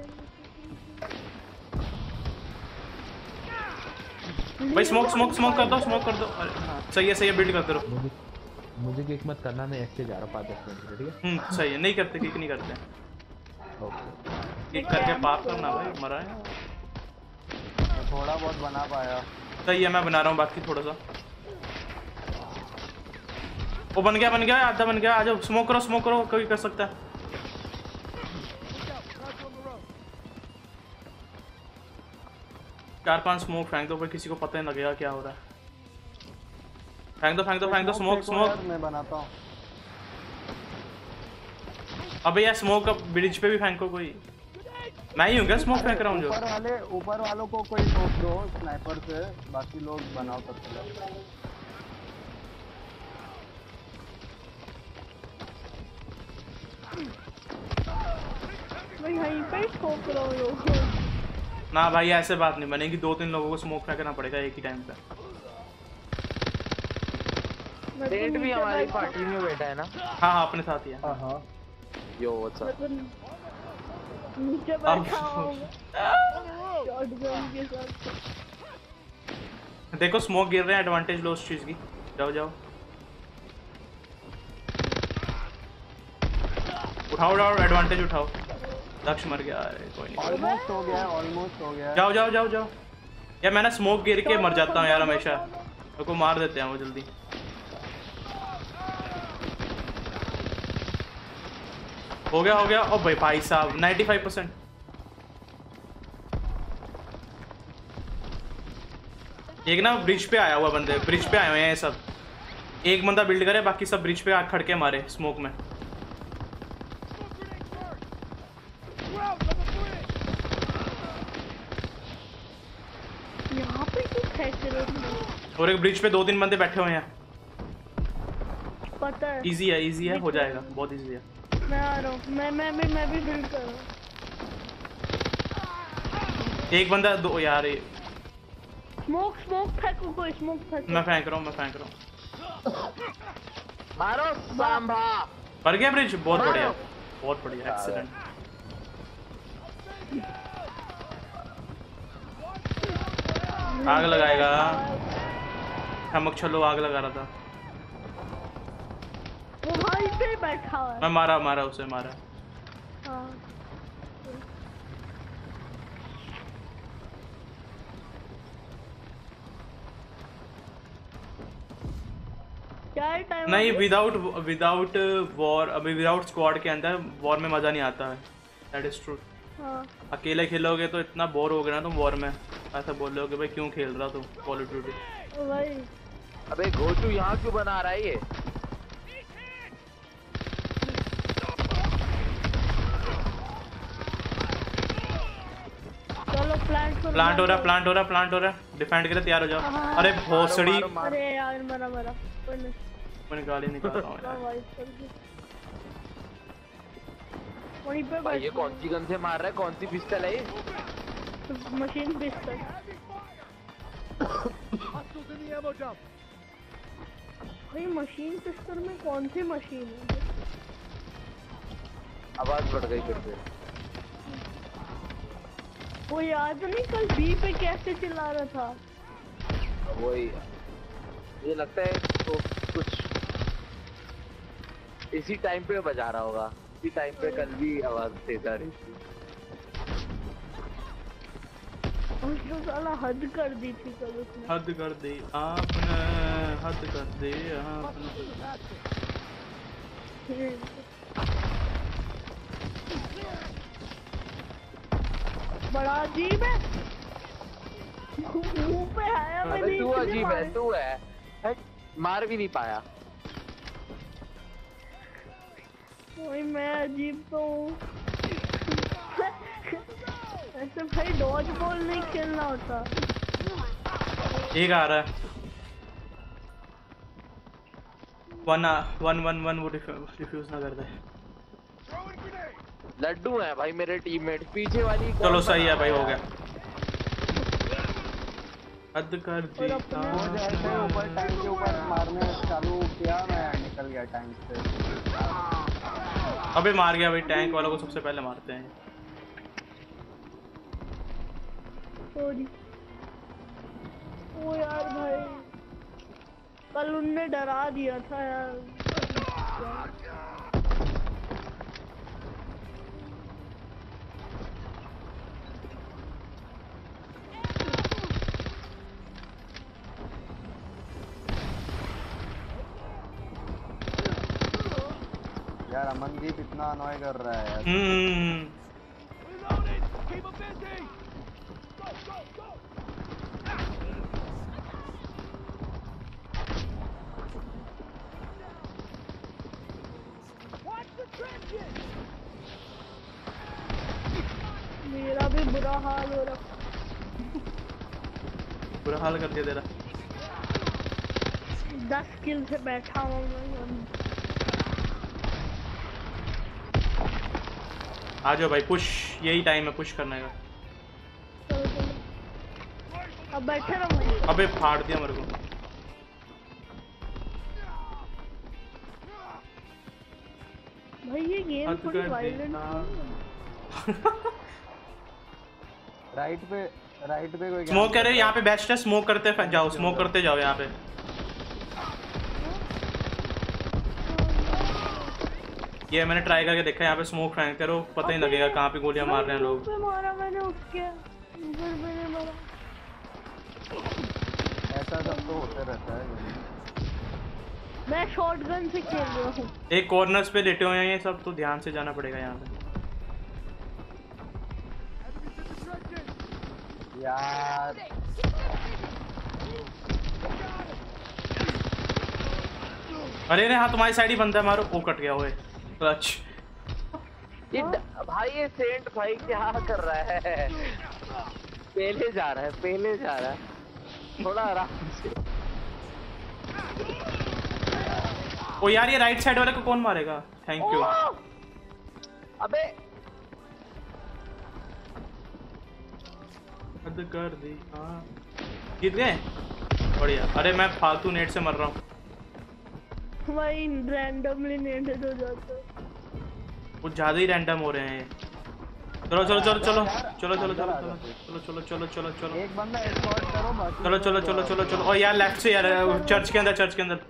Speaker 1: भाई स्मोक कर दो, सही है बिल्ड करते रहो।
Speaker 4: मुझे किक मत करना, मैं ऐसे जा रहा हूँ 5-10 मिनट, ठीक है?
Speaker 1: सही है, नहीं करते किक नहीं करते। किक करके पाप करना भाई, मरा है।
Speaker 5: थोड़ा बहुत बना पाया।
Speaker 1: सही है, मैं बना रहा हूँ बाकी थोड़ा सा। वो बन गया आधा बन गया। आ जाओ स्मोक करो, कोई कर सकता है। 4-5 स्मोक फेंक दो, पर किसी को पता नहीं लगेगा क्या हो रहा है। फेंक दो स्मोक।
Speaker 5: मैं बनाता हूँ।
Speaker 1: अबे यार स्मोक अब ब्रिज पे भी फेंको कोई। मैं ही हूँ क्या स्मोक फेंक रहा हूँ जो?
Speaker 5: ऊपर वालों को कोई ठोक दो स्नाइपर से, बाकी लोग बनाओ तब तक।
Speaker 7: मैं यहीं पे ठोक रहा हूँ।
Speaker 1: ना भाई ऐसे बात नहीं बनेगी, 2-3 लोगों को स्मोक फेंकना पड़ेगा एक ही टाइम पे।
Speaker 3: डेट भी हमारी पार्टी में बैठा है ना?
Speaker 1: हाँ अपने साथ ही है।
Speaker 6: हाँ
Speaker 3: यो व्हाट्स अप।
Speaker 7: नीचे बैठा हूँ शॉटगन के साथ।
Speaker 1: देखो स्मोक गिर रहे हैं, एडवांटेज लो उस चीज की। जाओ उठाओ एडवांटेज उठाओ। लक्ष्य मर गया, कोई नहीं।
Speaker 5: ऑलमोस्ट हो गया।
Speaker 1: जाओ यार, मैं ना स्मोक गिर के मर जाता हूँ यार हमेशा। मेरे को मार देते हैं वो जल्दी। हो गया। ओ भाई साहब 95%। एक ना ब्रिज पे आया हुआ बंदे, ब्रिज पे आए हुए हैं ये सब। एक बंदा बिल्ड करे, बाकी सब ब्रिज पे खड़ के मारे स्मोक में।
Speaker 7: यहाँ पे
Speaker 1: और एक ब्रिज पे 2-3 बंदे बैठे हुए हैं।
Speaker 7: पता है।
Speaker 1: इजी है, हो जाएगा, बहुत इजी है।
Speaker 7: मैं आ रहा हूँ, मैं भी बिल्ड कर रहा हूँ।
Speaker 1: एक बंदा दो यार।
Speaker 7: स्मोक फेंको, कोई स्मोक फेंको।
Speaker 1: मैं फेंक रहा हूँ।
Speaker 3: मारो सांभा।
Speaker 1: पर गया ब्रिज, बहुत बढ़िया एक्सीलेंट। आग लगाएगा, हमक चलो आग लगा रहा था।
Speaker 7: वो भाई पे बैठा है।
Speaker 1: मैं मारा उसे।
Speaker 7: हाँ। क्या है टाइम?
Speaker 1: नहीं विदाउट वॉर, अभी विदाउट स्क्वाड के अंदर वॉर में मजा नहीं आता है। That is true.
Speaker 7: हाँ।
Speaker 1: अकेले खेलोगे तो इतना बोर हो गया ना तुम वॉर में, ऐसा बोल रहे हो कि भाई क्यों खेल रहा तुम कॉल ऑफ ड्यूटी।
Speaker 7: भाई
Speaker 3: अबे गोचू यहाँ क्यों बना रहा है ये?
Speaker 7: चलो
Speaker 1: प्लांट हो रहा। डिफेंड के लिए तैयार हो जाओ। अरे भोसड़ी।
Speaker 7: अरे यार मरा
Speaker 1: मैं गाली निकाल रहा हूँ यार।
Speaker 7: वहीं पे
Speaker 3: भाई ये कौन सी गन से मार रहा है? कौन सी पिस्टल है ये?
Speaker 7: Machine pistol. भाई मशीन पिस्टल में कौन सी मशीन है?
Speaker 3: आवाज बढ़ गई फिर से।
Speaker 7: वो याद नहीं कल बी पे कैसे चिल्ला रहा था?
Speaker 3: वही मुझे लगता है तो कुछ इसी टाइम पे बजा रहा होगा। इसी टाइम पे कल भी आवाज देता रही थी।
Speaker 7: उसने साला हद कर दी थी कल उसने।
Speaker 1: हद कर दी आपने, हद कर दी आपने।
Speaker 7: बड़ा अजीब है, मुंह पे आया मैंने।
Speaker 3: तू अजीब है, तू है, मार भी नहीं पाया।
Speaker 7: वही मैं अजीब तो हूँ। ऐसे भाई डॉज बॉल नहीं खेलना होता।
Speaker 1: एक आ रहा है 1-1-1 वो डिफ्यूज ना कर दे।
Speaker 3: लड्डू है भाई मेरे टीममेट पीछे वाली।
Speaker 1: चलो सही है भाई, हो गया। हद कर दी।
Speaker 5: जैसे ऊपर टैंक के ऊपर मारने चालू किया मैं निकल गया टैंक से।
Speaker 1: अबे मार गया भाई, टैंक वालों को सबसे पहले मारते हैं।
Speaker 7: सॉरी। ओ यार भाई कल उनने डरा दिया था यार।
Speaker 5: यार अमनदीप इतना अनॉय कर रहा है यार।
Speaker 7: मेरा भी बुरा हाल हो रहा।
Speaker 1: बुरा हाल कर दिया तेरा।
Speaker 7: 10 किल से बैठा हूँ मैं।
Speaker 1: आ जाओ भाई, पुश, यही टाइम है पुश करने का।
Speaker 7: चलो चलो अब बैठे रहो भाई।
Speaker 1: अबे फाड़ दिया मेरे को।
Speaker 7: भाई ये गेम थोड़ी वायलेंट
Speaker 5: राइट पे कोई
Speaker 1: स्मोक करे यहाँ पे बेस्ट है। स्मोक करते जाओ, स्मोक करते जाओ यहाँ पे। ये मैंने ट्राई करके देखा, यहाँ पे स्मोक फेंक करो, पता ही लगेगा कहाँ पे गोलियां मार रहे हैं लोग।
Speaker 7: मारा मैंने उसके, मैंने मारा।
Speaker 5: ऐसा सब तो होते रहता है।
Speaker 7: मैं शॉटगन से खेल रहा हूँ।
Speaker 1: एक कॉर्नर्स पे लेटे हुए हैं ये सब, तो ध्यान से जाना पड़ेगा यहाँ पे।
Speaker 5: यार
Speaker 1: अरे हाँ तुम्हारी साइड ही बंदा है, मारो। ओ कट गया हुए क्लच।
Speaker 3: भाई ये सेंट भाई क्या कर रहा है? पहले जा रहा है थोड़ा आराम से।
Speaker 1: ओ यार ये राइट साइड वाले को कौन मारेगा? Thank you.
Speaker 3: अबे
Speaker 1: हद कर दी। हाँ जीत गए, बढ़िया। अरे मैं फालतू नेट से मर रहा हूँ।
Speaker 7: वही रैंडमली नेटेड हो जाता है।
Speaker 1: कुछ ज्यादा ही रैंडम हो रहे हैं। चलो चलो चलो चलो चलो चलो चलो चलो चलो चलो चलो चलो
Speaker 5: एक बंदा एस्कॉर्ट करो बाकी
Speaker 1: चलो चलो चलो चलो चलो। और यार लेफ्ट से यार, चर्च के अंदर, चर्च के अंदर।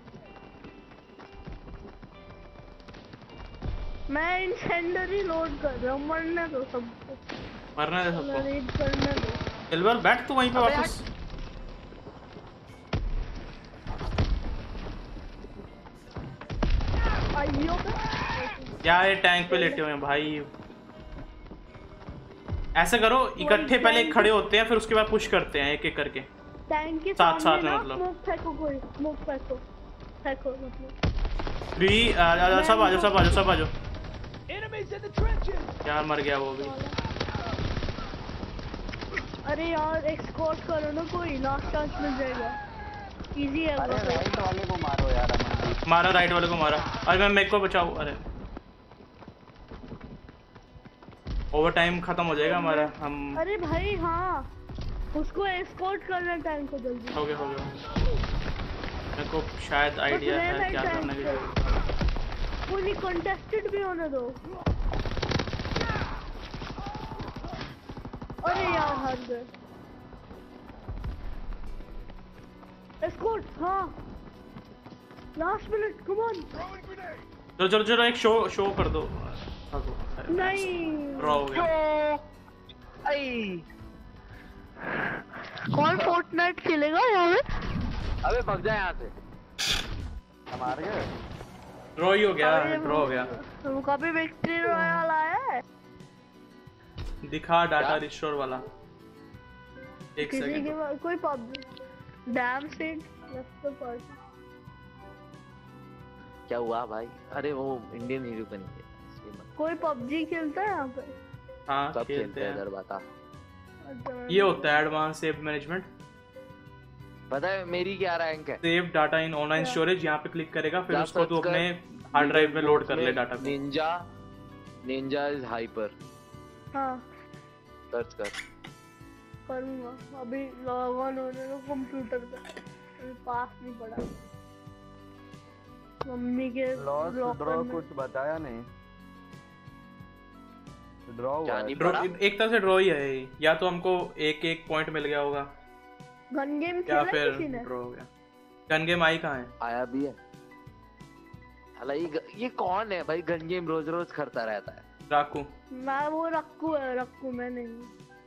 Speaker 7: मैं इंसेंडरी लोड कर रहा हूँ। मरने दो सबको,
Speaker 1: मरना है सबको।
Speaker 7: रीड करने दो।
Speaker 1: सिल्वर बैठ तू वहीं पे वापस।
Speaker 7: आइयो
Speaker 1: यार ये टैंक पे लेटे हुए हैं भाई। ऐसा करो, इकट्ठे पहले खड़े होते हैं, फिर उसके बाद पुश करते हैं एक एक करके।
Speaker 7: टैंक के
Speaker 1: साथ
Speaker 7: सामने
Speaker 1: में
Speaker 7: ना
Speaker 1: मतलब।
Speaker 7: स्मोक फेंको, कोई स्मोक फेंको मतलब।
Speaker 1: 3 सब आ जाओ, सब आ जाओ, सब आ जाओ। यार मर गया वो भी।
Speaker 7: अरे यार एक्सकोर्ट करो ना, कोई लास्ट चांस मिल जाएगा। इजी है।
Speaker 5: अरे राइट वाले को मारो यार अमनदीप।
Speaker 1: मारा, राइट वाले को मारा। अरे मैं मेरे को बचाओ। अरे ओवर टाइम खत्म हो जाएगा हमारा। हम
Speaker 7: अरे भाई हाँ, उसको एस्कॉर्ट करना टैंक को जल्दी।
Speaker 1: हो गया मेरे को शायद आइडिया है क्या करने की जरूरत।
Speaker 7: वो नहीं कंटेस्टेड भी होने दो। अरे यार हार गए। एस्कॉर्ट हाँ, लास्ट मिनट, कम ऑन।
Speaker 1: चलो चलो चलो एक शो कर दो।
Speaker 7: नहीं
Speaker 1: ड्रॉ हो गया।
Speaker 7: कौन फोर्टनाइट खेलेगा यहाँ पे?
Speaker 3: अबे भाग जा यहाँ से।
Speaker 5: हम हार गए।
Speaker 1: ड्रॉ ही हो गया, ड्रॉ हो गया।
Speaker 7: कभी विक्ट्री रॉयल आया है?
Speaker 1: दिखा डाटा रिस्टोर वाला। एक
Speaker 7: किसी
Speaker 1: सेकंड।
Speaker 7: के पास कोई public damn seat left party.
Speaker 3: क्या हुआ भाई? अरे वो इंडियन हीरो का नहीं है।
Speaker 7: कोई पबजी खेलता है यहाँ पे?
Speaker 1: हाँ
Speaker 3: सब
Speaker 1: खेलते हैं
Speaker 3: इधर बता।
Speaker 7: अच्छा,
Speaker 1: ये होता है एडवांस सेव मैनेजमेंट।
Speaker 3: पता है मेरी क्या रैंक है?
Speaker 1: Save data in online storage, यहाँ पे क्लिक करेगा फिर
Speaker 3: जा
Speaker 1: उसको तू
Speaker 3: search कर।
Speaker 1: अपने हार्ड ड्राइव में लोड कर ले डाटा को।
Speaker 3: Ninja is hyper.
Speaker 7: हाँ
Speaker 3: सर्च कर।
Speaker 7: करूँगा अभी लॉग ऑन होने दो कंप्यूटर पे। अभी पास नहीं पड़ा मम्मी के
Speaker 5: लॉस
Speaker 7: locker
Speaker 5: ड्रॉ
Speaker 7: में।
Speaker 5: कुछ बताया नहीं। ड्रॉ हुआ
Speaker 3: क्या
Speaker 5: है।
Speaker 3: नहीं
Speaker 1: ड्रॉ
Speaker 3: पड़ा?
Speaker 1: एक तरह से ड्रॉ ही है ये। या तो हमको एक एक पॉइंट मिल गया होगा
Speaker 7: गन गेम
Speaker 1: या
Speaker 7: खेला
Speaker 1: फिर
Speaker 7: किसी ने?
Speaker 1: ड्रॉ हो गया। गन गेम आई कहाँ है?
Speaker 3: आया भी है। अला ये कौन है भाई? गन गेम रोज रोज करता रहता है।
Speaker 1: राकू।
Speaker 7: मैं वो रक्कू है, रक्कू मैं नहीं।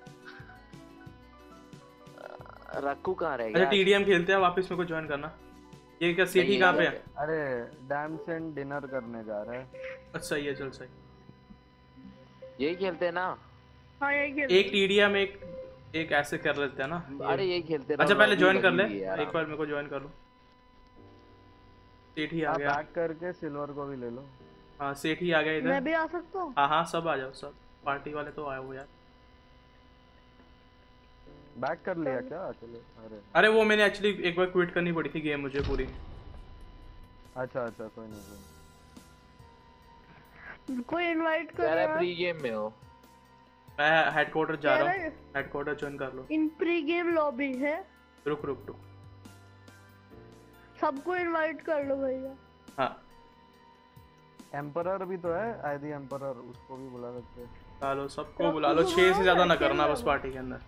Speaker 3: रक्कू कहाँ रह
Speaker 1: अच्छा
Speaker 3: गया?
Speaker 1: टीडीएम खेलते हैं, वापस मेरे को ज्वाइन करना। ये क्या सिटी
Speaker 3: नहीं,
Speaker 1: कहाँ पे
Speaker 3: ये-
Speaker 1: है?
Speaker 5: अरे डैम सेंड डिनर करने जा रहा है।
Speaker 1: अच्छा सही है, चल सही।
Speaker 3: यही खेलते हैं ना?
Speaker 7: हाँ यही खेल।
Speaker 1: एक टीडीएम एक ऐसे कर लेते हैं ना।
Speaker 3: अरे यही खेलते रहो।
Speaker 1: अच्छा पहले ज्वाइन कर ले,
Speaker 3: लगी हुई है यार।
Speaker 1: एक बार मेरे को ज्वाइन कर लो। सेठी आ
Speaker 5: आप
Speaker 1: गया।
Speaker 5: बैक करके सिल्वर को भी ले लो।
Speaker 1: हाँ सेठी आ गया
Speaker 7: मैं
Speaker 1: इधर।
Speaker 7: भी आ सकता हूँ?
Speaker 1: हाँ हाँ सब आ जाओ, सब पार्टी वाले तो आए हो यार।
Speaker 5: बैक कर लिया क्या अकेले? अरे
Speaker 1: अरे वो मैंने एक्चुअली एक बार क्विट करनी पड़ी थी गेम मुझे पूरी।
Speaker 5: अच्छा अच्छा कोई नहीं।
Speaker 7: कोई इनवाइट
Speaker 3: कह रहा है
Speaker 7: कर
Speaker 3: प्री गेम में हो।
Speaker 1: मैं हेडक्वार्टर जा
Speaker 7: कह
Speaker 1: रहा
Speaker 7: रहा
Speaker 1: हूँ,
Speaker 7: है।
Speaker 1: हेडक्वार्टर ज्वाइन कर लो।
Speaker 7: इन प्री गेम लॉबी है,
Speaker 1: रुक रुक रुक।
Speaker 7: सबको इनवाइट कर लो भैया।
Speaker 1: हाँ
Speaker 5: एम्परर भी तो है, आईडी एम्परर, उसको भी बुला सकते हैं।
Speaker 1: बुला लो, सबको बुला लो। 6 से ज्यादा ना करना बस पार्टी के अंदर।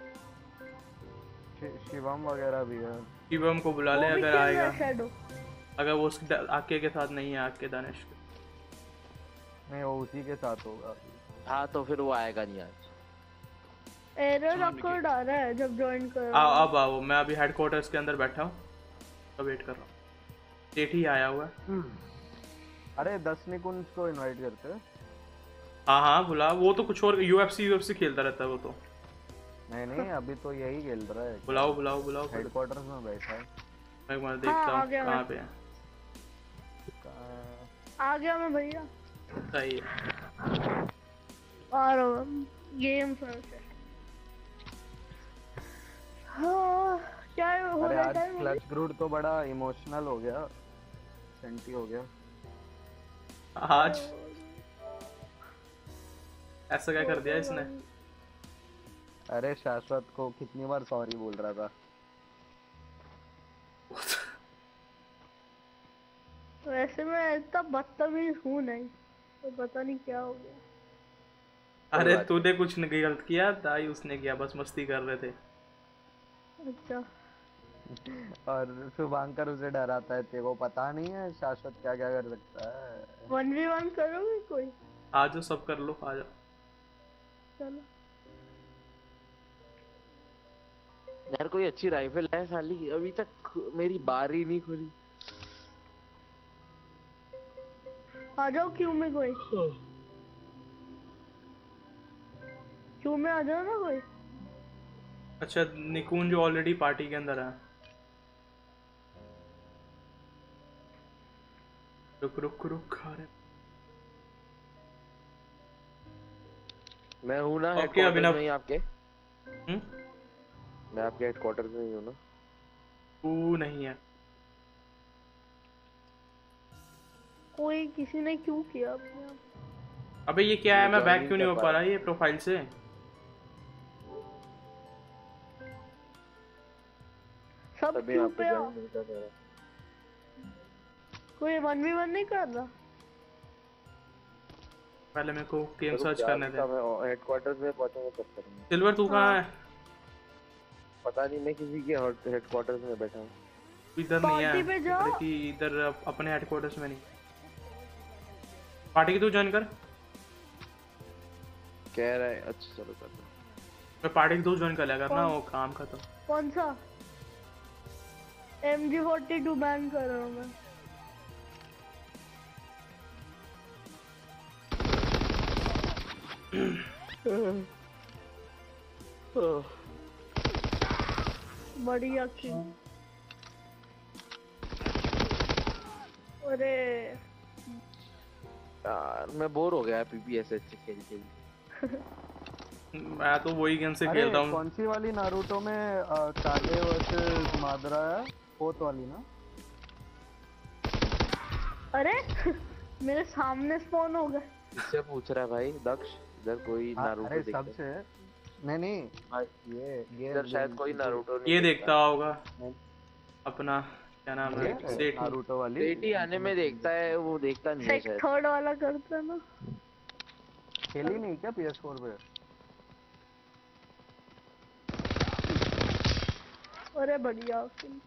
Speaker 5: शिवम वगैरह भी है।
Speaker 1: शिवम को बुला ले
Speaker 7: वो भी
Speaker 1: अगर
Speaker 7: खेल रहा
Speaker 1: आएगा।
Speaker 7: है शैडो।
Speaker 1: अगर वो उसके आके के साथ नहीं है, आके दानिश के।
Speaker 5: नहीं वो उसी के साथ होगा।
Speaker 3: हाँ तो फिर वो आएगा नहीं आज।
Speaker 7: एरर रिकॉर्ड आ रहा है जब ज्वाइन कर।
Speaker 1: अब आओ, मैं अभी हेडक्वार्टर्स के अंदर बैठा हूँ तो वेट कर रहा हूँ। सेठी आया हुआ है।
Speaker 5: अरे 10 निकुंज को इनवाइट करते हैं।
Speaker 1: हाँ हाँ बुला, वो तो कुछ और यूएफसी खेलता रहता है वो तो।
Speaker 5: नहीं नहीं अभी तो यही खेल रहा है।
Speaker 1: बुलाओ बुलाओ बुलाओ।
Speaker 5: हेडक्वार्टर्स में बैठा है।
Speaker 1: मैं एक बार देखता
Speaker 7: आ
Speaker 1: हूँ
Speaker 7: गया
Speaker 1: कहाँ
Speaker 7: मैं।
Speaker 1: पे है।
Speaker 7: आ गया मैं भैया,
Speaker 1: सही है।
Speaker 7: आ रहा हूँ गेम से। हाँ क्या हो
Speaker 5: अरे
Speaker 7: रहा
Speaker 5: आज
Speaker 7: है?
Speaker 5: क्लच ग्रूड तो बड़ा इमोशनल हो गया, सेंटी हो गया।
Speaker 1: आज ऐसा क्या कर दिया इसने?
Speaker 5: अरे शाश्वत को कितनी बार सॉरी बोल रहा था।
Speaker 7: वैसे मैं इतना बदतमीज हूँ नहीं, तो पता नहीं क्या हो गया।
Speaker 1: अरे तूने कुछ नहीं गलत किया, दाई उसने किया, बस मस्ती कर रहे थे।
Speaker 7: अच्छा
Speaker 5: और शुभांकर उसे डराता है, तेरे को पता नहीं है शाश्वत क्या क्या कर सकता है।
Speaker 7: 1v1 करोगे कोई?
Speaker 1: आ जाओ सब कर लो, आ जाओ।
Speaker 7: चलो
Speaker 3: यार कोई अच्छी राइफल है साली? अभी तक मेरी बार ही नहीं खुली।
Speaker 7: आ जाओ क्यू में कोई। क्यू में आ जाओ ना कोई।
Speaker 1: अच्छा निकुंज जो ऑलरेडी पार्टी के अंदर है। रुक रुक रुक। अरे
Speaker 3: मैं हूँ ना
Speaker 1: Okay,
Speaker 3: हेडक्वार्टर्स
Speaker 1: अभिनव।
Speaker 3: में ही आपके।
Speaker 1: हम्म,
Speaker 3: मैं आपके हेडक्वार्टर्स में ही हूँ ना।
Speaker 1: तू नहीं है।
Speaker 7: कोई किसी ने क्यों किया अपने आप?
Speaker 1: अबे ये क्या है, मैं
Speaker 3: join
Speaker 1: बैक
Speaker 3: नहीं
Speaker 1: क्यों नहीं
Speaker 3: कर
Speaker 1: हो
Speaker 3: पा
Speaker 1: पा
Speaker 3: रहा।
Speaker 1: रहा ये प्रोफाइल से?
Speaker 7: सब
Speaker 3: तभी
Speaker 7: क्यों
Speaker 3: आपको
Speaker 7: पे आओ?
Speaker 3: ज्वाइन नहीं कर रहा।
Speaker 7: कोई 1v1 नहीं कर रहा?
Speaker 1: पहले मेरे को गेम सर्च करने दे।
Speaker 3: हेडक्वार्टर्स में पहुंचूंगा तब करूंगा।
Speaker 1: सिल्वर तू कहाँ है?
Speaker 3: पता नहीं, मैं किसी के हेडक्वार्टर्स में बैठा हूँ।
Speaker 1: तू इधर नहीं है?
Speaker 7: पार्टी पे जाओ।
Speaker 1: अरे कि इधर अपने हेडक्वार्टर्स में नहीं। पार्टी की तू ज्वाइन कर।
Speaker 3: कह रहा है अच्छा चलो कर दो।
Speaker 1: मैं पार्टी दोस्त ज्वाइन कर लिया करना, वो काम खत्म।
Speaker 7: कौन सा? MG42 बैन कर रहा हूँ मैं। बढ़िया की। अरे
Speaker 3: यार मैं बोर हो गया PPSH खेल खेल।
Speaker 1: मैं तो वही गेम से खेलता हूँ।
Speaker 5: कौन सी वाली नारुतो में कागे वर्सेस मादरा है? 4th वाली ना?
Speaker 7: अरे मेरे सामने स्पॉन हो गए।
Speaker 3: किससे पूछ रहा है भाई दक्ष? इधर कोई नारुतो
Speaker 5: अरे
Speaker 3: देखता
Speaker 5: सबसे नहीं ये
Speaker 3: इधर शायद कोई नारुतो नहीं
Speaker 1: ये देखता होगा अपना, क्या नाम है, सेठ
Speaker 5: नारुतो वाली।
Speaker 3: सेठी आने में देखता है, वो देखता नहीं है शायद।
Speaker 7: थर्ड वाला करता है ना।
Speaker 5: खेली नहीं क्या PS4 पे?
Speaker 7: अरे बढ़िया।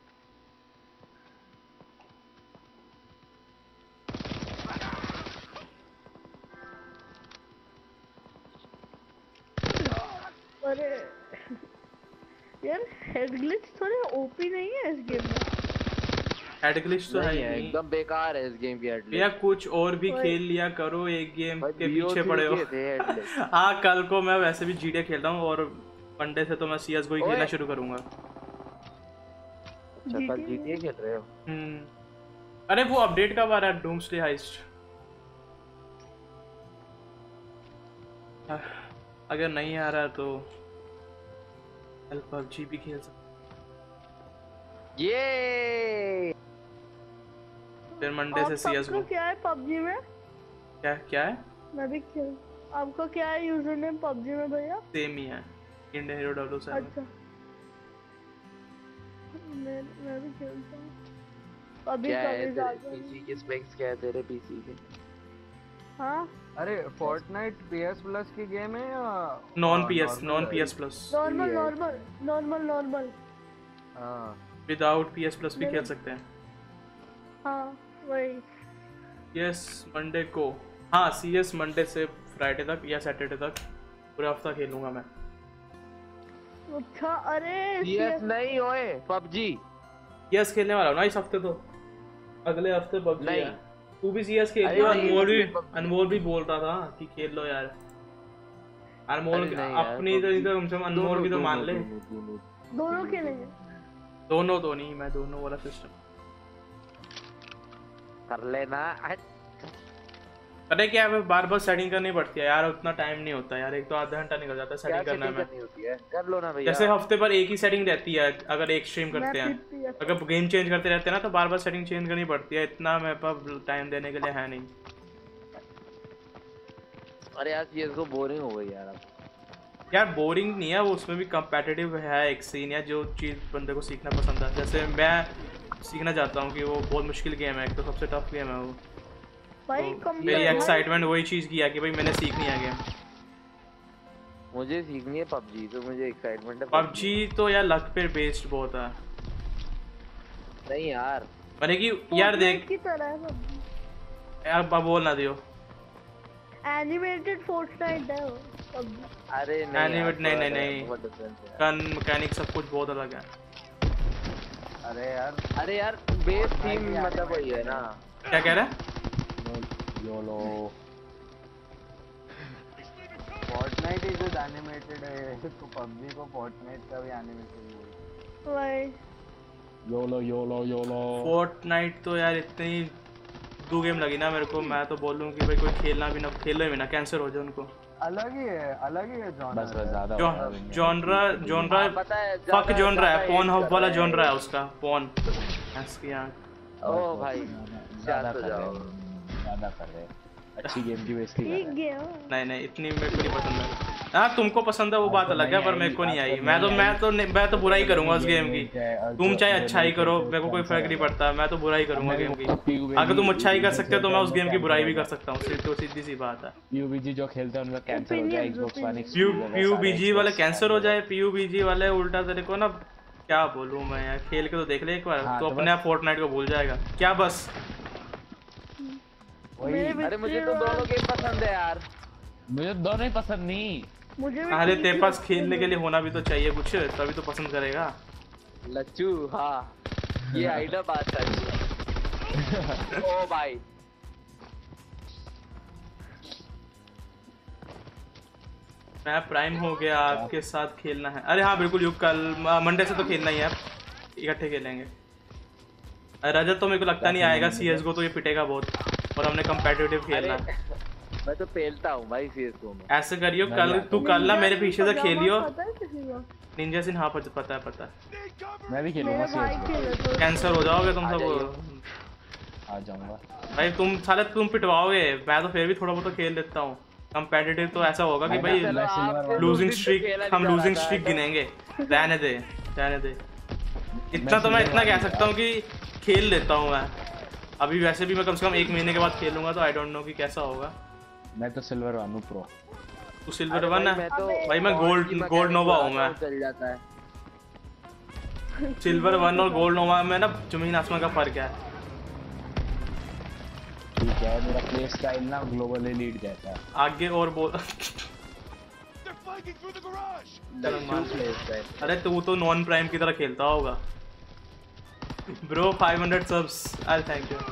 Speaker 7: अरे यार हेड ग्लिच थोड़े ओपी नहीं है इस गेम में।
Speaker 1: हेड ग्लिच तो है ही नहीं,
Speaker 3: एकदम बेकार है इस गेम की हेड ग्लिच।
Speaker 1: या कुछ और भी खेल लिया करो, एक गेम के पीछे पड़े हो।
Speaker 3: थे
Speaker 1: हाँ कल को मैं वैसे भी GTA खेलता हूँ और मंडे से तो मैं CS:GO ही खेलना शुरू करूंगा।
Speaker 3: अच्छा कल GTA खेल रहे हो?
Speaker 1: अरे वो अपडेट कब आ रहा है, डूम्सडे हाइस्ट? अगर नहीं आ रहा तो कल PUBG भी खेल सकते।
Speaker 3: ये
Speaker 1: फिर मंडे से CS:GO।
Speaker 7: क्या है PUBG में?
Speaker 1: क्या है?
Speaker 7: मैं भी खेल। आपका क्या है यूजर नेम PUBG में भैया?
Speaker 1: सेम ही है, इंडियन हीरो 007।
Speaker 7: अच्छा मैं भी खेलता हूँ अभी।
Speaker 3: क्या है
Speaker 7: कभी
Speaker 3: पीसी के स्पेक्स क्या है तेरे पीसी के?
Speaker 7: हाँ
Speaker 5: अरे फोर्टनाइट PS Plus की गेम है या
Speaker 1: नॉन PS Plus?
Speaker 7: नॉर्मल।
Speaker 5: हाँ
Speaker 1: विदाउट PS Plus भी खेल सकते हैं।
Speaker 7: हाँ वही।
Speaker 1: यस मंडे को, हाँ CS मंडे से फ्राइडे तक या सैटरडे तक पूरा हफ्ता खेलूंगा मैं।
Speaker 7: अच्छा अरे
Speaker 3: CS नहीं ओए PUBG।
Speaker 1: CS खेलने वाला हूँ ना इस हफ्ते, तो अगले हफ्ते PUBG
Speaker 3: नहीं।
Speaker 1: है। तू भी CS खेल लियो। अनमोल भी बोल रहा था कि खेल लो यार। अनमोल अपनी तो कम से कम अनमोल भी तो मान ले।
Speaker 7: दोनों खेलेंगे?
Speaker 1: दोनों तो नहीं, मैं दोनों वाला सिस्टम
Speaker 3: कर लेना।
Speaker 1: अरे क्या है, बार बार सेटिंग करनी पड़ती है यार, उतना टाइम नहीं होता यार। एक तो आधा घंटा निकल जाता है सेटिंग करने में।
Speaker 3: कर लो ना भैया।
Speaker 1: जैसे हफ्ते पर एक ही सेटिंग रहती है अगर एक स्ट्रीम करते हैं, अगर गेम चेंज करते रहते हैं ना तो बार बार सेटिंग चेंज करनी पड़ती है। इतना मेरे पास टाइम देने के लिए है नहीं।
Speaker 3: अरे यार CS:GO बोरिंग हो गई यार अब।
Speaker 1: यार बोरिंग नहीं है वो, उसमें भी कम्पेटिटिव है एक सीन है जो चीज़ बंदे को सीखना पसंद है। जैसे मैं सीखना चाहता हूँ कि वो बहुत मुश्किल गेम है, एक तो सबसे टफ गेम है वो।
Speaker 7: भाई
Speaker 1: तो मेरी एक्साइटमेंट वही चीज़ की है कि भाई मैंने सीखनी है गेम।
Speaker 3: मुझे सीखनी है PUBG, तो मुझे एक्साइटमेंट है।
Speaker 1: PUBG तो यार लक पे बेस्ड बहुत है।
Speaker 3: नहीं यार
Speaker 1: मैंने कि यार देख
Speaker 7: की तरह है PUBG।
Speaker 1: यार बोल ना दियो।
Speaker 7: एनिमेटेड फोर्टनाइट है वो PUBG।
Speaker 3: अरे नहीं
Speaker 1: एनिमेट नहीं गन मैकेनिक सब कुछ बहुत अलग है।
Speaker 5: अरे यार
Speaker 3: बेस थीम मतलब वही है ना।
Speaker 1: क्या कह रहा है?
Speaker 4: योलो
Speaker 5: फोर्टनाइट ही जो एनिमेटेड है तो PUBG को फोर्टनाइट का भी एनिमेटेड है
Speaker 7: भाई।
Speaker 4: योलो
Speaker 1: फोर्टनाइट तो यार इतनी दो गेम लगी ना मेरे को, मैं तो बोलूँ कि भाई कोई खेलना भी ना, खेलो भी ना, कैंसर हो जाए उनको।
Speaker 5: अलग ही है
Speaker 4: बस ज्यादा
Speaker 1: जॉनरा फक जॉनरा है, पॉन हब वाला जॉनरा है उसका, पॉन की आंख।
Speaker 3: ओ भाई
Speaker 4: ज्यादा कर रहे हैं। अच्छी गेम की बेइज्जती कर रहे हैं।
Speaker 1: नहीं इतनी मेरे को नहीं पसंद है। हाँ तुमको पसंद है वो बात अलग है, पर मेरे को नहीं आई। मैं तो बुरा ही करूंगा उस गेम की। तुम चाहे अच्छा ही करो, मेरे को कोई फर्क नहीं पड़ता, मैं तो बुरा ही करूंगा गेम की। अगर तुम अच्छा ही कर सकते हो तो मैं उस गेम की बुराई भी कर सकता हूँ, तो सीधी सी बात है।
Speaker 4: PUBG जो खेलते हैं उनका कैंसर हो जाए, Xbox One X
Speaker 1: PUBG वाले कैंसर हो जाए, PUBG वाले उल्टा तेरे को ना क्या बोलूँ मैं यार, खेल के तो देख ले एक बार। तो अपने आप फोर्टनाइट को भूल जाएगा क्या बस।
Speaker 3: अरे मुझे तो दोनों गेम पसंद है यार।
Speaker 4: मुझे दोनों ही पसंद नहीं।
Speaker 7: मुझे भी
Speaker 1: अरे
Speaker 7: ठीक
Speaker 1: तेरे
Speaker 7: ही
Speaker 1: पास
Speaker 7: लगती
Speaker 1: खेलने
Speaker 7: है।
Speaker 1: के लिए होना भी तो चाहिए कुछ, तभी तो पसंद करेगा।
Speaker 3: लच्चू हाँ ये आई ना बात सच। ओ भाई
Speaker 1: मैं प्राइम हो गया, आपके साथ खेलना है। अरे हाँ बिल्कुल युग, कल मंडे से तो खेलना ही है, इकट्ठे खेलेंगे। रजत तो मेरे को लगता नहीं आएगा, CSGO तो ये पिटेगा बहुत, और हमने कंपेटिटिव खेलना है।
Speaker 3: मैं तो पेलता हूँ भाई CSGO में।
Speaker 1: ऐसे करियो कल तू कल ना मेरे पीछे से खेलियो।
Speaker 7: पता है किसी को?
Speaker 1: निंजा सिन हाँ पता है।
Speaker 4: मैं भी खेलूंगा
Speaker 7: मेरे भाई
Speaker 4: CS:GO।
Speaker 7: खेले तो
Speaker 1: कैंसर हो जाओगे तुम सब।
Speaker 4: आ जाऊंगा।
Speaker 1: भाई तुम साले तुम पिटवाओगे, मैं तो फिर भी थोड़ा बहुत तो खेल लेता हूँ। कंपेटिटिव तो ऐसा होगा कि भाई लूजिंग स्ट्रीक, हम लूजिंग स्ट्रीक गिनेंगे। रहने दे। इतना तो मैं इतना कह सकता हूँ कि खेल लेता हूँ मैं। अभी वैसे भी मैं कम से कम 1 महीने के बाद खेलूंगा, तो आई डोंट नो कि कैसा होगा।
Speaker 4: मैं तो सिल्वर 1 हूँ प्रो।
Speaker 1: तू सिल्वर 1 है? भाई मैं गोल्ड नोवा हूँ। मैं
Speaker 3: चल जाता है।
Speaker 1: सिल्वर 1 और गोल्ड नोवा में ना जमीन आसमान का फर्क है।
Speaker 4: ठीक है, मेरा प्ले स्टाइल ना ग्लोबल एलीट जैसा है।
Speaker 1: आगे और बोल। अरे तू तो नॉन प्राइम की तरह खेलता होगा। Bro 500 subs, I thank you.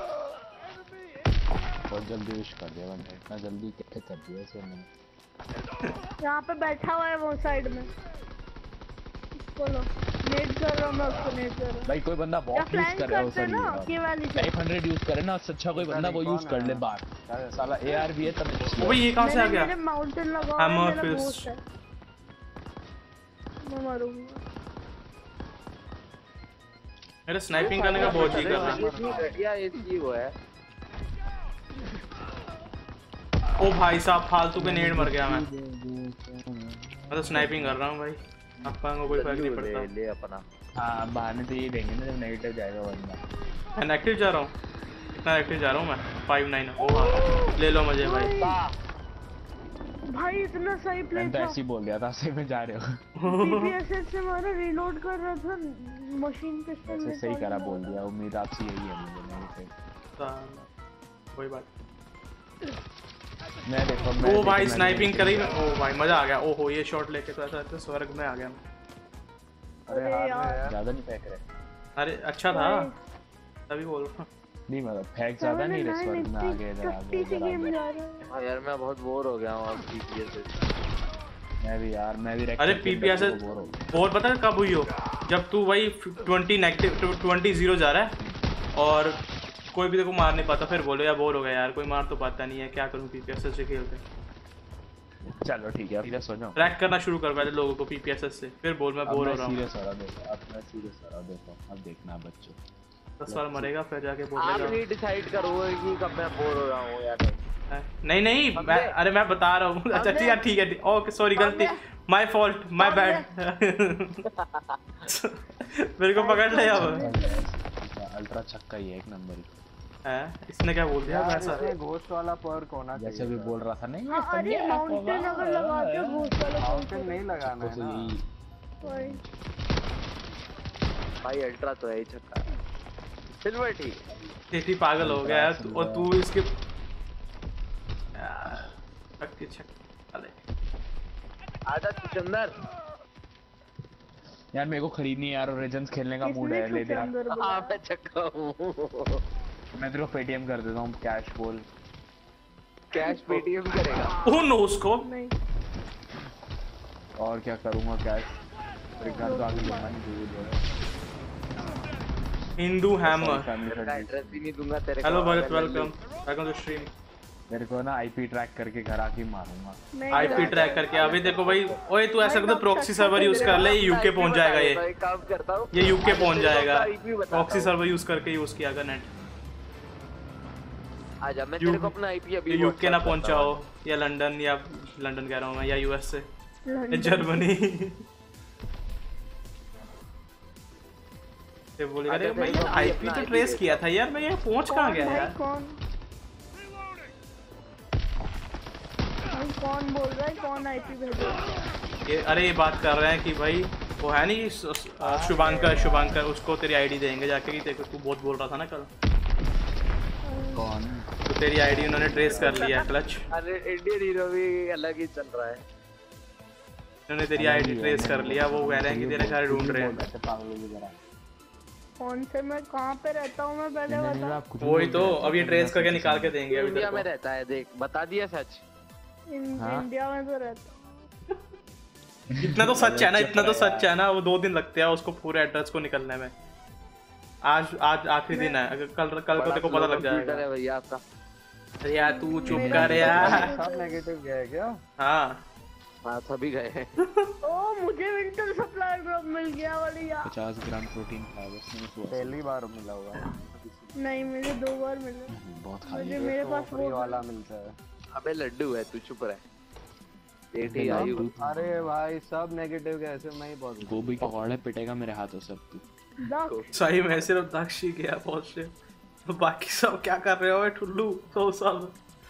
Speaker 4: बहुत जल्दी विश कर दिया मैंने, इतना जल्दी कैसे कर दिया इसे मैंने।
Speaker 7: यहाँ पे बैठा हुआ है वो साइड में। बोलो नेट कर रहा हूँ मैं, उसको नेट कर रहा हूँ।
Speaker 4: भाई कोई बंदा बॉट यूज कर रहा है उसे
Speaker 7: ना के वाली से।
Speaker 4: 500 यूज करे ना, उससे अच्छा कोई बंदा वो यूज कर ले बाहर। साला AR भी है तब।
Speaker 1: ओ भाई ये कहाँ से आ गया?
Speaker 7: मेरे माउंटेन लगा है, मेरा घोस्ट है। मैं मरूंगा।
Speaker 1: मेरा स्नाइपिंग करने का बहुत जी कर रहा है।
Speaker 3: घटिया इसकी वो है।
Speaker 1: ओ भाई साहब फालतू के नेड मर गया मैं तो स्नाइपिंग कर रहा हूँ भाई। आपका को कोई फर्क नहीं पड़ता।
Speaker 3: ले अपना।
Speaker 4: हाँ बहाने तो ये देंगे ना जब नेगेटिव जाएगा वरना।
Speaker 1: मैं एक्टिव जा रहा हूँ, कितना एक्टिव जा रहा हूँ मैं 59। ओ हाँ ले लो मुझे भाई।
Speaker 7: भाई इतना सही प्ले
Speaker 4: मैं तो
Speaker 7: था।
Speaker 4: ऐसे ही बोल दिया था, सही में जा रहे हो।
Speaker 7: PPSS से मारा, रीलोड कर रहा था मशीन पिस्टल
Speaker 4: ऐसे सही करा बोल दिया, उम्मीद आपसे यही है मुझे। नहीं
Speaker 1: कोई बात।
Speaker 4: मैं देखो
Speaker 1: ओ भाई स्नाइपिंग करी। ओ भाई मजा आ गया। ओहो ये शॉट लेके तो ऐसा लगता स्वर्ग में आ गया।
Speaker 5: अरे यार
Speaker 4: ज्यादा नहीं फेंक रहे।
Speaker 1: अरे अच्छा था तभी बोल रहा हूँ।
Speaker 4: नहीं मतलब फेंक ज्यादा नहीं रहे, स्वर्ग में आगे इधर आगे इधर आगे।
Speaker 3: हाँ यार मैं बहुत बोर हो गया हूँ अब PPSS।
Speaker 4: मैं भी यार मैं भी।
Speaker 1: अरे PPSS बोर पता है कब हुई हो? जब तू वही 20 नेगेटिव 20 जा रहा है और कोई भी देखो मार नहीं पाता, फिर बोलो यार बोर हो गया यार, कोई मार तो पाता नहीं है, क्या करूँ PPSS से खेलते।
Speaker 4: चलो ठीक है सीरियस हो जाओ।
Speaker 1: ट्रैक करना शुरू कर पहले लोगों को PPSS से, फिर बोल मैं बोर हो रहा हूँ।
Speaker 4: सीरियस हो रहा देखो, अब मैं सीरियस हो रहा देखो, अब देखना बच्चों
Speaker 1: 10 बार मरेगा फिर जाके
Speaker 3: आप
Speaker 1: बोलेगा।
Speaker 3: नहीं डिसाइड करोगे कि कब मैं बोर हो रहा हूँ या नहीं।
Speaker 1: नहीं मैं अरे मैं बता रहा हूँ। अच्छा ठीक है ठीक है ओके सॉरी गलती, माय फॉल्ट माय बैड। मेरे को पकड़ ले अब।
Speaker 4: अल्ट्रा छक्का ही है एक नंबर ही
Speaker 1: है। इसने क्या बोल दिया वैसा?
Speaker 5: घोस्ट वाला पर्क होना चाहिए।
Speaker 4: जैसे भी बोल रहा था नहीं।
Speaker 7: अरे माउंटेन अगर लगाते हो घोस्ट वाला
Speaker 5: माउंटेन नहीं लगाना है ना
Speaker 3: भाई अल्ट्रा तो है ही छक्का। सिल्वर ठीक
Speaker 1: तेरी पागल हो गया है और तू इसके
Speaker 3: आजा चंदर।
Speaker 4: यार मेरे को खरीदनी है यार, ओरिजिन्स खेलने का मूड है, ले दे यार।
Speaker 3: हाँ मैं छक्का हूँ।
Speaker 4: मैं तेरे को पेटीएम कर देता हूँ कैश बोल।
Speaker 3: कैश पेटीएम करेगा?
Speaker 1: ओह नो उसको
Speaker 7: नहीं।
Speaker 4: और क्या करूँगा कैश, मेरे घर तो आगे लूँगा नहीं दूर है।
Speaker 1: हिंदू हैमर।
Speaker 3: एड्रेस भी नहीं दूंगा तेरे को।
Speaker 1: Hello Bharat welcome to stream.
Speaker 4: मेरे को ना आईपी ट्रैक करके घर आके मारूंगा।
Speaker 1: आईपी ट्रैक करके अभी देखो भाई। ओए तू ऐसा कर दो प्रॉक्सी सर्वर यूज कर ले, यूके पहुंच जाएगा ये।
Speaker 3: काम करता हूँ
Speaker 1: ये यूके पहुंच जाएगा। प्रॉक्सी सर्वर यूज करके यूज किया कर नेट।
Speaker 3: आजा मैं तेरे को अपना आईपी अभी
Speaker 1: यूके ना पहुंचाओ या लंदन, या लंदन कह रहा हूँ मैं, या यूएस से या जर्मनी। ये बोलेगा अरे मैं आईपी तो ट्रेस किया था यार, मैं ये पहुंच कहाँ गया यार?
Speaker 7: कौन बोल रहा है? कौन आईपी भेजा?
Speaker 1: ये अरे ये बात कर रहे हैं कि भाई वो है नहीं शुभांकर उसको तेरी आईडी देंगे जाके कि तेरे को तू बहुत बोल रहा था ना कल।
Speaker 4: कौन?
Speaker 1: तो तेरी आईडी उन्होंने ट्रेस कर लिया है क्लच।
Speaker 3: अरे इंडियन हीरो भी अलग ही चल रहा है।
Speaker 1: उन्होंने तेरी आईडी ट्रेस कर लिया, वो कह रहे हैं कि तेरे घर ढूंढ रहे हैं।
Speaker 4: ऐसे पागलों की तरह।
Speaker 7: कौन से, मैं कहाँ पे रहता हूँ मैं पहले बता।
Speaker 1: वही तो अब ये ट्रेस करके निकाल के देंगे अभी
Speaker 3: इंडिया
Speaker 1: तेरे
Speaker 3: में
Speaker 1: को।
Speaker 3: रहता है, देख बता दिया सच।
Speaker 7: इंडिया में तो रहता हूँ।
Speaker 1: इतना तो सच है ना, इतना तो सच है ना, वो 2 दिन लगते हैं उसको पूरे एड्रेस को निकलने में। आज आखिरी दिन है, अगर कल को तेरे को पता लग जाएगा।
Speaker 3: है भैया आपका।
Speaker 1: अरे यार तू चुप कर यार।
Speaker 5: सब नेगेटिव गया है क्या?
Speaker 1: हाँ
Speaker 3: हाँ सभी गए हैं।
Speaker 7: ओ मुझे विंटर सप्लाई ड्रॉप मिल गया बढ़िया।
Speaker 4: 50 ग्राम प्रोटीन खाया बस मैंने सुबह।
Speaker 5: पहली बार मिला हुआ है।
Speaker 7: नहीं मुझे 2 बार मिला।
Speaker 4: बहुत खा
Speaker 7: मुझे
Speaker 4: लिया।
Speaker 7: मेरे पास
Speaker 5: फ्री
Speaker 7: वो
Speaker 5: वाला मिलता है।
Speaker 3: अबे लड्डू है, तू चुप रह। बेटी आई हूँ।
Speaker 5: अरे भाई सब नेगेटिव कैसे, मैं ही बहुत
Speaker 4: गोभी का औड़े पिटेगा मेरे हाथों से अब तू।
Speaker 7: दक्ष।
Speaker 1: सही में सिर्फ दाक्षी गया पहुंच से, तो बाकी सब क्या कर रहे हो ठुल्लू? तो सब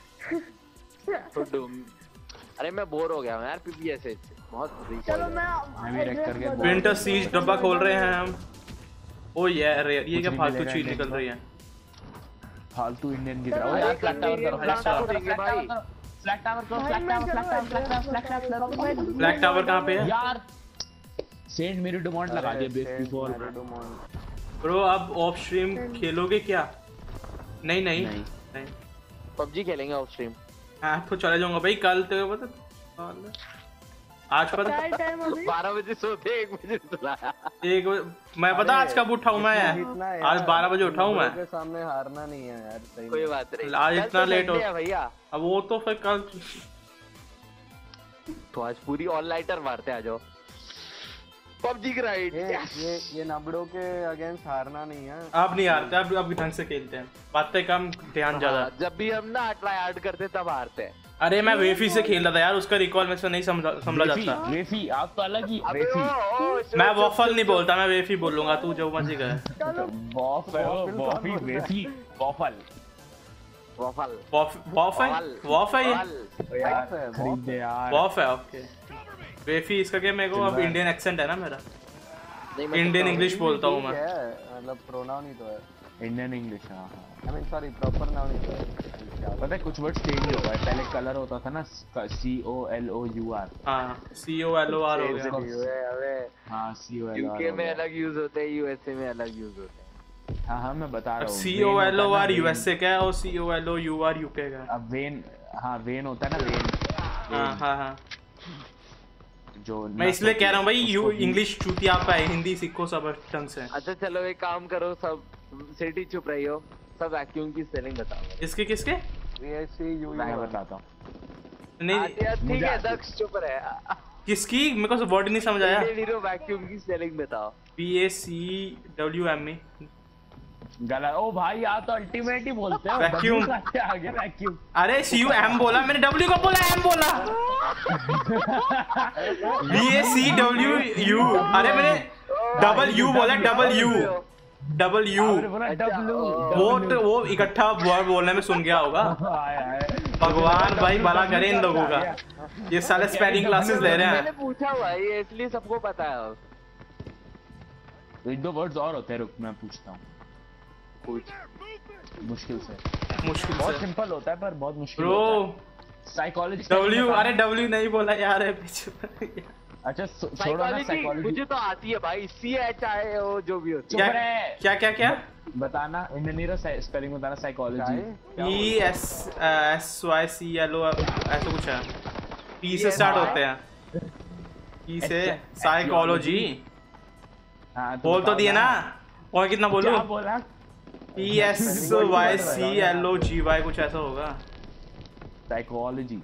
Speaker 3: अरे मैं बोर हो गया हूँ यार पीपीएस से, बहुत
Speaker 7: चलो
Speaker 4: मैं भी रेक करके
Speaker 1: विंटर सीज डब्बा खोल रहे हैं हम। ओ यार ये क्या फालतू चीज निकल रही है?
Speaker 4: फालतू इंडियन की तरह। ओ यार फ्लैट टावर करो, फ्लैट टावर करो, फ्लैट टावर करो, फ्लैट टावर करो, flat tower, flat tower, flat tower, flat tower.
Speaker 1: Black tower कहाँ पे है
Speaker 4: यार? सेंट मेरी डुमॉन्ट लगा दिया बेस बिफोर।
Speaker 1: ब्रो? अब ऑफ स्ट्रीम खेलोगे क्या? नहीं नहीं नहीं।
Speaker 3: पबजी खेलेंगे ऑफ स्ट्रीम।
Speaker 1: हाँ तो चले जाऊंगा भाई कल। तो पता आज पता
Speaker 3: 12 बजे सोते 1 बजे सुलाया।
Speaker 1: 1 मैं पता आज कब उठा हूँ मैं? आज 12 बजे उठा हूँ मैं।
Speaker 5: के सामने हारना नहीं है यार, सही
Speaker 3: कोई बात नहीं,
Speaker 1: आज इतना लेट हो
Speaker 3: भैया।
Speaker 1: अब वो तो फिर कल
Speaker 3: तो आज पूरी ऑल नाइटर मारते आ जाओ। पबजी ग्राइड।
Speaker 5: ये नबड़ों के अगेंस्ट हारना नहीं है।
Speaker 1: अब नहीं हारते, अब ढंग से खेलते हैं, बातें कम ध्यान ज्यादा।
Speaker 3: जब भी हम ना ट्राई हार्ड करते तब हारते हैं।
Speaker 1: अरे मैं वेफी से खेल रहा था यार, उसका रिकॉल में से नहीं संभला जाता।
Speaker 4: वेफी आप तो अलग ही। वेफी
Speaker 1: मैं वॉफल नहीं बोलता, मैं वेफी बोलूंगा, तू जो मर्जी कर।
Speaker 4: वॉफी वेफी वॉफल
Speaker 3: वॉफल
Speaker 1: वॉफ है, वॉफ है ये
Speaker 4: खरीद दे यार।
Speaker 1: वॉफ है ओके। वेफी इसका क्या, मेरे को अब इंडियन एक्सेंट है ना मेरा, इंडियन इंग्लिश बोलता हूँ मैं।
Speaker 5: मतलब प्रोनाउन ही तो है
Speaker 4: इंडियन इंग्लिश। हाँ
Speaker 5: I mean sorry proper noun ही तो है।
Speaker 4: पता है कुछ वर्ड चेंज हो गए, पहले कलर होता था ना COLOUR।
Speaker 1: हाँ COLOR हो गया।
Speaker 4: हाँ COLOR।
Speaker 3: यूके में अलग यूज होते हैं, यूएसए में अलग यूज होते हैं।
Speaker 4: हाँ हाँ मैं बता रहा हूँ।
Speaker 1: COLOR यूएसए का है और COLOUR यूके का है।
Speaker 4: अब वेन, हाँ वेन होता है ना, वेन।
Speaker 1: हाँ हाँ हाँ
Speaker 4: जो
Speaker 1: मैं इसलिए कह रहा हूँ भाई, यू इंग्लिश चूतिया आपका है, हिंदी सीखो सब ढंग से।
Speaker 3: अच्छा चलो एक काम करो, सब सिटी चुप रही हो, सब वैक्यूम की स्पेलिंग बताओ।
Speaker 1: इसके किसके?
Speaker 4: मैं बताता हूँ।
Speaker 1: नहीं
Speaker 3: ठीक है दक्ष चुप रहे।
Speaker 1: किसकी? मेरे को वर्ड नहीं समझ आया।
Speaker 3: वैक्यूम की स्पेलिंग बताओ।
Speaker 1: VACWM।
Speaker 4: गलत। ओ भाई आप तो अल्टीमेट ही बोलते हो।
Speaker 1: वैक्यूम
Speaker 4: आगे वैक्यूम।
Speaker 1: अरे CUM बोला मैंने, W कब बोला? M बोला। VACWU। अरे मैंने W बोला, W। वो इकट्ठा वर्ड बोलने में सुन गया होगा। भगवान भाई भला करे इन लोगों का, ये साले स्पेलिंग क्लासेस ले रहे हैं।
Speaker 3: मैंने पूछा हुआ है इसलिए सबको पता है।
Speaker 4: एक दो वर्ड्स और होते हैं, रुक मैं पूछता हूँ। मुश्किल से बहुत सिंपल होता है पर बहुत मुश्किल होता है। साइकोलॉजी।
Speaker 1: W। अरे W नहीं बोला यार पीछे।
Speaker 4: अच्छा छोड़ो ना साइकोलॉजी।
Speaker 3: मुझे तो आती है भाई, CHIO जो भी होती
Speaker 1: है। क्या
Speaker 4: बताना, इंडियन स्पेलिंग बताना। साइकोलॉजी
Speaker 1: ESSYCLO ऐसा कुछ है, P से स्टार्ट होते हैं, P से। साइकोलॉजी बोल तो दिए ना, और कितना बोलूं? ESYCLOGY कुछ ऐसा होगा।
Speaker 4: साइकोलॉजी।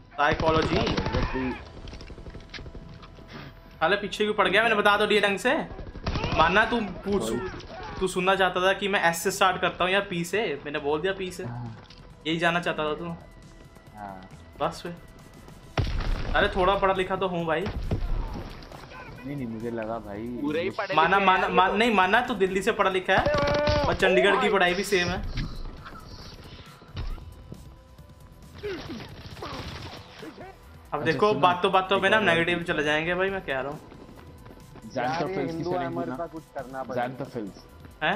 Speaker 4: हाले
Speaker 1: पीछे क्यों पड़ गया? मैंने बता दो दिए ढंग से। मानना तू सुनना चाहता था कि मैं S से स्टार्ट करता हूँ या P से, मैंने बोल दिया P से। यही जानना चाहता था तू? बस फिर। अरे थोड़ा पढ़ा लिखा तो हूँ भाई।
Speaker 4: नहीं मुझे लगा भाई
Speaker 3: पूरे ही पढ़े
Speaker 1: नहीं माना तो दिल्ली से पढ़ा लिखा है और चंडीगढ़ की पढ़ाई भी सेम है। अब देखो बातों में ना नेगेटिव चले जाएंगे भाई, मैं कह रहा हूँ।
Speaker 4: ज़ैंथ्रोफिल्स की स्पेलिंग बताना।
Speaker 5: कुछ करना पड़ेगा।
Speaker 4: ज़ैंथ्रोफिल्स
Speaker 1: हैं?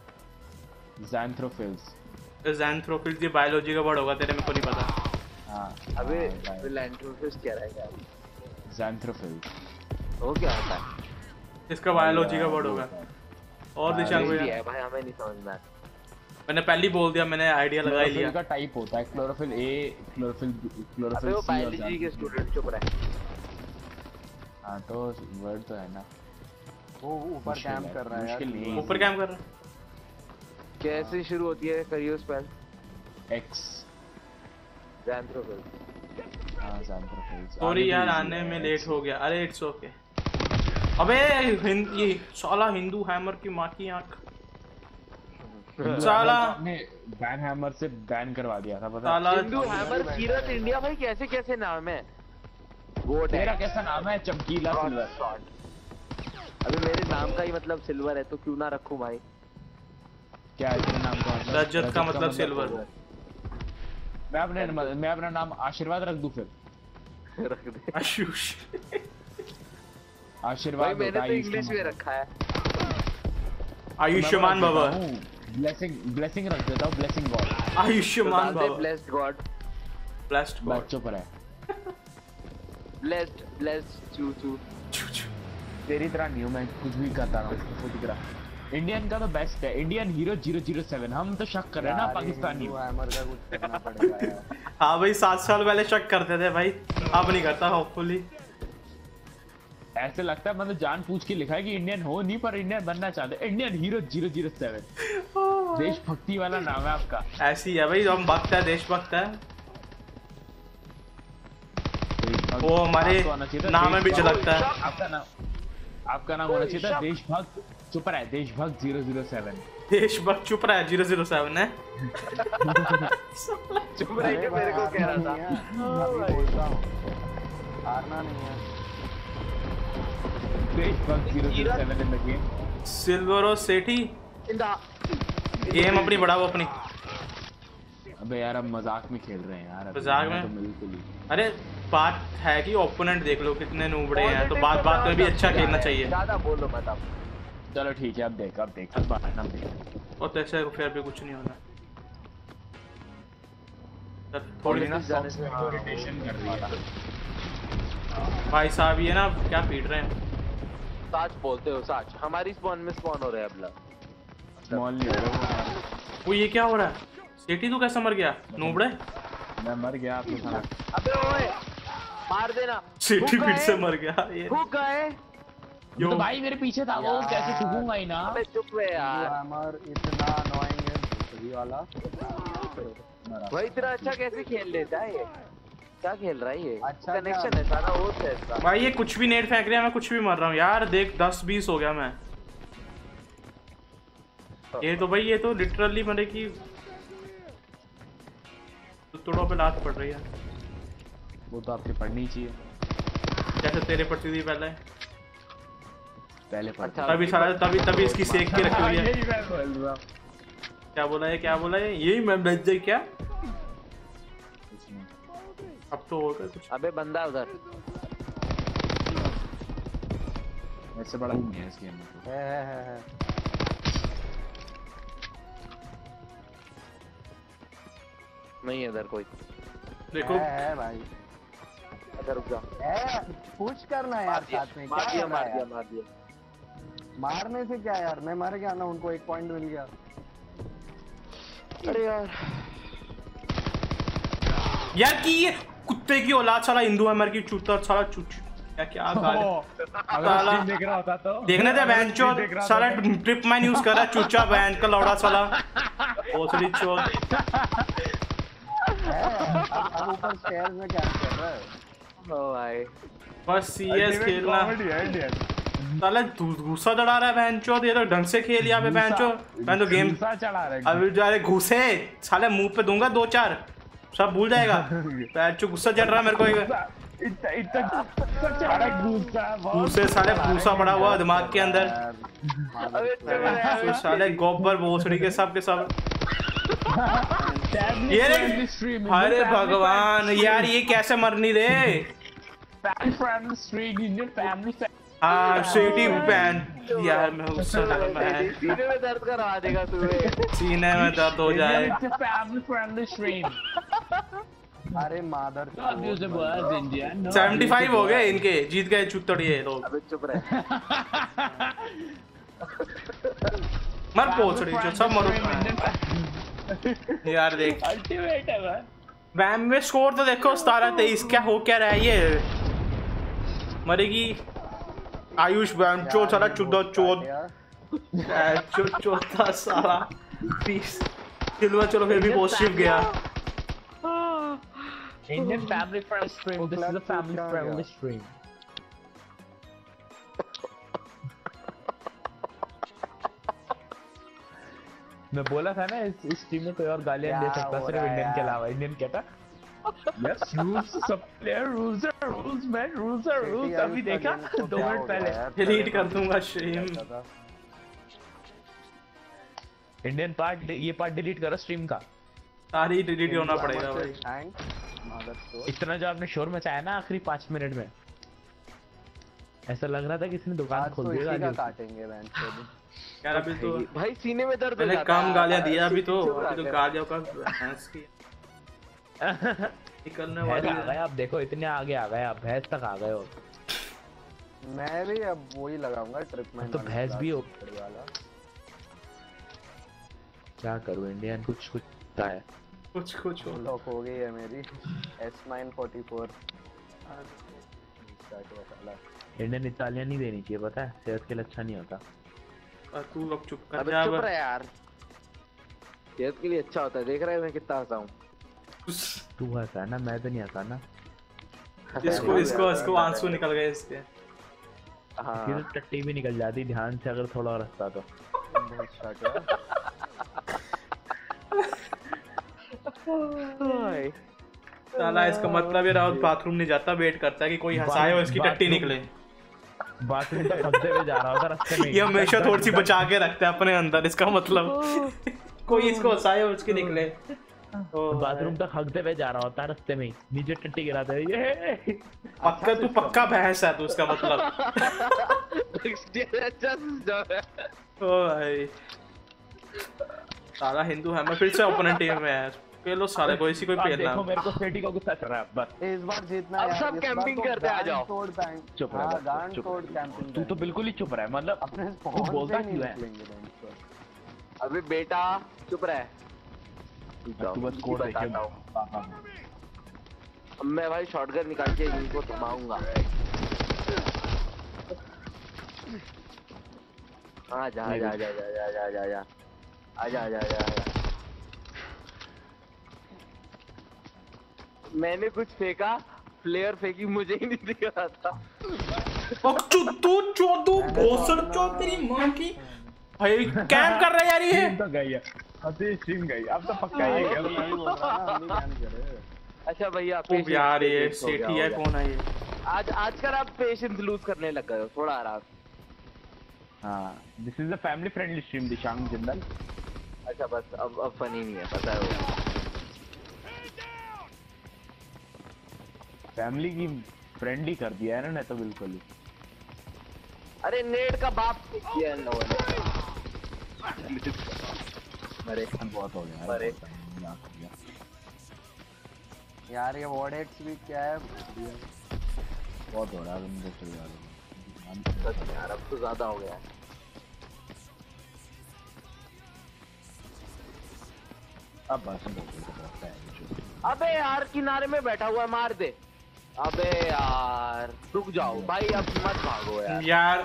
Speaker 1: ज़ैंथ्रोफिल्स ये बायोलॉजी का वर्ड होगा तेरे, मेरे को नहीं पता।
Speaker 3: हाँ अबे फिलैंथ्रोपिस्ट क्या रहेगा?
Speaker 4: ज़ैंथ्रोफिल्स
Speaker 3: वो क्या होता है?
Speaker 1: इसका बायोलॉजी का वर्ड होगा। और दिशांक
Speaker 3: ये
Speaker 1: भैया
Speaker 3: है भाई, हमें नहीं समझना है।
Speaker 1: मैंने पहले ही बोल दिया, मैंने आइडिया लगा ही लिया।
Speaker 4: क्लोरोफिल का टाइप होता है क्लोरोफिल ए, क्लोरोफिल
Speaker 3: अबे वो
Speaker 4: सी और
Speaker 3: बायोलॉजी के स्टूडेंट चुप रहे।
Speaker 4: हाँ तो वर्ड तो है ना।
Speaker 5: वो ऊपर कैंप कर रहा है यार।
Speaker 4: मुश्किल नहीं है।
Speaker 1: ऊपर कैम कर रहा है।
Speaker 3: कैसे शुरू होती है? करियो स्पेल।
Speaker 4: एक्स।
Speaker 3: जैंथ्रोफिल।
Speaker 4: हाँ जैंथ्रोफिल।
Speaker 1: सॉरी यार आने में लेट हो गया। अरे इट्स ओके। अबे ये साला हिंदू हैमर की माँ की आंख। साला
Speaker 4: ने बैन हैमर से बैन करवा दिया था पता है?
Speaker 1: साला
Speaker 3: हिंदू हैमर कीरत इंडिया भाई, कैसे कैसे नाम है? वो
Speaker 4: तेरा कैसा नाम है? चमकीला सिल्वर।
Speaker 3: अभी मेरे नाम का ही मतलब सिल्वर है तो क्यों ना रखूं भाई?
Speaker 4: क्या है तेरे नाम का मतलब?
Speaker 1: रजत का मतलब सिल्वर।
Speaker 4: मैं अपना नाम आशीर्वाद रख दूं फिर?
Speaker 3: रख दे
Speaker 1: आयुष।
Speaker 4: आशीर्वाद
Speaker 3: भाई, मैंने तो इंग्लिश में रखा है।
Speaker 1: आयुष्मान बाबा।
Speaker 4: ब्लेसिंग रख देता हूँ, ब्लेसिंग गॉड।
Speaker 1: आयुष्मान बाबा।
Speaker 3: Blessed god.
Speaker 1: Blessed god.
Speaker 4: बच्चों पर है।
Speaker 3: ब्लेस्ड चू।
Speaker 4: तेरी तरह नहीं हूँ मैं, कुछ भी करता रहा हूँ। इंडियन का तो बेस्ट है, इंडियन हीरो 007। हम तो शक कर रहे हैं ना पाकिस्तानी।
Speaker 5: हैमर का कुछ करना पड़ेगा यार।
Speaker 1: हाँ भाई 7 साल पहले शक करते थे भाई, अब नहीं करता होपफुली।
Speaker 4: ऐसे लगता है मतलब जान पूछ के लिखा है कि इंडियन हो नहीं पर इंडियन बनना चाहते। Indian hero 007। देशभक्ति वाला नाम है आपका।
Speaker 1: ऐसी है भाई, हम भक्त है, देशभक्त है। वो हमारे नाम में भी झलकता है।
Speaker 4: आपका नाम होना चाहिए था देशभक्त। चुप रहा है, देशभक्त 007।
Speaker 1: देशभक्त चुप रहा है 007 है।
Speaker 3: चुप रह के मेरे को कह रहा था।
Speaker 5: मैं बोलता हूँ हारना नहीं है।
Speaker 4: देशभक्त 007 इन द गेम।
Speaker 1: सिल्वर और सेठी गेम अपनी बढ़ाओ अपनी।
Speaker 4: अबे यार अब मजाक में खेल रहे हैं यार।
Speaker 1: मजाक में?
Speaker 4: तो बिल्कुल ही।
Speaker 1: अरे बात है कि ओपोनेंट देख लो कितने नूबड़े हैं, तो बात में भी अच्छा खेलना चाहिए।
Speaker 3: ज्यादा बोलो मत अब।
Speaker 4: चलो ठीक है, अब देख अब बात ना देख।
Speaker 1: और तैसे फिर भी कुछ नहीं होना।
Speaker 4: थोड़ी ना इरिटेशन कर रही है
Speaker 1: भाई साहब, ये ना क्या पीट रहे हैं।
Speaker 3: सच बोलते हो सच। हमारी स्पॉन में स्पॉन हो रहे हैं अब लोग।
Speaker 4: स्मॉल नहीं हो रहा
Speaker 1: वो ये क्या हो रहा है? सेठी तू कैसा मर गया नूबड़े?
Speaker 4: मैं मर गया आपके साथ।
Speaker 3: अबे ओए मार देना।
Speaker 1: सेठी फिर से मर गया ये।
Speaker 3: हुक गए।
Speaker 4: तो भाई मेरे पीछे था वो, कैसे ठुकूंगा ही ना।
Speaker 3: अबे चुप रहे यार।
Speaker 5: हैमर इतना अननोइंग है सही वाला।
Speaker 3: भाई इतना अच्छा कैसे खेल लेता है ये? क्या खेल रहा है ये?
Speaker 5: अच्छा
Speaker 3: कनेक्शन है सारा वो है इसका।
Speaker 1: भाई ये कुछ भी नेट फेंक रहे हैं, मैं कुछ भी मर रहा हूँ यार। देख 10-20 हो गया मैं। ये तो भाई ये तो लिटरली मतलब कि टुकड़ों पे लात पड़ रही है।
Speaker 4: वो तो आपके पढ़नी चाहिए
Speaker 1: जैसे तेरे पड़ती थी पहले
Speaker 3: अच्छा,
Speaker 1: तभी सारा तभी इसकी सेक के रखी हुई है।
Speaker 4: यही मैं बोल रहा हूं।
Speaker 1: क्या बोला है यही मैं बेच जाए क्या?
Speaker 4: कुछ नहीं।
Speaker 1: अब तो होगा कुछ।
Speaker 3: अबे बंदा उधर
Speaker 4: ऐसे बड़ा नहीं है इस गेम में।
Speaker 5: है।
Speaker 3: नहीं है इधर कोई।
Speaker 1: देखो
Speaker 5: है भाई।
Speaker 3: अगर रुक जा।
Speaker 5: पुश करना है यार साथ में।
Speaker 3: मार
Speaker 5: क्या
Speaker 3: दिया
Speaker 5: कर
Speaker 3: मार
Speaker 5: रहा है
Speaker 3: दिया
Speaker 5: यार?
Speaker 3: मार दिया।
Speaker 5: मारने से क्या यार, मैं मर गया ना, उनको 1 पॉइंट मिल गया।
Speaker 3: अरे यार
Speaker 1: यार की ये कुत्ते की औलाद साला हिंदू है, मर की चूता साला चूच क्या गाल
Speaker 4: अगर स्ट्रीम देख रहा होता तो
Speaker 1: देखने दे बहन चोद साला ट्रिप मैन यूज कर रहा है चूचा बहन का लौड़ा साला ओसड़ी चोद।
Speaker 5: अब ऊपर स्टेयर्स में क्या कर रहा है?
Speaker 3: ओ भाई
Speaker 1: बस सीएस खेलना साला घूसा चढ़ा रहा है बहन चोद। ये तो ढंग से खेल यहाँ पे बहन चोद। मैं तो गेम
Speaker 4: चढ़ा रहा है।
Speaker 1: अभी जा रहे घूसे साले मुंह पे दूंगा 2-4 सब भूल जाएगा। बहन चोद गुस्सा चढ़ रहा है मेरे को। घूसे साले भूसा पड़ा हुआ दिमाग के अंदर। तो साले गोबर भोसड़ी के सब ये अरे भगवान यार ये कैसे मरनी दे। हाँ सेठी पैन यार मैं उससे
Speaker 3: सीने में दर्द करवा देगा तुम्हें।
Speaker 1: सीने में दर्द हो जाए।
Speaker 5: अरे मादर
Speaker 4: God, you was Indian. No,
Speaker 1: 75 हो गए इनके, जीत गए चुतड़िए लोग।
Speaker 3: अबे चुप रहे।
Speaker 1: मर पोछड़ी जो सब मरो। यार देख
Speaker 4: अल्टीमेट है भाई।
Speaker 1: वैम में स्कोर तो देखो 17-23, क्या हो क्या रहा है ये? मरेगी आयुष वैम चो साला 14 साला 20 चलो चलो फिर भी पॉजिटिव गया।
Speaker 4: Indian family friendly stream. This is a family friendly stream. मैं बोला था ना इस स्ट्रीम में कोई और गालियां दे सकता सिर्फ इंडियन के अलावा। इंडियन क्या था? Yes, rules, सब player rules are rules, man, rules are rules. अभी देखा 2 मिनट पहले
Speaker 1: डिलीट कर दूंगा स्ट्रीम।
Speaker 4: इंडियन पार्ट, ये पार्ट डिलीट करो स्ट्रीम का।
Speaker 1: सारी डिलीट होना पड़ेगा भाई।
Speaker 4: इतना जो आपने शोर मचाया ना आखिरी 5 मिनट में, ऐसा लग रहा था किसी ने दुकान खोल दी।
Speaker 5: आज काटेंगे बैंड से
Speaker 1: यार अभी तो
Speaker 3: भाई सीने में दर्द हो
Speaker 1: मैंने
Speaker 3: जाता है।
Speaker 1: कम गालियां दिया अभी तो गालियों का भैंस की निकलने वाली
Speaker 4: आ गए आप, देखो इतने आगे आ गए आप, भैंस तक आ गए हो।
Speaker 5: मैं भी अब वही लगाऊंगा ट्रिटमेंट
Speaker 4: तो भैंस भी हो
Speaker 5: वाला।
Speaker 4: क्या करूं, इंडियन कुछ है,
Speaker 1: कुछ हो।
Speaker 5: लॉक हो गई है मेरी S944।
Speaker 4: इंडियन इटालियन नहीं देनी चाहिए, पता है सेहत के लिए अच्छा नहीं होता।
Speaker 1: तू लोग चुप कर
Speaker 3: अबे
Speaker 1: जा।
Speaker 3: चुप रहे यार, सेहत के लिए अच्छा होता है। देख रहा है मैं कितना हंसा हूँ।
Speaker 4: तू हंसा ना, मैं तो नहीं हंसा ना।
Speaker 1: इसको आंसू निकल गए इसके।
Speaker 3: हाँ
Speaker 4: फिर टट्टी भी निकल जाती ध्यान से अगर थोड़ा और हंसता तो।
Speaker 5: बहुत शॉट है।
Speaker 1: साला इसका मतलब ये राउत बाथरूम नहीं जाता, वेट करता है कि कोई हंसाए और इसकी टट्टी निकले।
Speaker 4: बाथरूम तक हंसते हुए जा रहा होता रास्ते में।
Speaker 1: ये हमेशा थोड़ी सी बचा के रखता है अपने अंदर, इसका मतलब कोई इसको हंसाए और उसके निकले।
Speaker 4: बाथरूम तक हंसते हुए जा रहा होता है रास्ते में, नीचे टट्टी गिराते हुए। ये
Speaker 1: पक्का तू पक्का भैंस है, तो उसका मतलब। ओ भाई साला हिंदू है, मैं फिर से ओपोनेंट टीम में है। पेलो साले को इसी को ही पेलना।
Speaker 4: देखो मेरे को सेठी को गुस्सा चढ़ रहा है बस।
Speaker 5: इस बार जीतना
Speaker 3: अब
Speaker 5: यार,
Speaker 3: सब
Speaker 5: इस बार
Speaker 3: कैंपिंग
Speaker 5: तो
Speaker 3: करते आ
Speaker 5: गांड
Speaker 3: जाओ।
Speaker 5: तोड़ बैंक।
Speaker 4: चुप
Speaker 5: हाँ,
Speaker 4: रह,
Speaker 5: गांड
Speaker 4: चुप।
Speaker 5: तोड़ कैंपिंग।
Speaker 4: तू तो बिल्कुल ही चुप रहा है, मतलब
Speaker 5: अपने
Speaker 4: तू बोलता क्यों है?
Speaker 3: अबे बेटा चुप रहे।
Speaker 4: तू बस कोड देखे।
Speaker 3: अब मैं भाई शॉटगन निकाल के इनको थमाऊंगा। हाँ जा जा जा जा जा जा जा जा आजा आजा आजा। मैंने कुछ फेंका, प्लेयर फेंकी, मुझे ही नहीं दिख रहा था।
Speaker 1: तू चोदू भोसड़ चोद तेरी मां की। भाई कैंप कर रहा है यार ये।
Speaker 4: तो गई है, अभी स्ट्रीम गई, अब तो पक्का ही गया।
Speaker 3: अच्छा भैया
Speaker 1: यार ये सेठी है, कौन है ये?
Speaker 3: आज कर आप पेशेंस लूज करने लग गए हो, थोड़ा आराम।
Speaker 4: हाँ, this is a family friendly stream Dishang Jindal.
Speaker 3: अच्छा बस अब फनी नहीं है, पता है वो।
Speaker 4: फैमिली की फ्रेंडली कर दिया है ना, नहीं तो बिल्कुल ही।
Speaker 3: अरे नेट का बाप किया इन लोगों ने। अरे
Speaker 4: बहुत हो गया।
Speaker 3: अरे
Speaker 5: यार ये वॉर्डेक्स भी क्या है?
Speaker 4: बहुत हो रहा है मुझे चल यार।
Speaker 3: बस यार अब तो ज्यादा हो गया है।
Speaker 4: अब बस
Speaker 3: अबे यार किनारे में बैठा हुआ है, मार दे। अबे यार रुक जाओ भाई, अब मत भागो यार।
Speaker 1: यार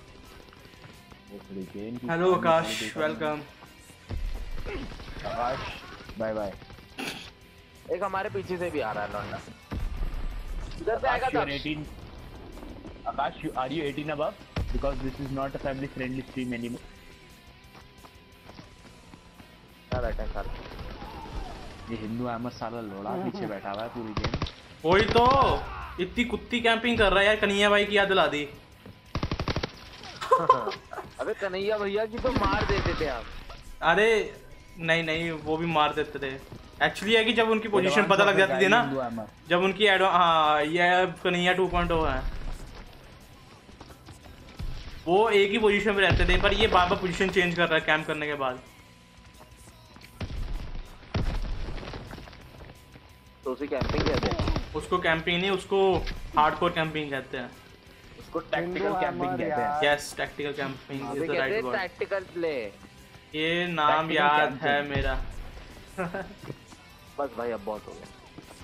Speaker 1: hello Akash, welcome.
Speaker 4: Akash bye bye.
Speaker 3: एक हमारे पीछे से भी आ रहा है लौंडा, इधर से आएगा तब।
Speaker 4: Akash, are you 18 above? Because this is not a family friendly stream anymore.
Speaker 3: क्या बैठा है साला?
Speaker 4: ये हिंदू हैमर साला लोड़ा पीछे बैठा हुआ है पूरी गेम।
Speaker 1: वही तो इतनी कुत्ती कैंपिंग कर रहा है यार। कन्हैया भाई की याद दिला दी।
Speaker 3: अबे कन्हैया भैया की तो मार देते थे आप।
Speaker 1: अरे नहीं वो भी मार देते थे। एक्चुअली है कि जब उनकी पोजीशन पता लग जाती थी ना, जब उनकी हाँ ये कन्हैया 2.0 है, वो एक ही पोजीशन पे रहते थे, पर ये बार-बार पोजीशन चेंज कर रहा है कैंप करने के बाद।
Speaker 3: तो उसे कैंपिंग कहते हैं।
Speaker 1: उसको कैंपिंग नहीं, उसको हार्डकोर कैंपिंग कहते हैं।
Speaker 4: उसको टैक्टिकल कैंपिंग कहते हैं।
Speaker 1: Yes, tactical camping is the right word.
Speaker 3: Tactical play.
Speaker 1: ये नाम याद है मेरा।
Speaker 3: बस भाई अब बहुत हो गया।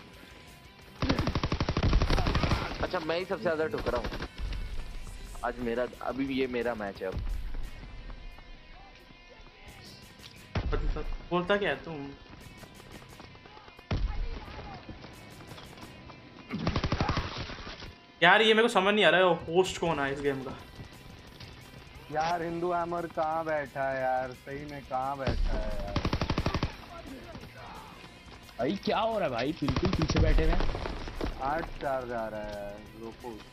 Speaker 3: अच्छा मैं ही सबसे ज्यादा ठुकरा हूँ आज। मेरा अभी ये मेरा मैच है अब।
Speaker 1: बोलता क्या है तुम? यार ये मेरे को समझ नहीं आ रहा है होस्ट कौन है इस गेम का।
Speaker 5: यार हिंदू हैमर कहाँ बैठा है यार, सही में कहाँ बैठा है यार।
Speaker 4: भाई क्या हो रहा है भाई, बिल्कुल पीछे बैठे हुए हैं।
Speaker 5: 8-4 जा रहा है यार, रोको उसे।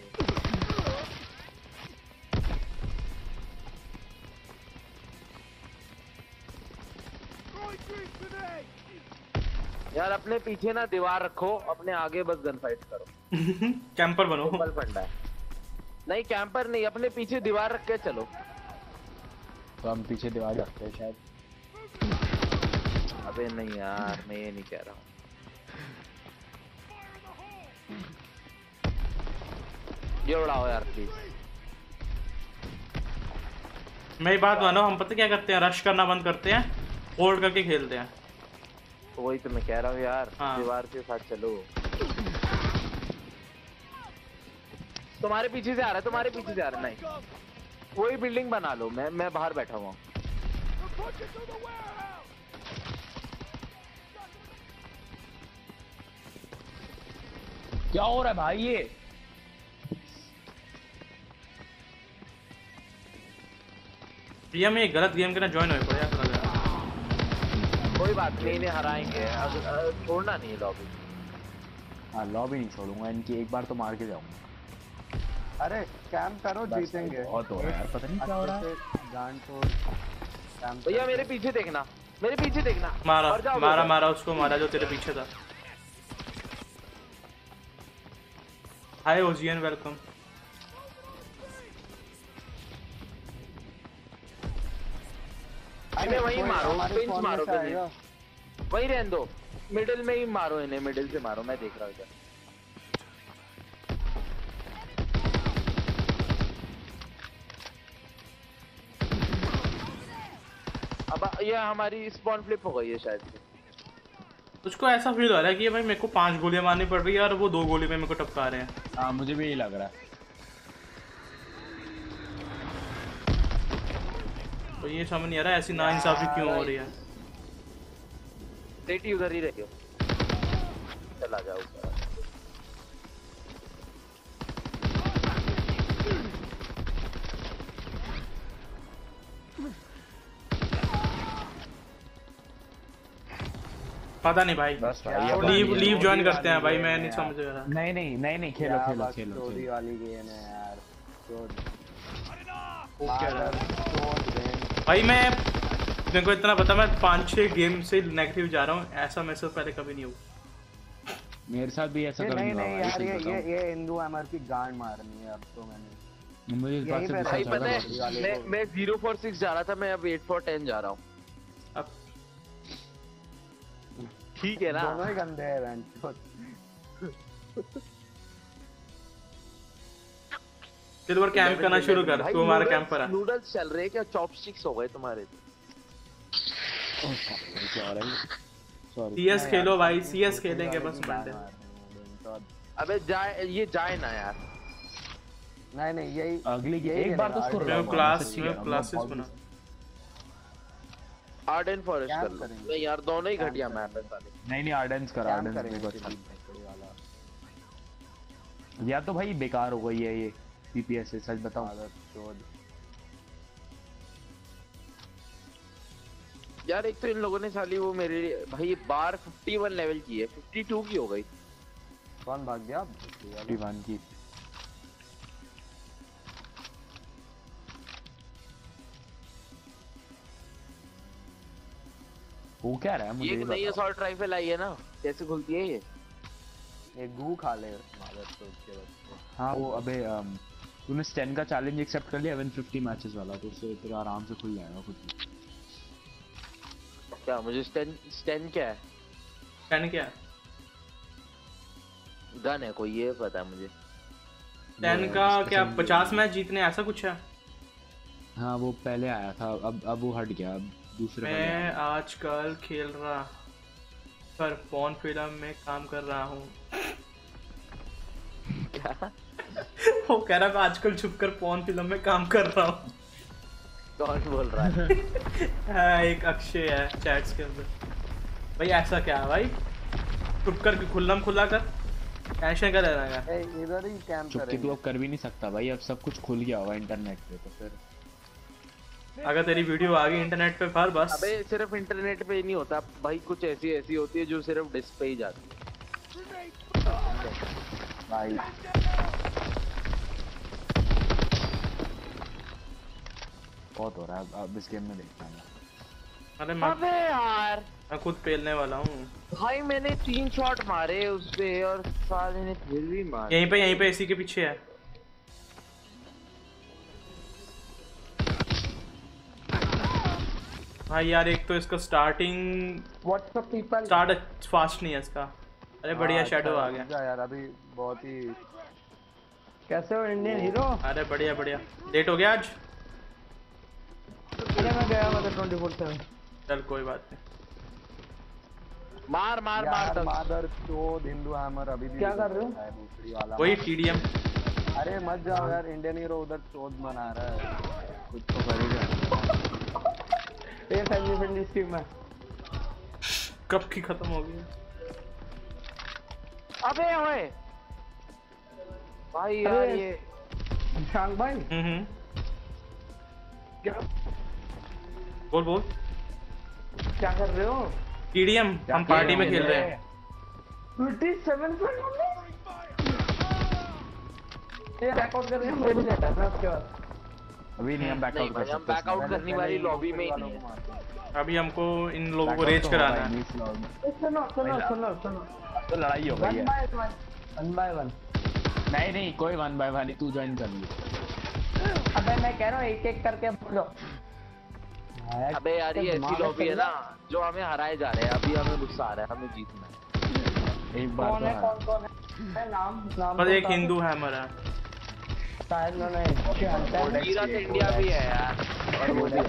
Speaker 3: यार अपने पीछे ना दीवार रखो, अपने आगे बस गन फाइट करो।
Speaker 1: कैंपर बनो।
Speaker 3: सिंपल फंडा है। नहीं कैंपर नहीं, अपने पीछे दीवार रख के चलो।
Speaker 4: तो हम पीछे दीवार रखते हैं शायद।
Speaker 3: अबे नहीं यार, मैं ये नहीं कह रहा हूँ। ये उड़ाओ यार प्लीज।
Speaker 1: मेरी बात मानो, हम पता क्या करते हैं, रश करना बंद करते हैं, होल्ड करके खेलते हैं।
Speaker 3: तो वही तो मैं कह रहा हूँ यार।
Speaker 1: हाँ।
Speaker 3: दीवार के साथ चलो। तुम्हारे पीछे से आ रहा है, तुम्हारे पीछे से आ रहा है। नहीं वही बिल्डिंग बना लो, मैं बाहर बैठा हुआ हूँ।
Speaker 4: क्या हो रहा है भाई ये?
Speaker 1: प्रिया में गलत गेम के ना ज्वाइन हो पड़ा यार।
Speaker 3: कोई बात नहीं, इन्हें हराएंगे। छोड़ना नहीं है लॉबी।
Speaker 4: हाँ लॉबी नहीं छोड़ूंगा इनकी, एक बार तो मार के जाऊंगा।
Speaker 5: अरे कैंप करो, जीतेंगे।
Speaker 4: बहुत हो रहा है यार, पता नहीं क्या हो रहा है।
Speaker 5: जान तोड़ कैंप।
Speaker 3: भैया मेरे पीछे देखना, मेरे पीछे देखना।
Speaker 1: मारा
Speaker 3: और जाओ
Speaker 1: मारा
Speaker 3: उधर।
Speaker 1: मारा उसको मारा जो तेरे पीछे था। हाय ओजियन, वेलकम।
Speaker 3: इन्हें वहीं मारो,
Speaker 5: हमारे
Speaker 3: पिंच
Speaker 5: spawn
Speaker 3: मारो,
Speaker 5: में से आएगा।
Speaker 3: वहीं रहने दो। मिडिल में ही मारो इन्हें, मिडिल से मारो। मैं देख रहा हूँ इधर। अब ये हमारी स्पॉन फ्लिप हो गई है शायद से।
Speaker 1: उसको ऐसा फील हो रहा है कि भाई मेरे को 5 गोलियां मारनी पड़ रही है और वो 2 गोली में मेरे को टपका रहे हैं।
Speaker 4: हाँ मुझे भी यही लग रहा है।
Speaker 1: तो ये समझ नहीं आ रहा ऐसी नाइंसाफी क्यों हो रही है।
Speaker 3: लेटी उधर ही रहियो, चला जाओ ऊपर।
Speaker 1: पता नहीं भाई,
Speaker 4: बस भाई
Speaker 1: लीव ज्वाइन करते हैं भाई। मैं नहीं समझ रहा।
Speaker 4: नहीं खेलो खेलो खेलो
Speaker 5: चोरी
Speaker 4: खेलो।
Speaker 5: वाली गेम है यार।
Speaker 1: भाई मैं मेरे को इतना पता, मैं 5-6 गेम से नेगेटिव जा रहा हूँ। ऐसा मेरे से पहले कभी नहीं हुआ।
Speaker 4: मेरे साथ भी ऐसा कभी
Speaker 5: नहीं
Speaker 4: नहीं
Speaker 5: नहीं
Speaker 4: हुआ
Speaker 5: यार,
Speaker 4: भाई, सच बताऊं।
Speaker 5: ये हिंदू हैमर की गांड मारनी है अब तो। मैंने
Speaker 4: मुझे इस बात
Speaker 5: यही
Speaker 4: से
Speaker 5: पे
Speaker 4: गुस्सा
Speaker 3: भाई
Speaker 4: चढ़
Speaker 3: पता
Speaker 4: रहा है।
Speaker 3: है, मैं 046 जा रहा था, मैं अब 8-4-10 जा रहा हूँ।
Speaker 1: अब
Speaker 3: ठीक है ना?
Speaker 5: दोनों ही गंदे हैं बेंच।
Speaker 1: सिल्वर कैंप करना शुरू कर।
Speaker 3: भाई
Speaker 1: तू हमारा
Speaker 3: नूडल्स-
Speaker 1: कैंपर है।
Speaker 3: नूडल्स चल रहे हैं क्या? चॉपस्टिक्स हो गए तुम्हारे तो।
Speaker 4: क्या हो रहा है? सॉरी।
Speaker 1: सीएस खेलो भाई, सीएस खेलेंगे बस बंदे।
Speaker 3: अबे जाए, ये जाए ना यार।
Speaker 5: नहीं नहीं यही
Speaker 4: अगली
Speaker 5: यही
Speaker 4: एक बार तो उसको
Speaker 5: रहेगा।
Speaker 1: मैं क्लास में क्लासेस बना।
Speaker 3: आर्डन फॉरेस्ट
Speaker 5: कैंप
Speaker 3: कर लो।
Speaker 5: करेंगे।
Speaker 3: नहीं यार, दोनों ही
Speaker 5: कैंप
Speaker 3: घटिया
Speaker 5: करेंगे।
Speaker 3: मैप है साले।
Speaker 4: नहीं आर्डेंस कर,
Speaker 5: कैंप
Speaker 4: आर्डेंस
Speaker 5: करेंगे
Speaker 4: मेरे को अच्छा
Speaker 5: फिर
Speaker 4: लगता
Speaker 5: भी वाला।
Speaker 4: है। या तो भाई बेकार हो गई है ये पीपीएस से, सच बताऊं।
Speaker 5: आदत चोद।
Speaker 3: यार एक तो इन लोगों ने साली वो मेरे भाई बार 51 लेवल की है, 52 की हो गई।
Speaker 5: कौन भाग गया?
Speaker 4: 51 की। वो क्या रहा है मुझे
Speaker 3: ये
Speaker 4: ये
Speaker 3: नई
Speaker 4: बताओ।
Speaker 3: असॉल्ट राइफल आई है ना, कैसे खुलती है ये?
Speaker 5: एक गू खा ले आदत चोद के बच्चे।
Speaker 4: हाँ वो अबे तूने स्टैन का चैलेंज एक्सेप्ट कर लिया 150 मैचेस वाला, तो उससे तेरा आराम से खुल जाएगा कुछ।
Speaker 3: क्या मुझे स्टैन क्या है?
Speaker 1: कहने क्या है?
Speaker 3: गन है कोई, ये पता है मुझे।
Speaker 1: 10 का क्या 50 मैच जीतने ऐसा कुछ है?
Speaker 4: हाँ वो पहले आया था, अब वो हट गया, अब दूसरे
Speaker 1: मैं आजकल खेल रहा पर फोन फिल्म में काम कर रहा हूँ।
Speaker 3: क्या?
Speaker 1: वो कह रहा मैं आजकल छुप कर फोन फिल्म में काम कर रहा हूँ।
Speaker 3: कौन बोल रहा है?
Speaker 1: हाँ, एक अक्षय है चैट्स के अंदर। भाई ऐसा क्या है भाई, छुप कर खुल्लम खुला कर, टेंशन कर रहा है।
Speaker 5: इधर ही कैंप
Speaker 4: चुपके तू अब कर भी नहीं सकता भाई, अब सब कुछ खुल गया होगा इंटरनेट पे, तो फिर
Speaker 1: अगर तेरी वीडियो आ गई इंटरनेट पे पर बस।
Speaker 3: अबे सिर्फ इंटरनेट पे ही नहीं होता भाई, कुछ ऐसी होती है जो सिर्फ डिस्क पे ही जाती है
Speaker 4: भाई। बहुत हो रहा है अब इस गेम में, देखता हूँ।
Speaker 3: अबे यार
Speaker 1: मैं खुद पेलने वाला हूँ
Speaker 3: भाई, मैंने 3 शॉट मारे उस पे और साले ने फिर भी मारे।
Speaker 1: यहीं पे इसी के पीछे है। भाई यार एक तो इसका स्टार्टिंग स्टार्ट फास्ट नहीं है इसका। अरे बढ़िया शैडो आ गया
Speaker 5: यार, अभी बहुत ही।
Speaker 6: कैसे हो इंडियन हीरो?
Speaker 1: अरे बढ़िया बढ़िया। लेट हो गया आज?
Speaker 6: मैं गया मतलब 24/7।
Speaker 1: चल कोई बात नहीं।
Speaker 3: मार मार मार
Speaker 5: मादर चोद हिंदू हैमर अभी भी
Speaker 6: क्या कर रहे हो?
Speaker 5: दूसरी वाला
Speaker 1: वही टीडीएम।
Speaker 5: अरे मत जाओ यार, इंडियन हीरो उधर चोद बना रहा है,
Speaker 4: कुछ तो करेगा।
Speaker 6: ये फैमिली फ्रेंडली स्ट्रीम है।
Speaker 1: कब की खत्म हो गई?
Speaker 3: अबे ओए भाई यार ये
Speaker 6: शांग भाई।
Speaker 1: क्या बोल बोल,
Speaker 6: क्या कर रहे हो?
Speaker 1: टीडीएम हम पार्टी में खेल रहे हैं।
Speaker 6: 27 ये बैकआउट कर रहे हैं, मुझे नहीं आता उसके बाद।
Speaker 4: अभी नहीं, हम बैकआउट कर सकते।
Speaker 3: हम बैकआउट करने वाली लॉबी में ही नहीं है।
Speaker 1: अभी हमको इन लोगों को रेज कराना है।
Speaker 6: सुनो सुनो सुनो सुनो,
Speaker 4: तो लड़ाई हो गई है।
Speaker 6: 1 by 1।
Speaker 4: नहीं कोई 1 by 1, तू ज्वाइन कर लियो।
Speaker 6: अबे मैं कह रहा हूँ एक एक करके बोलो।
Speaker 3: अबे यार ये ऐसी लॉबी है ना जो हमें हराए जा रहे हैं, अभी हमें गुस्सा आ रहा है, हमें जीतना है।
Speaker 4: एक बार
Speaker 6: कौन है? नाम
Speaker 1: बस एक हिंदू हैमर है
Speaker 6: शायद। नहीं
Speaker 3: इंडिया भी है यार, और वो भी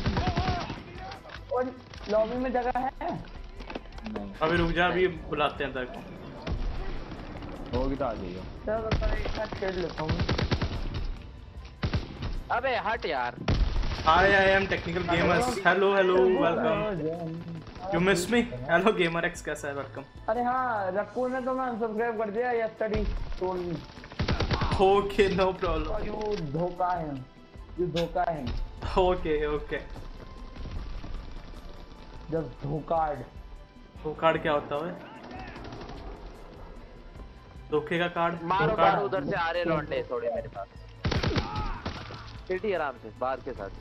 Speaker 6: और लॉबी में जगह है।
Speaker 1: अभी रुक जा, अभी बुलाते हैं तेरे को।
Speaker 4: होगी तो आ जाइए।
Speaker 6: चलो तो एक साथ खेल लेता हूँ।
Speaker 3: अबे हट यार।
Speaker 1: Hi, I am Technical Gamers. Hello, welcome. You miss me? Hello, GamerX कैसा है? Welcome.
Speaker 6: अरे हाँ, रक्कू ने तो मैं अनसब्सक्राइब कर दिया yesterday.
Speaker 1: Okay, no problem.
Speaker 6: You धोखा है, you धोखा है.
Speaker 1: Okay.
Speaker 6: Just धोखाड़.
Speaker 1: धोखाड़ क्या होता है? धोखे का कार्ड?
Speaker 3: मारो मारो, उधर से आ रहे लौंडे थोड़े मेरे पास। सीटी आराम से बाहर के साथ।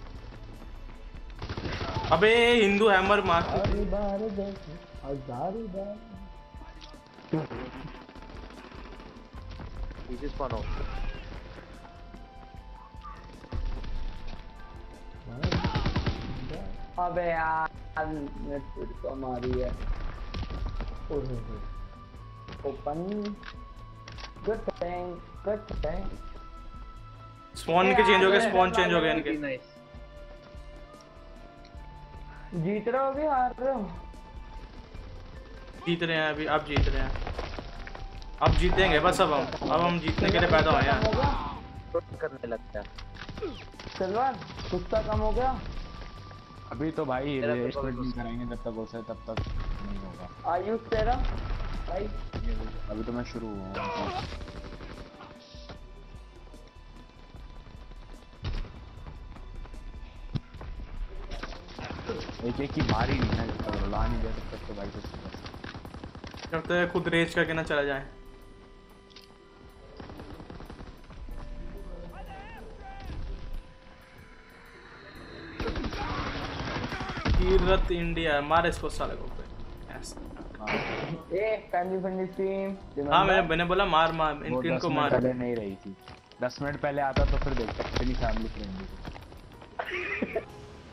Speaker 1: अबे हिंदू हैमर मार।
Speaker 6: अबे यार तो मारी है। Open good thing.
Speaker 1: स्पॉन इनके चेंज हो गए, स्पॉन चेंज हो गए इनके।
Speaker 6: जीत रहे हो भी हार रहे हो?
Speaker 1: जीत रहे हैं अभी, अब जीत रहे हैं। अब जीतेंगे बस, अब हम जीतने के लिए पैदा हुए हैं।
Speaker 3: करने लगता है
Speaker 6: सलमान, गुस्सा कम हो गया?
Speaker 4: अभी तो भाई रेस नहीं कराएंगे जब तक हो सके तब तक नहीं होगा।
Speaker 6: आयुष तेरा भाई?
Speaker 4: अभी तो मैं शुरू हुआ। एक एक की मारी नहीं है, जब तक रुला नहीं गया तब तक तो भाई कुछ
Speaker 1: जब तक खुद रेज करके ना चला जाए। कीरत इंडिया, मारे इसको साले को।
Speaker 6: A family friendly team.
Speaker 1: हाँ मैंने बोला मार इनको मार।
Speaker 4: पहले नहीं रही थी, 10 मिनट पहले आता तो फिर देखता कितनी फैमिली फ्रेंडली।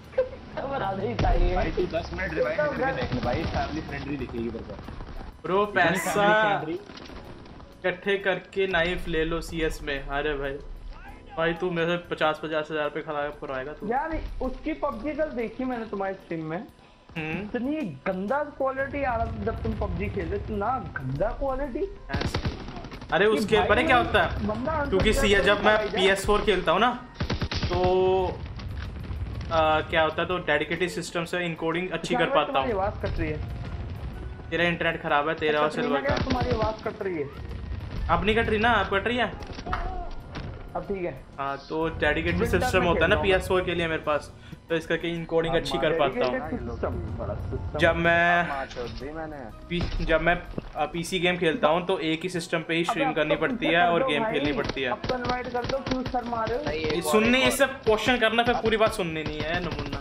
Speaker 4: भाई तू 10 मिनट रिवाइंड करके देख ले भाई, फैमिली फ्रेंडली दिखेगी तेरे को।
Speaker 1: ब्रो पैसा इकट्ठे करके नाइफ ले लो सीएस में। अरे भाई तू मेरे से 50-50 हजार पे खड़ा करवाएगा तू
Speaker 5: यार। उसकी पबजी कल देखी मैंने तुम्हारी स्ट्रीम में, इतनी गंदा क्वालिटी आ रहा था जब तुम पबजी खेलते, इतना गंदा क्वालिटी।
Speaker 1: अरे उसके पता क्या होता है, क्योंकि जब मैं PS4 खेलता हूँ ना तो क्या होता है, तो डेडिकेटेड सिस्टम से इनकोडिंग अच्छी कर पाता हूँ।
Speaker 5: आवाज कट रही है।
Speaker 1: तेरा इंटरनेट खराब है, तेरा और सिल्वर का।
Speaker 5: तुम्हारी आवाज कट रही है।
Speaker 1: अब नहीं कट रही ना, अब कट रही है।
Speaker 5: अब ठीक है।
Speaker 1: हाँ तो डेडिकेटेड सिस्टम होता है ना PS4 के लिए मेरे पास, तो इसका की इनकोडिंग अच्छी कर पाता हूँ। जब मैं PC गेम खेलता हूँ तो एक ही सिस्टम पे ही स्ट्रीम करनी पड़ती है और गेम खेलनी पड़ती है। सुननी इससे क्वेश्चन करना, फिर पूरी बात सुननी नहीं है नमूना।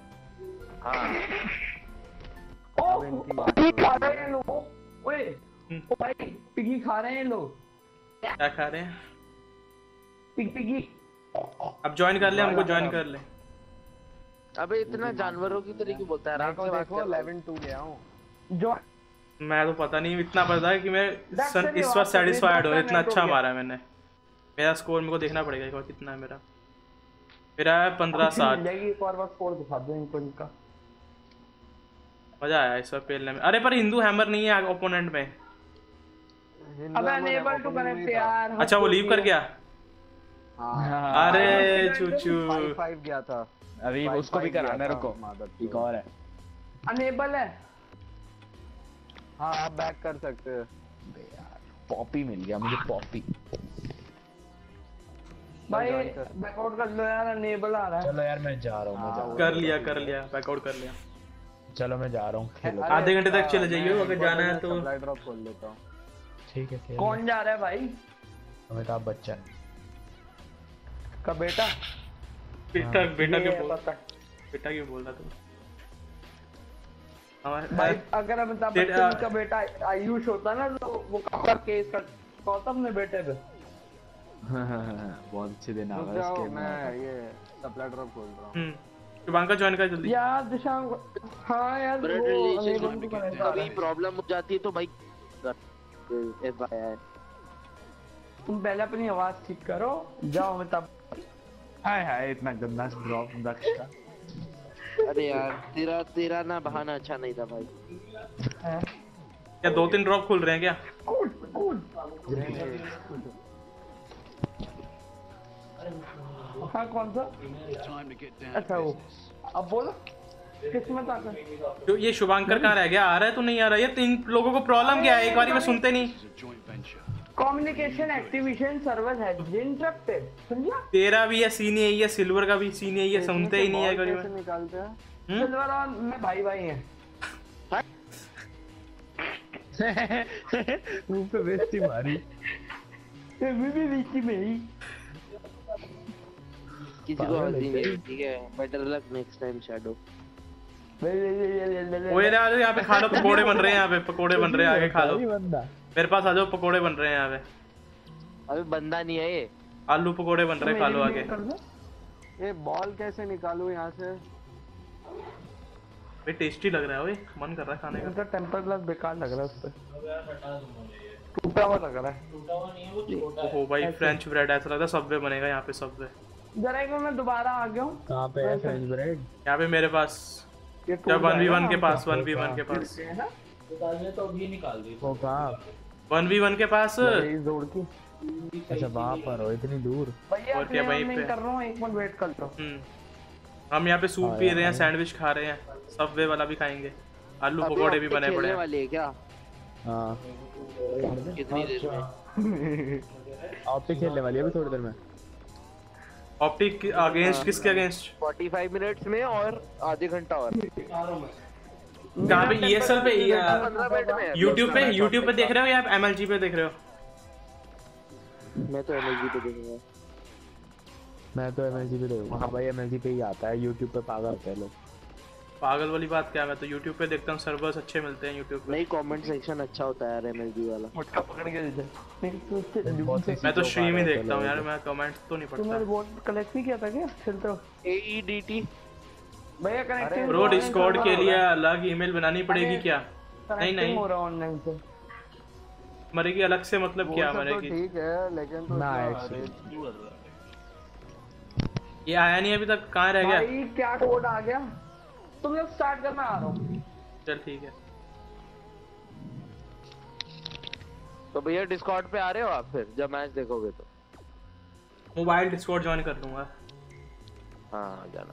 Speaker 5: पिगी खा रहे हैं लोग।
Speaker 1: क्या खा रहे हैं?
Speaker 5: पिगी।
Speaker 1: अब ज्वाइन कर ले, हमको ज्वाइन कर ले।
Speaker 3: अबे इतना जानवरों की तरह क्यों बोलता है? आराम से बात कर।
Speaker 5: 11-2 गया हूं जो।
Speaker 1: मैं तो पता नहीं, इतना पता है कि मैं इस बार सेटिस्फाइड हूँ, इतना अच्छा मारा है मैंने। मेरा स्कोर मेरे को देखना पड़ेगा एक बार कितना है मेरा। मेरा है 15-7।
Speaker 5: एक और बार स्कोर दिखा दो इनको इनका।
Speaker 1: मजा आया इस बार खेलने में। अरे पर हिंदू हैमर नहीं है ओपोनेंट में।
Speaker 5: अबे अनेबल टू कनेक्ट यार।
Speaker 1: अच्छा वो लीव कर गया। अरे चूचू
Speaker 5: 5 गया था
Speaker 4: अभी उसको भी कराना है, रुको एक और है।
Speaker 5: अनेबल है। हाँ आप बैक कर सकते हो
Speaker 4: यार। पॉपी मिल गया मुझे, पॉपी।
Speaker 5: भाई बैकआउट कर लो यार, अनेबल आ रहा है।
Speaker 4: चलो यार मैं जा रहा हूँ।
Speaker 1: कर लिया बैकआउट कर लिया।
Speaker 4: चलो मैं जा रहा हूँ, खेलो।
Speaker 1: आधे घंटे तक चले जाइए अगर जाना है तो।
Speaker 5: सप्लाई ड्रॉप खोल लेता हूँ।
Speaker 4: ठीक है।
Speaker 5: कौन जा रहा है भाई?
Speaker 4: अमिताभ बच्चन
Speaker 5: का बेटा।
Speaker 1: बेटा क्यों बोल रहा तू?
Speaker 5: भाई अगर अमिताभ बच्चन का बेटा आयुष होता ना तो वो कब तक केस करता अपने बेटे पे।
Speaker 4: बहुत अच्छे दिन आ रहे हैं इसके।
Speaker 5: मैं ये सप्लाई ड्रॉप खोल रहा हूँ।
Speaker 1: शुभांकर ज्वाइन कर जल्दी
Speaker 5: यार दिशा। हाँ यार
Speaker 3: कभी प्रॉब्लम हो जाती है तो भाई
Speaker 5: तुम पहले अपनी आवाज ठीक करो, जाओ अमिताभ।
Speaker 4: हाय इतना गंदा ड्रॉप दक्ष का।
Speaker 3: अरे यार तेरा ना बहाना अच्छा नहीं था भाई।
Speaker 1: क्या 2-3 ड्रॉप खुल रहे हैं क्या?
Speaker 5: हाँ कौन सा? अच्छा वो अब बोलो किस्मत आकर।
Speaker 1: तो ये शुभांकर कहाँ रह गया? आ रहा है तो नहीं आ रहा है? ये 3 लोगों को प्रॉब्लम क्या है? एक बारी में सुनते नहीं।
Speaker 5: कम्युनिकेशन एक्टिवेशन सर्वर है इंटरप्टेड, समझा?
Speaker 1: तेरा भी है सीन यही है, सिल्वर का भी सीन यही है, सुनते ही नहीं है।
Speaker 5: कैसे निकालते हैं? सिल्वर और मैं भाई हैं।
Speaker 4: मुंह पे बेइज्जती मारी।
Speaker 5: मैं भी बीच में ही।
Speaker 3: किसी को हंसी नहीं, ठीक है? Better luck next time shadow.
Speaker 1: ओए यार यहाँ पे खा लो, पकोड़े बन रहे हैं यहाँ पे, पकोड़े बन रहे हैं, आगे खा लो। मेरे पास आ जाओ, पकोड़े बन रहे हैं यहाँ पे।
Speaker 3: अबे बंदा नहीं है ये।
Speaker 1: आलू पकोड़े बन रहे हैं, खा लो आगे।
Speaker 5: ये बॉल कैसे निकालूं यहाँ से?
Speaker 1: भाई टेस्टी लग रहा है, ओए मन कर रहा है खाने का।
Speaker 5: इनका टेम्पर ग्लास बेकार लग रहा है, उस पे टूटा हुआ लग रहा है।
Speaker 1: ओहो भाई फ्रेंच ब्रेड, ऐसा लगता है सबवे बनेगा यहाँ पे, सबवे।
Speaker 5: जरा एक बार मैं दोबारा आ गया हूँ।
Speaker 4: कहाँ पे है फ्रेंच ब्रेड?
Speaker 1: यहाँ पे मेरे पास, जब 1v1 के पास, 1v1 के पास
Speaker 6: निकालने तो अभी निकाल दी।
Speaker 4: वो कहाँ?
Speaker 1: 1v1 के पास।
Speaker 5: जोड़ की।
Speaker 4: अच्छा वहाँ पर हो, इतनी दूर?
Speaker 5: भैया
Speaker 1: और क्या वहीं पे
Speaker 5: कर रहा हूँ, एक मिनट वेट कर लो।
Speaker 1: हम यहाँ पे सूप पी रहे हैं, सैंडविच खा रहे हैं, सबवे वाला भी खाएंगे, आलू पकोड़े भी बने पड़े हैं।
Speaker 3: वाले है क्या?
Speaker 4: हाँ
Speaker 3: कितनी देर में?
Speaker 4: ऑप्टिक खेलने वाली है अभी थोड़ी देर में।
Speaker 1: ऑप्टिक अगेंस्ट किसके अगेंस्ट?
Speaker 3: 45 मिनट्स में और आधे घंटा और।
Speaker 1: कहाँ पे? ESL पे?
Speaker 3: 15 मिनट में।
Speaker 1: यूट्यूब पे देख रहे हो या MLG पे देख रहे हो?
Speaker 3: मैं तो MLG पे देखूंगा।
Speaker 4: मैं तो MLG पे देखूंगा। हाँ भाई MLG पे ही आता है, यूट्यूब पे पागल होते हैं लोग।
Speaker 1: पागल वाली बात क्या है, मैं तो यूट्यूब पे देखता हूँ, सर्वर्स अच्छे मिलते हैं यूट्यूब पे।
Speaker 3: नहीं कमेंट सेक्शन अच्छा होता है यार MLG वाला।
Speaker 5: मुटका पकड़ के
Speaker 1: मैं तो स्ट्रीम ही देखता हूँ यार, मैं कमेंट्स तो नहीं पढ़ता।
Speaker 5: तुमने बोर्ड कलेक्ट नहीं किया था क्या खेलते हो?
Speaker 3: AEDT
Speaker 5: भैया कनेक्टिंग
Speaker 1: ब्रो डिस्कॉर्ड के लिए अलग ईमेल बनानी पड़ेगी क्या? नहीं
Speaker 5: हो रहा ऑनलाइन से।
Speaker 1: मरेगी अलग से मतलब क्या
Speaker 8: वो सब तो
Speaker 1: मरेगी?
Speaker 8: ठीक है लेकिन तो
Speaker 6: ना,
Speaker 8: क्या
Speaker 6: actually।
Speaker 8: रेड क्यों कर रहा है?
Speaker 1: ये आया नहीं अभी तक, कहाँ रह गया?
Speaker 5: भाई क्या कोड आ गया? तुम लोग स्टार्ट कर, मैं आ रहा हूँ।
Speaker 1: चल ठीक है।
Speaker 3: तो भैया डिस्कॉर्ड पे आ रहे हो आप फिर जब मैच देखोगे तो?
Speaker 1: मोबाइल डिस्कॉर्ड ज्वाइन कर लूंगा।
Speaker 3: हाँ जाना।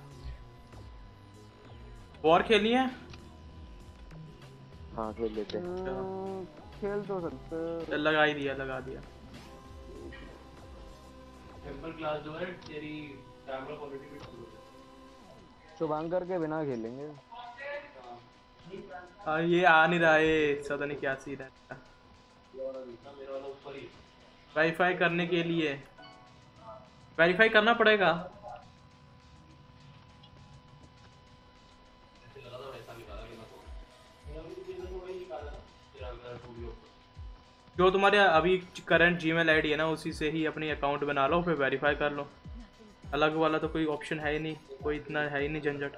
Speaker 1: वॉर खेलनी है?
Speaker 3: हाँ खेल लेते हैं।
Speaker 8: खेल तो सकते हैं।
Speaker 1: चल लगा ही दिया, लगा दिया।
Speaker 2: टेंपर क्लास जो है तेरी कैमरा क्वालिटी भी ठीक है।
Speaker 8: शुभांकर के बिना खेलेंगे।
Speaker 1: ये आ नहीं रहा है, पता नहीं क्या सीन है। वाईफाई करने के लिए वेरीफाई करना पड़ेगा। जो तुम्हारे अभी करंट जीमेल आईडी है ना, उसी से ही अपनी अकाउंट बना लो, फिर वेरीफाई कर लो। अलग वाला तो कोई ऑप्शन है ही नहीं, कोई इतना है ही नहीं झंझट।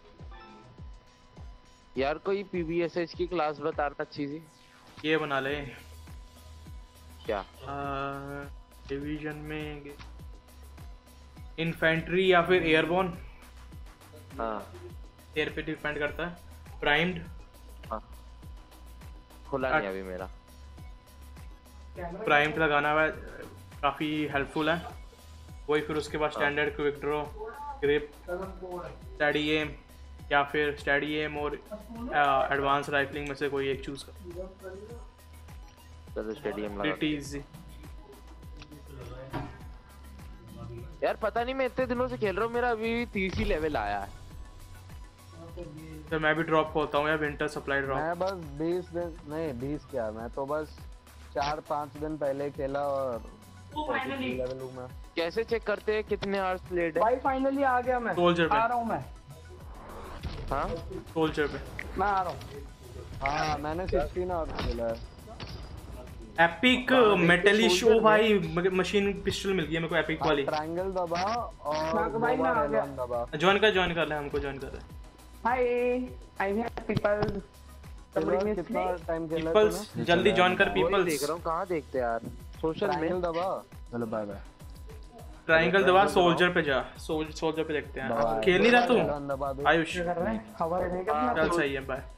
Speaker 3: यार कोई पीबीएसएच की क्लास बताना अच्छी सी।
Speaker 1: ये बना ले
Speaker 3: क्या?
Speaker 1: डिवीजन में इन्फेंट्री या फिर एयरबॉर्न।
Speaker 3: हाँ
Speaker 1: एयर पे डिपेंड करता है। प्राइम्ड।
Speaker 3: हाँ खुला नहीं अभी मेरा।
Speaker 1: प्राइम्ड लगाना है, काफ़ी हेल्पफुल है। वही फिर उसके बाद standard, quick draw, grip, steady aim या फिर स्टडी एम और एडवांस राइफलिंग में से कोई एक चूज कर।
Speaker 3: चलो स्टेडियम लगा।
Speaker 1: Pretty easy.
Speaker 3: यार पता नहीं, मैं इतने दिनों से खेल रहा हूँ, मेरा अभी 30 ही लेवल आया है।
Speaker 1: तो मैं भी ड्रॉप होता हूँ यार, विंटर सप्लाई ड्रॉप।
Speaker 8: मैं बस 20 दिन नहीं 20 क्या, मैं तो बस 4-5 दिन पहले खेला और लेवल हूँ मैं।
Speaker 3: कैसे चेक करते हैं कितने आवर्स प्लेड है?
Speaker 5: भाई फाइनली आ गया मैं।
Speaker 1: सोल्जर पे
Speaker 5: आ रहा हूँ मैं।
Speaker 3: हाँ
Speaker 1: सोल्जर पे
Speaker 5: मैं आ रहा हूँ।
Speaker 8: हाँ मैंने 16 आवर्स खेला है।
Speaker 1: एपिक मेटलिश। ओ भाई मशीन पिस्टल मिल गई है मेरे को, एपिक वाली।
Speaker 8: ट्रायंगल दबा और
Speaker 5: भाई मैं आ गया।
Speaker 8: दबा।
Speaker 1: ज्वाइन कर ले, हमको ज्वाइन कर ले।
Speaker 5: Hi I am people.
Speaker 8: कितना टाइम खेला है
Speaker 1: पीपल्स जल्दी ज्वाइन कर।
Speaker 3: वही
Speaker 1: पीपल्स
Speaker 3: देख रहा हूँ, कहाँ देखते यार सोशल में।
Speaker 8: ट्रायंगल दबा।
Speaker 6: चलो बाय बाय।
Speaker 1: ट्रायंगल दबा, सोल्जर पे जा। सोल्जर पे देखते हैं। खेल नहीं रहा तू
Speaker 8: दबा दो।
Speaker 1: आयुष?
Speaker 5: कर रहे हैं हमारे नहीं करना।
Speaker 1: चल सही है, बाय।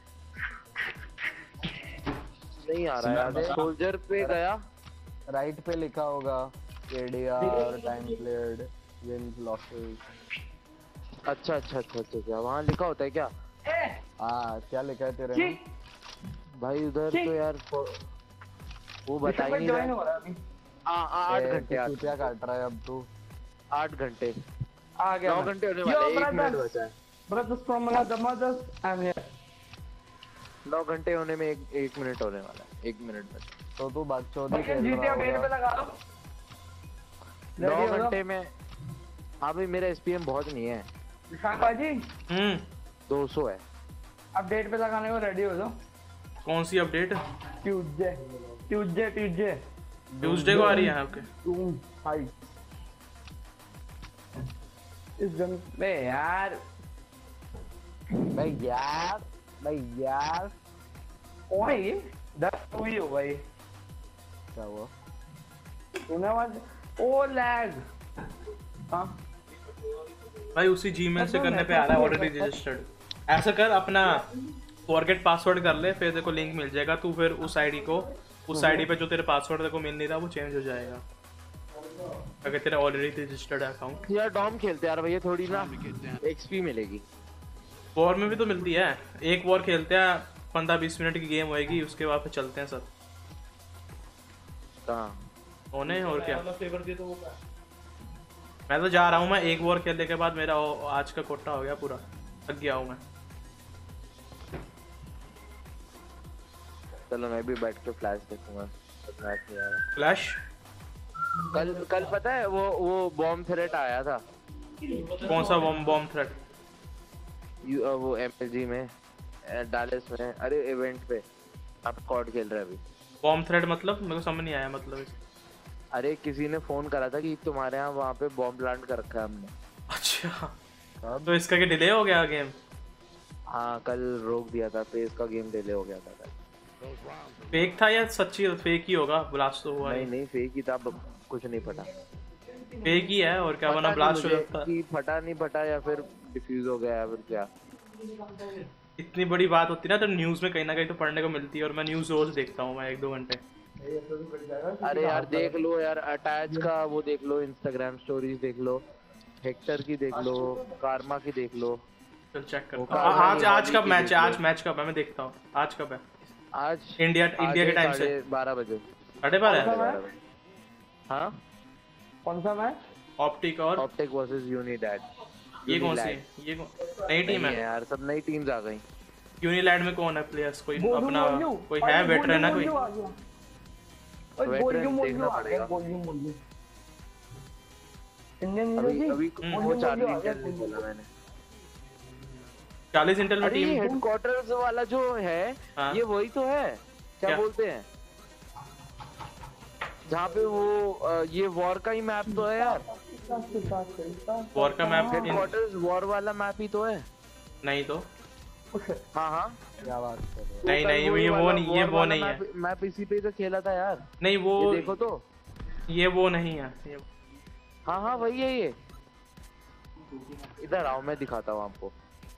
Speaker 3: नहीं आ रहा है। सोल्जर पे गया,
Speaker 8: राइट पे लिखा होगा ADR time played wins losses.
Speaker 3: अच्छा अच्छा अच्छा अच्छा अच्छा, वहाँ लिखा होता है क्या?
Speaker 8: हाँ क्या लिखा है तेरे में?
Speaker 3: भाई उधर तो यार वो बता ही नहीं
Speaker 5: ज्वाइन
Speaker 3: रहा।
Speaker 5: हो रहा है अभी।
Speaker 3: 8 घंटे
Speaker 8: क्या काट रहा है अब तू?
Speaker 3: 8 घंटे
Speaker 5: आ गया
Speaker 3: 9
Speaker 5: मैं।
Speaker 3: घंटे होने
Speaker 5: Yo,
Speaker 3: वाले, 1 मिनट
Speaker 5: brothers.
Speaker 3: बचा है।
Speaker 5: Brothers from Mother's, I'm here.
Speaker 3: 9 घंटे होने में 1 मिनट होने वाला है। 1 मिनट बचा।
Speaker 8: तो तू बकचोदी खेल
Speaker 5: GTA
Speaker 8: रहा
Speaker 5: डेट पे
Speaker 8: होगा।
Speaker 5: लगा लो।
Speaker 3: 9
Speaker 5: Ready हो जाओ।
Speaker 3: घंटे में। हाँ भाई मेरा SPM बहुत नहीं है,
Speaker 5: विशाख भाजी
Speaker 3: 200 है।
Speaker 5: अब डेट पे लगाने को रेडी हो जाओ।
Speaker 1: कौन सी अपडेट?
Speaker 5: ट्यूसडे
Speaker 1: ट्यूसडे को आ रही है आपके?
Speaker 5: हाय इस गन में यार
Speaker 8: भाई यार
Speaker 5: ओए दस हुई हो भाई।
Speaker 8: क्या हुआ?
Speaker 5: तूने आवाज ओ लैग। हाँ
Speaker 1: भाई उसी जीमेल से करने पे आ रहा है ऑलरेडी रजिस्टर्ड। ऐसा कर, अपना फॉरगेट पासवर्ड कर ले, फिर तेरे को लिंक मिल जाएगा। तू फिर उस आईडी को, उस आईडी पे जो तेरे पासवर्ड तेरे को मिल नहीं रहा वो चेंज हो जाएगा अगर तेरा ऑलरेडी रजिस्टर्ड है अकाउंट।
Speaker 3: यार डॉम खेलते यार भैया, थोड़ी ना XP मिलेगी।
Speaker 1: वॉर में भी तो मिलती है। एक वॉर खेलते हैं, 15-20 मिनट की गेम होएगी, उसके बाद फिर चलते हैं सब।
Speaker 3: कहाँ
Speaker 1: होने और क्या। मैं तो जा रहा हूँ। मैं एक वॉर खेलने के बाद मेरा आज का कोटा हो गया पूरा, थक गया हूँ मैं।
Speaker 3: चलो मैं भी बैठ के फ्लैश देखूंगा।
Speaker 1: फ्लैश
Speaker 3: कल पता है वो बॉम्ब थ्रेट आया था।
Speaker 1: कौन सा बॉम्ब थ्रेट?
Speaker 3: वो MLG में, डालेस में, अरे इवेंट पे। आप कॉर्ड खेल रहे हैं अभी।
Speaker 1: बॉम्ब थ्रेट मतलब मेरे को समझ नहीं आया मतलब।
Speaker 3: अरे किसी ने फोन करा था कि तुम्हारे यहाँ वहाँ पे बॉम्ब प्लांट कर रखा है हमने।
Speaker 1: अच्छा तो इसका क्या डिले हो गया गेम?
Speaker 3: हाँ कल रोक दिया था, तो इसका गेम डिले हो गया था कल।
Speaker 1: फेक था या सच्ची? फेक ही होगा, ब्लास्ट तो हुआ
Speaker 3: नहीं नहीं फेक ही था, कुछ नहीं पता।
Speaker 1: फेक ही है और क्या बना, ब्लास्ट हो जाता
Speaker 3: कि फटा नहीं फटा या फिर डिफ्यूज हो गया या फिर क्या।
Speaker 1: इतनी बड़ी बात होती है ना तो न्यूज़ में कहीं ना कहीं तो पढ़ने को मिलती है, और मैं न्यूज़ रोज देखता हूँ मैं 1-2 घंटे।
Speaker 3: अरे यार देख लो यार, अटैच का वो देख लो, इंस्टाग्राम स्टोरीज देख लो, हेक्टर की देख लो, कारमा की देख लो।
Speaker 1: चल चेक करता हूँ। आज कब मैच है? आज मैच कब है मैं देखता हूँ। आज कब है?
Speaker 3: आज
Speaker 1: इंडिया के टाइम से
Speaker 3: 12 बजे।
Speaker 1: 12:30। हाँ
Speaker 5: कौन सा मैच?
Speaker 1: ऑप्टिक और
Speaker 3: ऑप्टिक वर्सेस यूनिलैंड।
Speaker 1: ये कौन सी? ये नई टीम है
Speaker 3: यार, सब नई टीम्स आ गई।
Speaker 1: यूनिलैंड में कौन है प्लेयर्स? कोई अपना कोई है वेटरन है कोई?
Speaker 3: देखना पड़ेगा। अभी वो चार्ली इंटेल नहीं बोला मैंने।
Speaker 1: चार्लीज इंटेल में टीम
Speaker 3: हेडक्वार्टर्स वाला जो है ये वही तो है, क्या बोलते हैं, जहाँ पे वो ये वॉर का ही मैप तो है यार।
Speaker 1: वॉर का मैप?
Speaker 3: हेडक्वार्टर्स वॉर वाला मैप ही तो है।
Speaker 1: नहीं तो
Speaker 3: हाँ हाँ
Speaker 8: क्या बात कर रहे हो?
Speaker 1: नहीं ये वो नहीं है।
Speaker 3: मैप इसी पे तो खेला था यार।
Speaker 1: नहीं वो
Speaker 3: देखो तो
Speaker 1: ये वो नहीं है।
Speaker 3: हाँ हाँ वही है ये। इधर आओ मैं दिखाता हूँ आपको,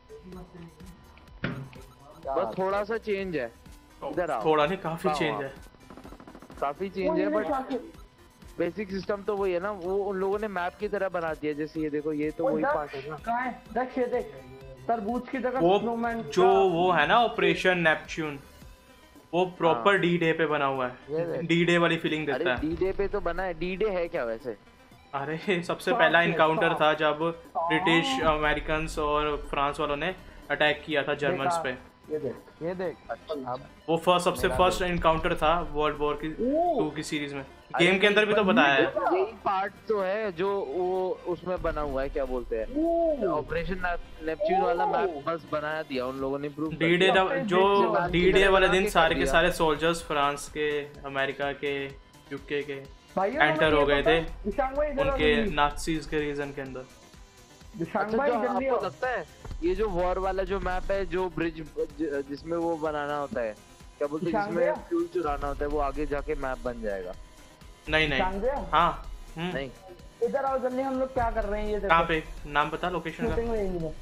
Speaker 3: बस थोड़ा सा चेंज है। इधर आओ।
Speaker 1: थोड़ा नहीं, काफी चेंज है।
Speaker 3: काफी चेंज है बट बेसिक सिस्टम तो वही है ना। वो उन लोगों ने मैप की तरह बना दिया। जैसे ये देखो, ये तो वही पार्ट है ना।
Speaker 5: कहाँ है? देख तरबूज की जगह
Speaker 1: वो जो वो है ना ऑपरेशन नेपच्यून, वो प्रॉपर डी डे पे बना हुआ है। डी डे वाली फीलिंग देता है।
Speaker 3: डी डे पे तो बना है। डी डे है क्या वैसे?
Speaker 1: अरे सबसे पहला इनकाउंटर था जब ब्रिटिश, अमेरिकन और फ्रांस वालों ने अटैक किया था जर्मन्स पे।
Speaker 8: ये देख अब
Speaker 1: वो सबसे फर्स्ट इनकाउंटर था वर्ल्ड वॉर की 2 की सीरीज में। गेम के अंदर भी तो बताया है।
Speaker 3: यही पार्ट तो है जो वो उसमें बना हुआ है, क्या बोलते हैं, ऑपरेशन नेपच्यून वाला मैप बस बनाया दिया उन लोगों ने। प्रूफ
Speaker 1: डी डे जो डी डे वाले दिन सारे के सारे सोल्जर्स फ्रांस के, अमेरिका के, यूके के एंटर हो गए थे उनके नाज़ीज के रीजन के अंदर।
Speaker 3: आपको लगता है ये जो वॉर वाला जो मैप है, जो ब्रिज जिसमें वो बनाना होता है, क्या बोलते हैं, जिसमें फ्यूल चुराना होता है, वो आगे जाके मैप बन जाएगा?
Speaker 1: नहीं हाँ
Speaker 3: नहीं।
Speaker 5: इधर आओ जल्दी, हम लोग क्या कर रहे हैं ये देखो।
Speaker 1: कहाँ पे? नाम बता लोकेशन का।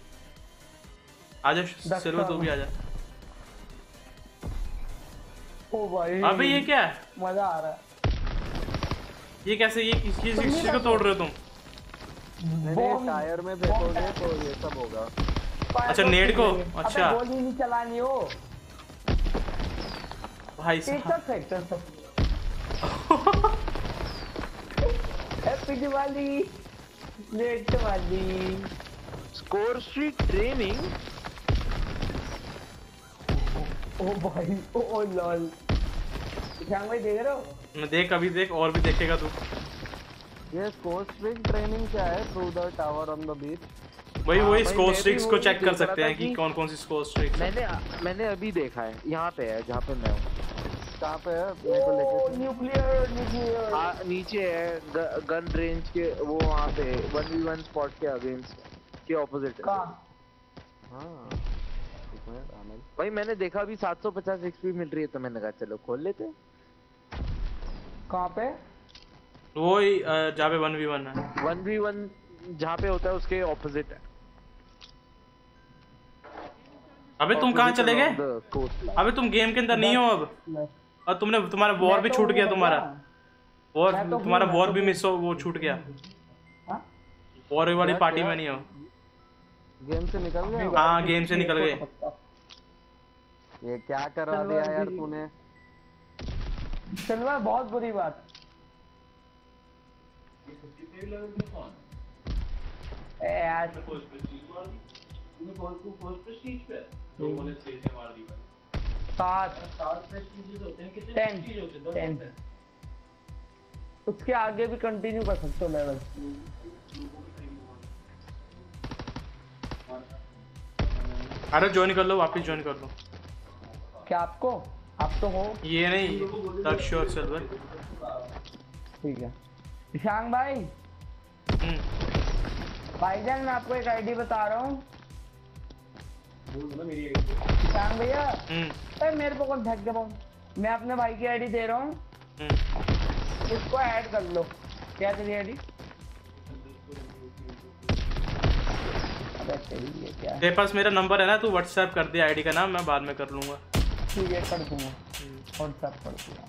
Speaker 1: आजा सिल्वर, तू भी आजा।
Speaker 5: ओ भाई
Speaker 1: अबे ये क्या है?
Speaker 5: मजा आ रहा है।
Speaker 1: ये कैसे? ये किस चीज को तोड़ रहे हो तुम?
Speaker 8: टायर में फेंकोगे तो ये सब होगा।
Speaker 1: अच्छा नेड को? अच्छा
Speaker 5: गोली नहीं चलानी हो
Speaker 1: भाई
Speaker 5: साहब। हैप्पी दिवाली नेट वाली
Speaker 3: स्कोर स्ट्रीट ट्रेनिंग।
Speaker 5: ओ भाई ओ लॉल। भाई देख रहे हो?
Speaker 1: मैं देख, अभी देख, और भी देखेगा तू।
Speaker 8: ये स्कोर स्ट्रीट ट्रेनिंग क्या है? Through the tower on the beach.
Speaker 1: वही स्कोर स्ट्रिक्स को चेक कर सकते हैं कि कौन कौन सी स्कोर स्ट्रिक्स।
Speaker 3: मैंने अभी देखा है, यहाँ पे है जहाँ पे मैं हूँ।
Speaker 8: कहाँ पे है? मेरे को लेके
Speaker 5: न्यूक्लियर
Speaker 3: हाँ नीचे है, गन रेंज के वो वहाँ पे 1v1 स्पॉट के अगेंस्ट के ऑपोजिट है।
Speaker 8: हाँ
Speaker 3: भाई मैंने देखा अभी 750 XP मिल रही है, तो मैंने कहा चलो खोल लेते।
Speaker 5: कहाँ पे?
Speaker 1: वो जहाँ पे 1v1 है।
Speaker 3: 1v1 जहाँ पे होता है उसके ऑपोजिट है।
Speaker 1: अबे तुम कहाँ चले गए? अबे तुम गेम के अंदर नहीं हो अब। और तुम्हारा वॉर भी छूट गया। तुम्हारा वॉर भी मिस हो, वो छूट गया। वॉर वाली पार्टी में नहीं हो।
Speaker 8: गेम से निकल गए?
Speaker 1: हाँ गेम से निकल गए।
Speaker 8: ये क्या करा दिया यार तूने?
Speaker 5: चलवा बहुत बुरी बात। उसके आगे भी कंटिन्यू कर सकते हो लेवल।
Speaker 1: अरे ज्वाइन कर लो, वापस ज्वाइन कर लो।
Speaker 5: क्या आपको? आप तो हो
Speaker 1: ये नहीं, लक्ष्य और सिल्वर।
Speaker 5: ठीक है ईशान भाई। भाईजान मैं आपको एक आईडी बता रहा हूँ। ईशान भैया अरे मेरे को कौन ढक दे, मैं अपने भाई की आईडी दे रहा हूँ, उसको ऐड कर लो। क्या तेरी आईडी?
Speaker 1: तेरे पास मेरा नंबर है ना, तू व्हाट्सएप कर दे आईडी का नाम, मैं बाद में कर लूंगा।
Speaker 5: ठीक है, कर दूंगा, व्हाट्सएप कर दूंगा।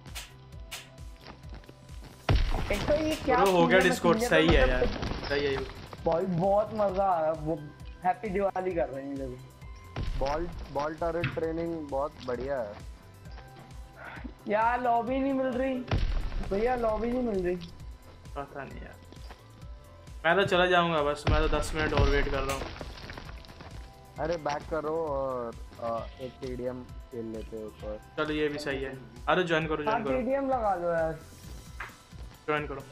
Speaker 5: एक तो ये क्या
Speaker 1: हो गया डिस्कॉर्ड, सही है यार, सही है।
Speaker 5: भाई बहुत मजा आ रहा है, वो हैप्पी दिवाली कर रहे हैं जब।
Speaker 8: बॉल टर्रेट ट्रेनिंग बहुत बढ़िया है
Speaker 5: यार। लॉबी नहीं मिल रही भैया, लॉबी नहीं मिल रही।
Speaker 1: पता नहीं यार, मैं तो चला जाऊंगा बस, मैं तो 10 मिनट और वेट कर रहा हूँ।
Speaker 8: अरे बैक करो और एक टीडीएम खेल लेते हैं ऊपर।
Speaker 1: चलो ये भी सही है। अरे ज्वाइन करो, ज्वाइन करो,
Speaker 5: टीडीएम लगा दो यार,
Speaker 1: ज्वाइन करो।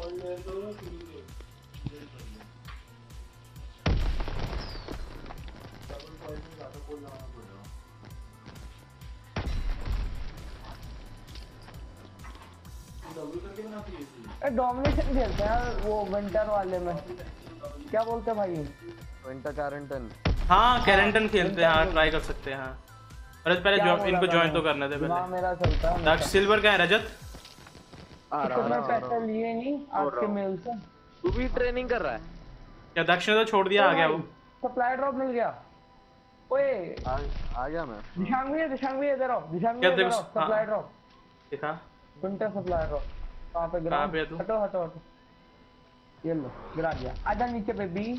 Speaker 5: डोमिनेशन खेलते हैं वो विंटर वाले में, क्या बोलते हैं भाई?
Speaker 8: Winter Carentan.
Speaker 1: हाँ कैरेंटन खेलते हैं, हाँ ट्राई कर सकते हैं। हाँ रजत पहले इनको ज्वाइन तो करने दे पहले।
Speaker 5: मेरा चलता है।
Speaker 1: दक्ष सिल्वर का है रजत?
Speaker 5: मैं पैसा लिए नहीं आपके मेल से।
Speaker 3: तू भी ट्रेनिंग कर रहा है
Speaker 1: क्या? दक्ष ने तो छोड़ दिया, आ गया वो।
Speaker 5: सप्लाई ड्रॉप मिल गया। ओए
Speaker 8: आ गया मैं।
Speaker 5: दिशांग भी इधर आओ, दिशांग भी इधर आओ। सप्लाई ड्रॉप
Speaker 1: दिखा,
Speaker 5: विंटर सप्लाई ड्रॉप कहां पे?
Speaker 1: कहां पे है तू?
Speaker 5: हटो हटो हटो, ये लो गिरा दिया। आजा नीचे पे बी।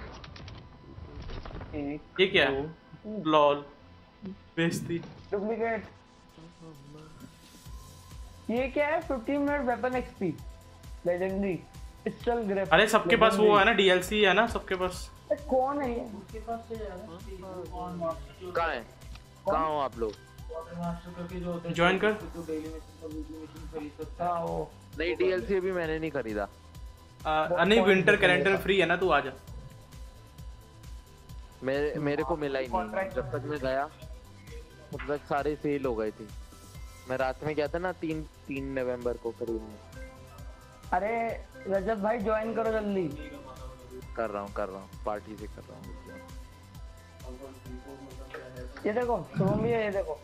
Speaker 1: ये क्या है? लॉल बेइज्जती।
Speaker 5: डुप्लीकेट। ये क्या है? 15 minute weapon XP legendary pistol grip.
Speaker 1: अरे सबके पास वो है ना, डीएलसी है ना सबके पास।
Speaker 5: कौन है ये?
Speaker 3: कहाँ है? कहाँ हो आप लोग?
Speaker 1: ज्वाइन कर।
Speaker 3: नहीं डीएलसी अभी मैंने नहीं खरीदा।
Speaker 1: नहीं विंटर कैलेंडर फ्री है ना, तू आजा।
Speaker 3: मेरे को मिला ही नहीं, जब तक मैं गया तब तक सारे सेल हो गए थे। मैं रात में गया था ना 3 नवंबर को खरीदने।
Speaker 5: अरे रजत भाई ज्वाइन करो जल्दी।
Speaker 3: कर रहा हूँ पार्टी से कर रहा हूँ।
Speaker 5: ये देखो तुम भी है, ये देखो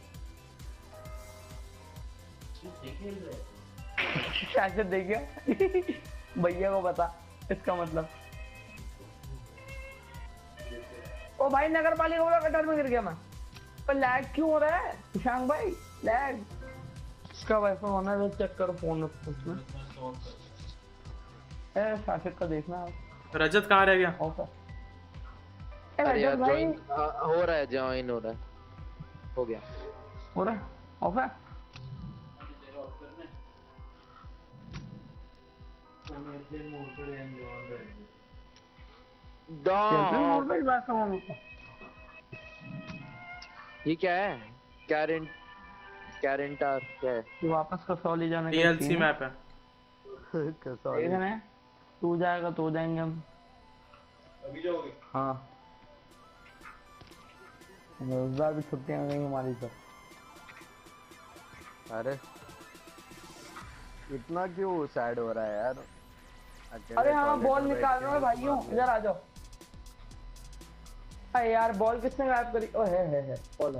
Speaker 5: शायद देखिए भैया को पता इसका मतलब। ओ भाई नगर पालिका वाला कटर में गिर गया मैं। पर लैग क्यों हो रहा है ईशान भाई? लैग इसका वाईफाई होना है, चेक करो फोन में। शासिक का देखना।
Speaker 1: रजत कहाँ रह गया?
Speaker 3: अरे यार ज्वाइन हो रहा है, ज्वाइन हो रहा है, हो गया,
Speaker 5: हो रहा है, ऑफ है।
Speaker 3: ये क्या है? कैरेंटार क्या है?
Speaker 5: वापस कसौली जाने का
Speaker 1: डीएलसी मैप है।
Speaker 5: कसौली तू जाएगा तो जाएंगे हम।
Speaker 2: अभी जाओगे?
Speaker 5: हाँ उस बार भी छुट्टियां हो गई हमारी तो।
Speaker 8: अरे इतना क्यों सैड हो रहा है यार?
Speaker 5: अरे हाँ बॉल निकाल रहा है भाइयों, इधर आ जाओ। अरे यार बॉल किसने गायब करी? ओ है बॉल है,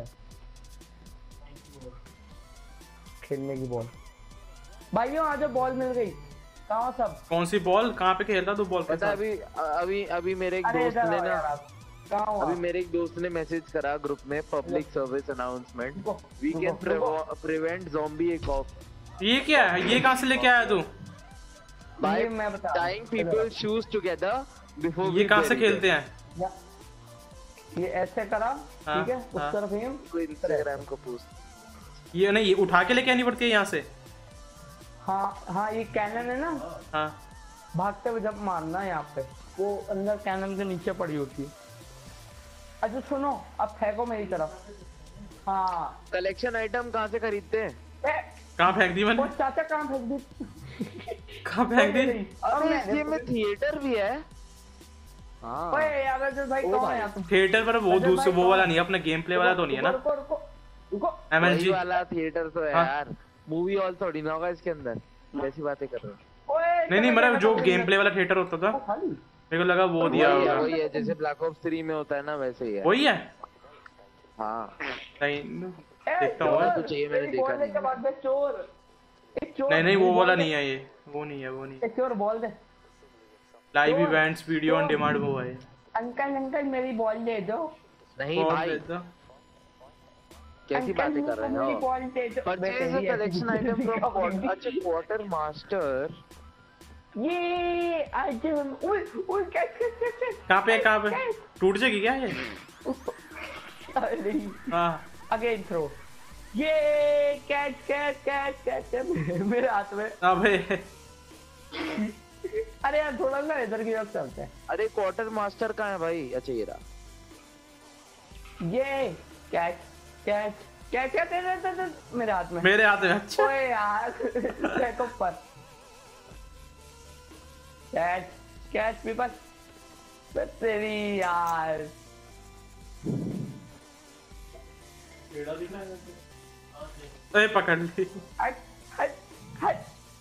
Speaker 5: खेलने की बॉल। भाइयों आ जाओ, बॉल मिल गई। कहाँ सब?
Speaker 1: कौन सी बॉल? कहाँ पे खेलता तू बॉल?
Speaker 3: पता अभी मेरे एक दोस्त ने ना, अभी मेरे एक दोस्त ने मैसेज करा ग्रुप में, public service announcement, we can prevent zombie apocalypse.
Speaker 1: ये क्या है? ये कहाँ से लेके आया तू?
Speaker 3: By tying people's shoes together before
Speaker 1: ये कहाँ से खेलते हैं?
Speaker 5: ये ऐसे करा, ठीक है, उस तरफ ही
Speaker 3: तो इंस्टाग्राम को पोस्ट।
Speaker 1: ये नहीं, ये उठा के लेके आनी पड़ती है यहाँ से।
Speaker 5: हाँ ये कैनन है ना।
Speaker 1: हाँ
Speaker 5: भागते हुए जब मारना है यहाँ पे, वो अंदर कैनन के नीचे पड़ी होती है। अच्छा सुनो, अब फेंको मेरी तरफ। हाँ
Speaker 3: कलेक्शन आइटम कहाँ से खरीदते हैं?
Speaker 1: कहाँ फेंक दी मैंने?
Speaker 5: चाचा कहाँ फेंक दी?
Speaker 1: कहाँ फेंक दी?
Speaker 3: अरे इस गेम में थिएटर भी है।
Speaker 8: हाँ
Speaker 5: ओए यार रजत भाई कौन है तुम?
Speaker 1: थिएटर पर वो दूसरे वो वाला नहीं है, अपना गेम प्ले वाला तो नहीं है ना?
Speaker 5: रुको
Speaker 1: एमएलजी
Speaker 3: वाला थिएटर तो है यार। मूवी हॉल थोड़ी ना होगा इसके अंदर, कैसी बातें कर रहे हो?
Speaker 1: नहीं मतलब जो गेम प्ले वाला थिएटर होता था, मेरे को लगा वो दिया होगा।
Speaker 3: वही है जैसे ब्लैक ऑप्स 3 में होता है ना, वैसे ही है।
Speaker 1: वही है?
Speaker 3: हाँ
Speaker 1: नहीं
Speaker 5: ए,
Speaker 1: देखता
Speaker 5: चोर,
Speaker 1: हूँ।
Speaker 3: तो चाहिए, मैंने
Speaker 5: मेरी
Speaker 3: देखा
Speaker 5: बॉल
Speaker 3: नहीं।
Speaker 5: लेके भाग गया, चोर। एक चोर,
Speaker 1: नहीं
Speaker 5: मेरी
Speaker 1: वो
Speaker 5: बॉल
Speaker 1: वाला
Speaker 5: दे।
Speaker 1: नहीं है ये, वो नहीं है, वो नहीं।
Speaker 5: एक चोर बॉल दे।
Speaker 1: लाइव
Speaker 5: चोर,
Speaker 1: इवेंट्स वीडियो ऑन
Speaker 5: चोर।
Speaker 1: डिमांड वो है।
Speaker 5: अंकल मेरी बॉल दे दो।
Speaker 3: नहीं
Speaker 1: बॉल
Speaker 3: भाई,
Speaker 1: दे दो।
Speaker 3: कैसी बातें कर रहे
Speaker 5: मेरी
Speaker 3: हो?
Speaker 5: बॉल दे दो।
Speaker 3: Purchase a collection item from अच्छा क्वार्टर मास्टर।
Speaker 5: ये आइटम, ओए ओए कैच।
Speaker 1: कहाँ पे टूट जाएगी क्या ये?
Speaker 5: अरे
Speaker 1: हाँ
Speaker 5: अगेन थ्रो। ये कैच मेरे हाथ में।
Speaker 1: अबे
Speaker 5: अरे यार थोड़ा ना इधर की तरफ चलते हैं।
Speaker 3: अरे क्वार्टर मास्टर कहाँ है भाई? अच्छा ये रहा।
Speaker 5: ये कैच मेरे हाथ में।
Speaker 1: मेरे हाथ में। अच्छा
Speaker 5: ओए यार देखो पर कैच पीपल तेरी यार।
Speaker 1: अरे पकड़ ली।
Speaker 5: हट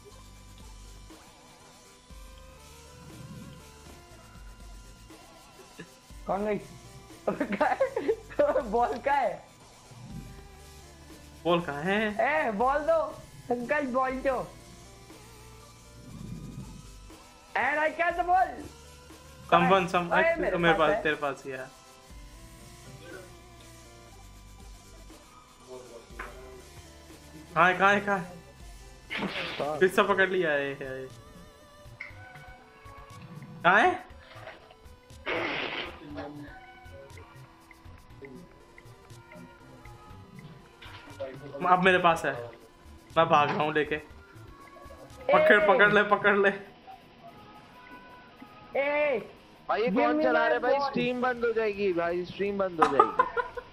Speaker 5: कौन गई? बॉल का है?
Speaker 1: बॉल कहाँ है?
Speaker 5: ए बॉल दो अंकल, बॉल दो। And I catch the ball.
Speaker 1: मेरे पास तेरे पास ही है। कहाँ है? फिर से पकड़ लिया है। कहाँ है? अब मेरे पास है, मैं भाग रहा हूँ लेके। पकड़ ले।
Speaker 5: ए
Speaker 3: भाई ये कौन चला रहा है भाई? स्ट्रीम बंद हो जाएगी भाई, स्ट्रीम बंद हो जाएगी।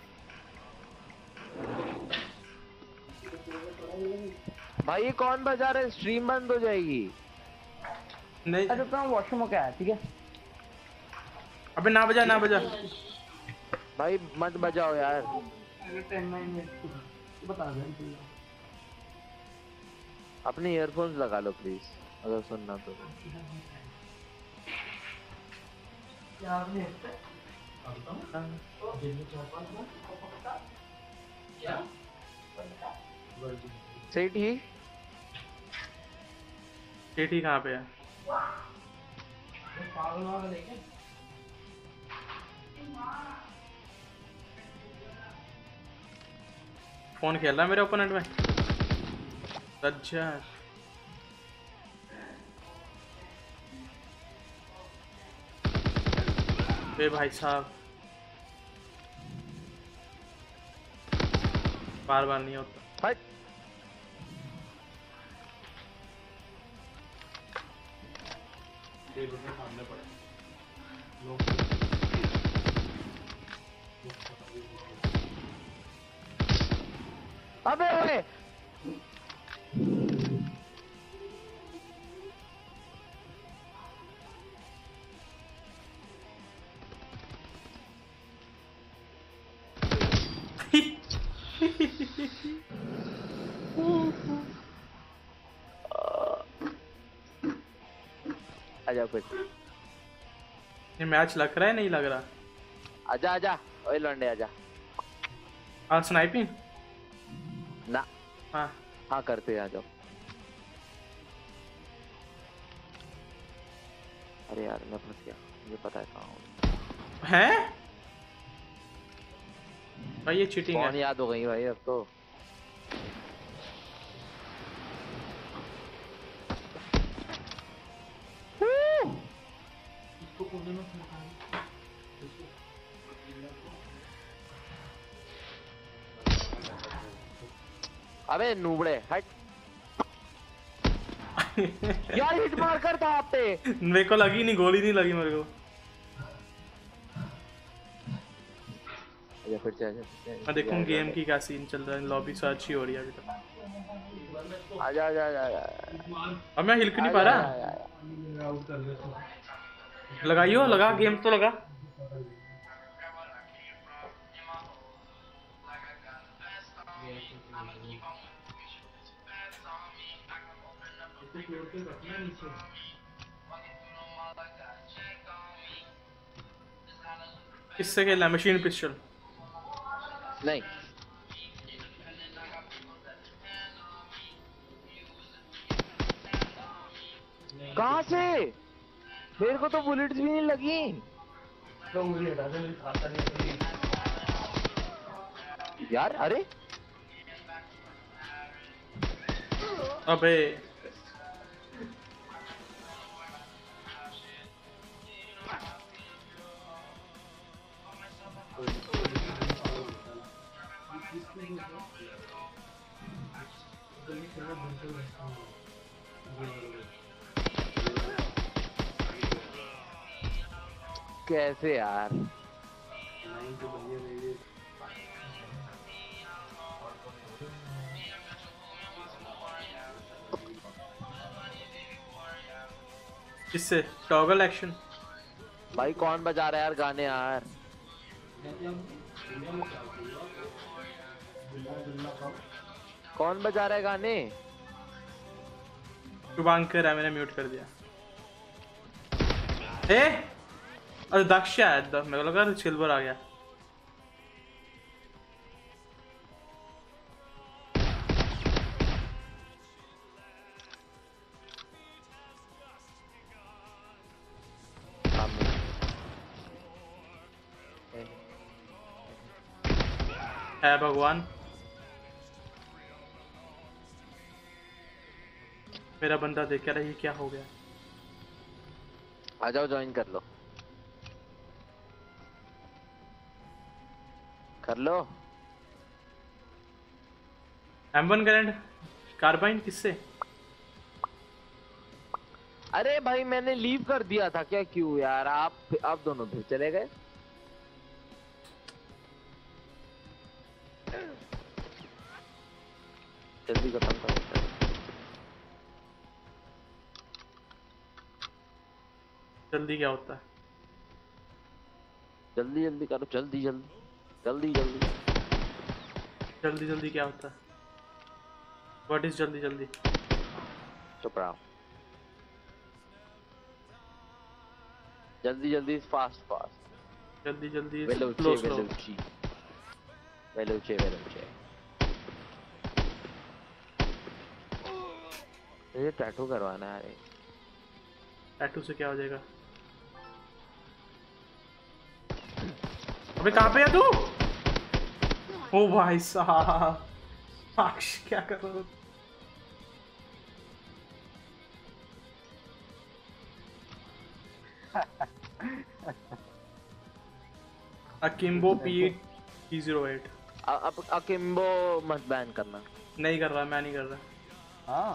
Speaker 3: भाई ये कौन बजा रहा है? स्ट्रीम बंद हो जाएगी।
Speaker 1: नहीं
Speaker 5: अरे तो वॉशरूम क्या है? ठीक है
Speaker 1: अबे ना बजा।
Speaker 3: भाई मत बजाओ यार।
Speaker 5: बता दे
Speaker 3: अपने ईयरफोन्स लगा लो प्लीज, अगर सुनना तो। सही ठीक।
Speaker 1: केटी कहाँ पे है? कौन खेल रहा है मेरे ओपोनेंट में? अच्छा बे भाई साहब, बार नहीं होता।
Speaker 3: हट। अबे आजा फिर।
Speaker 1: ये मैच लग रहा है नहीं लग रहा?
Speaker 3: आजा ओए लौंडे आजा।
Speaker 1: स्नाइपिंग
Speaker 3: ना। हाँ करते आ जाओ। अरे यार मैं फंस गया, मुझे पता है कहाँ हूँ।
Speaker 1: हैं? भाई ये चीटिंग है।
Speaker 3: याद हो गई भाई अब तो। अबे नूबड़े हट। यार हिट मार कर था आप पे।
Speaker 1: मेरे को लगी नहीं, गोली नहीं लगी मेरे को।
Speaker 3: आजा फिर से आजा।
Speaker 1: मैं देखूं गेम की क्या सीन चल रहा है। लॉबी तो अच्छी हो रही है अभी तक।
Speaker 3: आजा
Speaker 1: अब मैं हिल क्यों नहीं पा रहा? लगाइयो, लगा गेम तो लगा। किससे खेलना है? Machine pistol.
Speaker 3: नहीं कहाँ से? मेरे को तो बुलेट्स भी नहीं लगी।
Speaker 2: तो मुझे हटा दे, मुझे खाता नहीं है।
Speaker 3: यार अरे
Speaker 1: अबे
Speaker 3: कैसे यार?
Speaker 1: किससे? Toggle action.
Speaker 3: भाई कौन बजा रहा है यार गाने यार? कौन बजा रहा है गाने?
Speaker 1: शुभांकर है, मैंने म्यूट कर दिया। ए अरे दक्ष है, मेरे को लगा सिल्वर आ गया। है भगवान, मेरा बंदा देख रहा है, ये क्या हो गया?
Speaker 3: आ जाओ ज्वाइन कर लो, कर लो।
Speaker 1: M1 करंट कार्बाइन किससे?
Speaker 3: अरे भाई मैंने लीव कर दिया था क्या? क्यों यार? आप दोनों फिर चले गए। जल्दी खत्म करो।
Speaker 1: जल्दी क्या होता है?
Speaker 3: जल्दी जल्दी करो, जल्दी जल्दी जल्दी जल्दी
Speaker 1: जल्दी जल्दी क्या होता है? व्हाट इज जल्दी जल्दी?
Speaker 3: चुप रहो। जल्दी जल्दी फास्ट फास्ट।
Speaker 1: जल्दी जल्दी
Speaker 3: वेलोचे
Speaker 1: स्लो स्लो।
Speaker 3: वेलोचे वेलोचे वेलोचे। ये टैटू करवाना है। अरे
Speaker 1: टैटू से क्या हो जाएगा? अबे कहाँ पे है तू? ओ भाई साहब, साक्ष क्या कर रहा हो? Akimbo P08।
Speaker 3: अब अकिम्बो मत बैन करना।
Speaker 1: नहीं कर रहा, मैं नहीं कर रहा।
Speaker 8: हाँ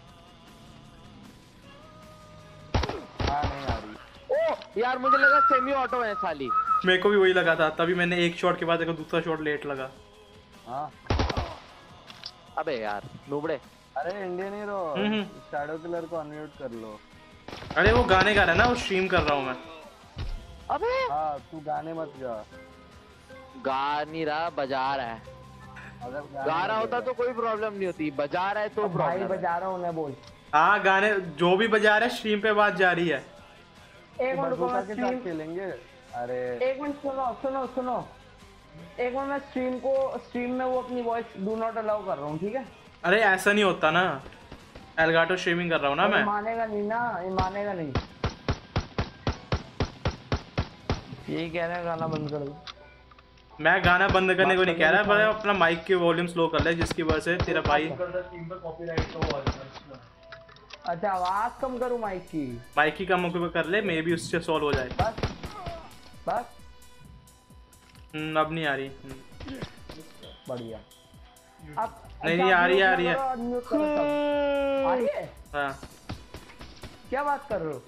Speaker 8: नहीं आ रही।
Speaker 3: ओ यार मुझे लगा सेमी ऑटो है साली।
Speaker 1: मेरे को भी वही लगा था, तभी मैंने एक शॉट के बाद देखो दूसरा शॉट लेट लगा।
Speaker 8: हाँ
Speaker 3: अबे यार नूबड़े।
Speaker 8: अरे इंडियन हीरो, शैडो किलर को अनम्यूट कर लो।
Speaker 1: अरे वो गाने गा रहा है ना, वो स्ट्रीम कर रहा हूँ मैं।
Speaker 3: अबे
Speaker 8: हाँ तू गाने मत गा।
Speaker 3: गा नहीं रहा, बजा रहा है।
Speaker 8: अगर
Speaker 3: गा रहा होता तो कोई प्रॉब्लम नहीं होती, बजा रहा है तो
Speaker 5: भाई
Speaker 3: प्रॉब्लम है।
Speaker 5: बजा रहा हूँ मैं, बोल।
Speaker 1: हाँ गाने जो भी बजा रहे स्ट्रीम पे बात जा रही है।
Speaker 5: एक मिनट
Speaker 8: बंदूका के
Speaker 5: स्ट्रीम,
Speaker 8: साथ खेलेंगे। अरे
Speaker 5: एक मिनट सुनो सुनो सुनो, एक मिनट मैं स्ट्रीम में वो अपनी वॉइस डू नॉट अलाउ कर रहा हूँ, ठीक है?
Speaker 1: अरे ऐसा नहीं होता ना, एलगाटो स्ट्रीमिंग कर रहा हूँ ना मैं।
Speaker 5: मानेगा नहीं ना, ये मानेगा नहीं। यही कह रहे हैं गाना बंद कर दो।
Speaker 1: मैं गाना बंद करने को नहीं कह रहा, पर अपना माइक की वॉल्यूम स्लो कर ले, जिसकी वजह से तेरा भाई।
Speaker 5: अच्छा आवाज कम करूँ माइक की?
Speaker 1: माइक की कम कर ले, मे भी उससे सॉल्व हो जाए।
Speaker 5: बस बस
Speaker 1: अब नहीं आ रही।
Speaker 5: बढ़िया। अब
Speaker 1: नहीं आ रही, आ रही है।
Speaker 5: आ रही है?
Speaker 1: हाँ
Speaker 5: क्या बात कर रहे हो?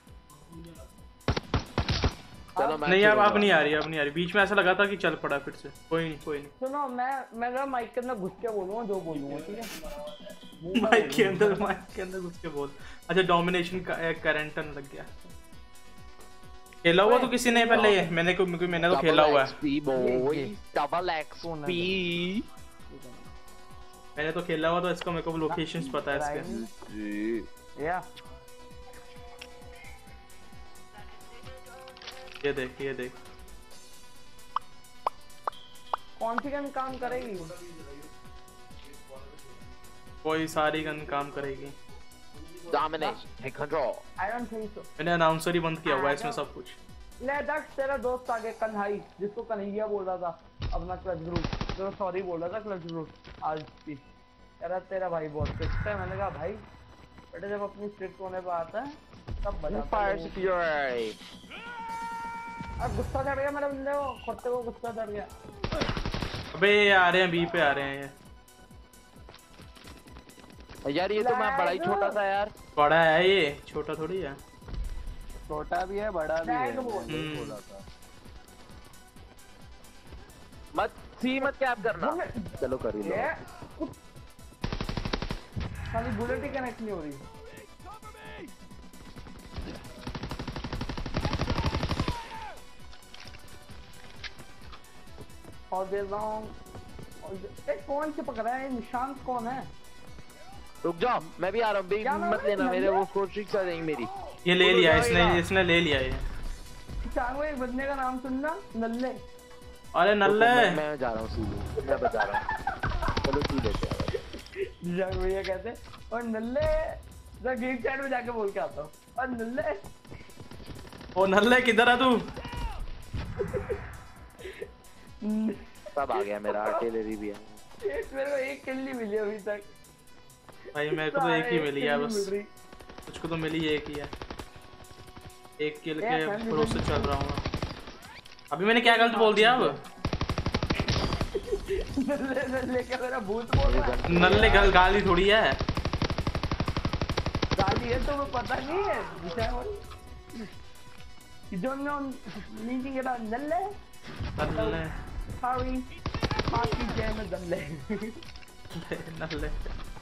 Speaker 3: चलो
Speaker 1: नहीं अब नहीं आ रही, अब नहीं आ रही। बीच में ऐसा लगा था कि चल पड़ा फिर से। कोई नहीं कोई नहीं।
Speaker 5: सुनो मैं ना माइक के अंदर घुस के बोलूंगा जो बोलूंगा, ठीक है?
Speaker 1: माइक के अंदर घुस के बोल। अच्छा डोमिनेशन का करंटन लग गया। खेला हुआ तो किसी ने पहले? मैंने तो खेला हुआ है।
Speaker 3: डबल एक्सपी
Speaker 1: मैंने तो खेला हुआ, तो इसका मेरे को लोकेशंस पता है इसके।
Speaker 5: या
Speaker 1: ये देख ये देख।
Speaker 5: कौन सी गन काम करेगी?
Speaker 1: कोई सारी गन काम करेगी।
Speaker 3: Domination, take control.
Speaker 5: I don't think so.
Speaker 1: मैंने अनाउंसर ही बंद किया हुआ है इसमें सब कुछ।
Speaker 5: ले दक्ष, तेरा दोस्त आगे कन्हाई, जिसको कन्हैया बोल रहा था अपना क्लच ग्रुप, जो सॉरी बोल रहा था क्लच ग्रुप आज भी कह रहा तेरा भाई बहुत स्ट्रिक्ट है। मैंने कहा भाई बेटे जब अपनी स्ट्रिक्ट होने पे आता है तब बजाता है। अब गुस्सा चढ़ गया मेरे बंदे को, खुद को गुस्सा चढ़ गया।
Speaker 1: अबे आ रहे हैं, बी पे आ रहे हैं
Speaker 3: यार। ये तो मैं बड़ा ही छोटा था यार।
Speaker 1: बड़ा है ये, छोटा थोड़ी है।
Speaker 8: छोटा भी है बड़ा भी है।
Speaker 3: बोला था मत कैप करना। चलो कर ही लो।
Speaker 5: खाली बुलेट ही कनेक्ट नहीं हो रही। और दे रहा हूँ। कौन से पकड़ा है? निशांत कौन है?
Speaker 3: रुक जाओ मैं भी आ रहा हूँ। मत लेना मेरे वो स्कोर ट्रिक्स आ जाएंगी मेरी।
Speaker 1: ये ले लिया इसने ले लिया ये।
Speaker 5: चांगो एक बंदे का नाम सुनना, नल्ले।
Speaker 1: अरे नल्ले
Speaker 3: मैं जा रहा हूँ सीधे, मैं बता रहा हूँ। चलो सीधे लेते
Speaker 5: भैया कहते और नल्ले गेम चैट में जाके बोल के आता हूँ। और नल्ले
Speaker 1: ओ नल्ले किधर है तू?
Speaker 3: सब आ गया मेरा, आर्टिलरी भी है।
Speaker 5: मेरे को एक किल नहीं मिली अभी तक
Speaker 1: भाई। मेरे को तो एक ही मिली है बस, मुझको तो मिली एक ही है। एक किल के भरोसे चल रहा हूँ। अभी मैंने क्या गलत बोल दिया? अब
Speaker 5: नल्ले क्या मेरा भूत बोल रहा है?
Speaker 1: नल्ले गाली थोड़ी है।
Speaker 5: गाली है तो वो पता नहीं है जो मीटिंग के बाद नल्ले सॉरी माफी जय में नल्ले
Speaker 1: नल्ले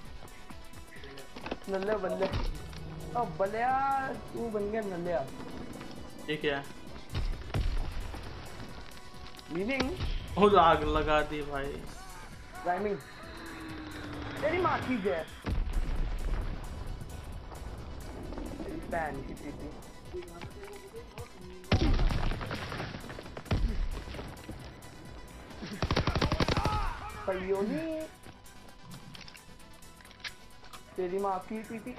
Speaker 5: नल्ले बल्ले। ओ बलिया तू बन गया नल्ले।
Speaker 1: ये क्या?
Speaker 5: मीनिंग
Speaker 1: खुद आग लगा दी भाई।
Speaker 5: राइमिंग तेरी माँ की जय। की पीती पयोनी तेरी माँ की पीती।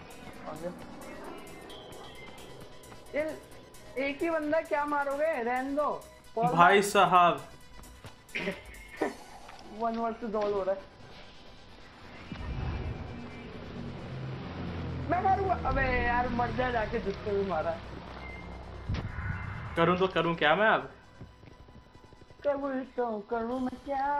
Speaker 5: एक ही बंदा क्या मारोगे? रहने दो
Speaker 1: भाई साहब।
Speaker 5: 1 वर्सेस ऑल हो रहा है। मैं मारूंगा। अबे यार मर जा जाके जिसको भी मारा।
Speaker 1: करूं तो करूं क्या मैं अब?
Speaker 5: करूं मैं क्या?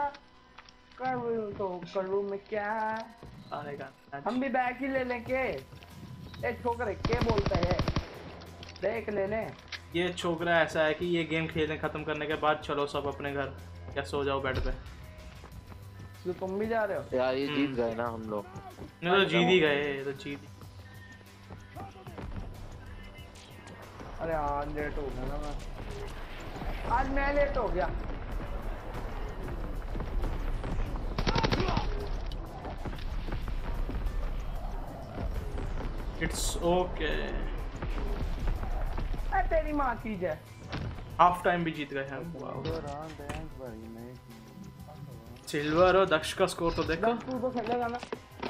Speaker 5: करूं मैं क्या?
Speaker 1: आएगा
Speaker 5: हम भी बैक ही ले लें के? एक छोकरे के बोलते हैं बैक ले लें।
Speaker 1: ये छोकरा ऐसा है कि ये गेम खेलने खत्म करने के बाद चलो सब अपने घर या सो जाओ बेड पे।
Speaker 5: तो तुम भी जा रहे हो
Speaker 3: यार? ये जीत गए ना हम लोग।
Speaker 1: नहीं तो जीत ही गए, तो जीत।
Speaker 5: अरे आज लेट हो गया ना मैं। आज मैं लेट हो गया।
Speaker 1: It's okay.
Speaker 5: तेरी माँ की जय।
Speaker 1: हाफ टाइम भी जीत गए हैं। सिल्वर और दक्ष का स्कोर तो देखो।
Speaker 5: तू तो खेलेगा ना?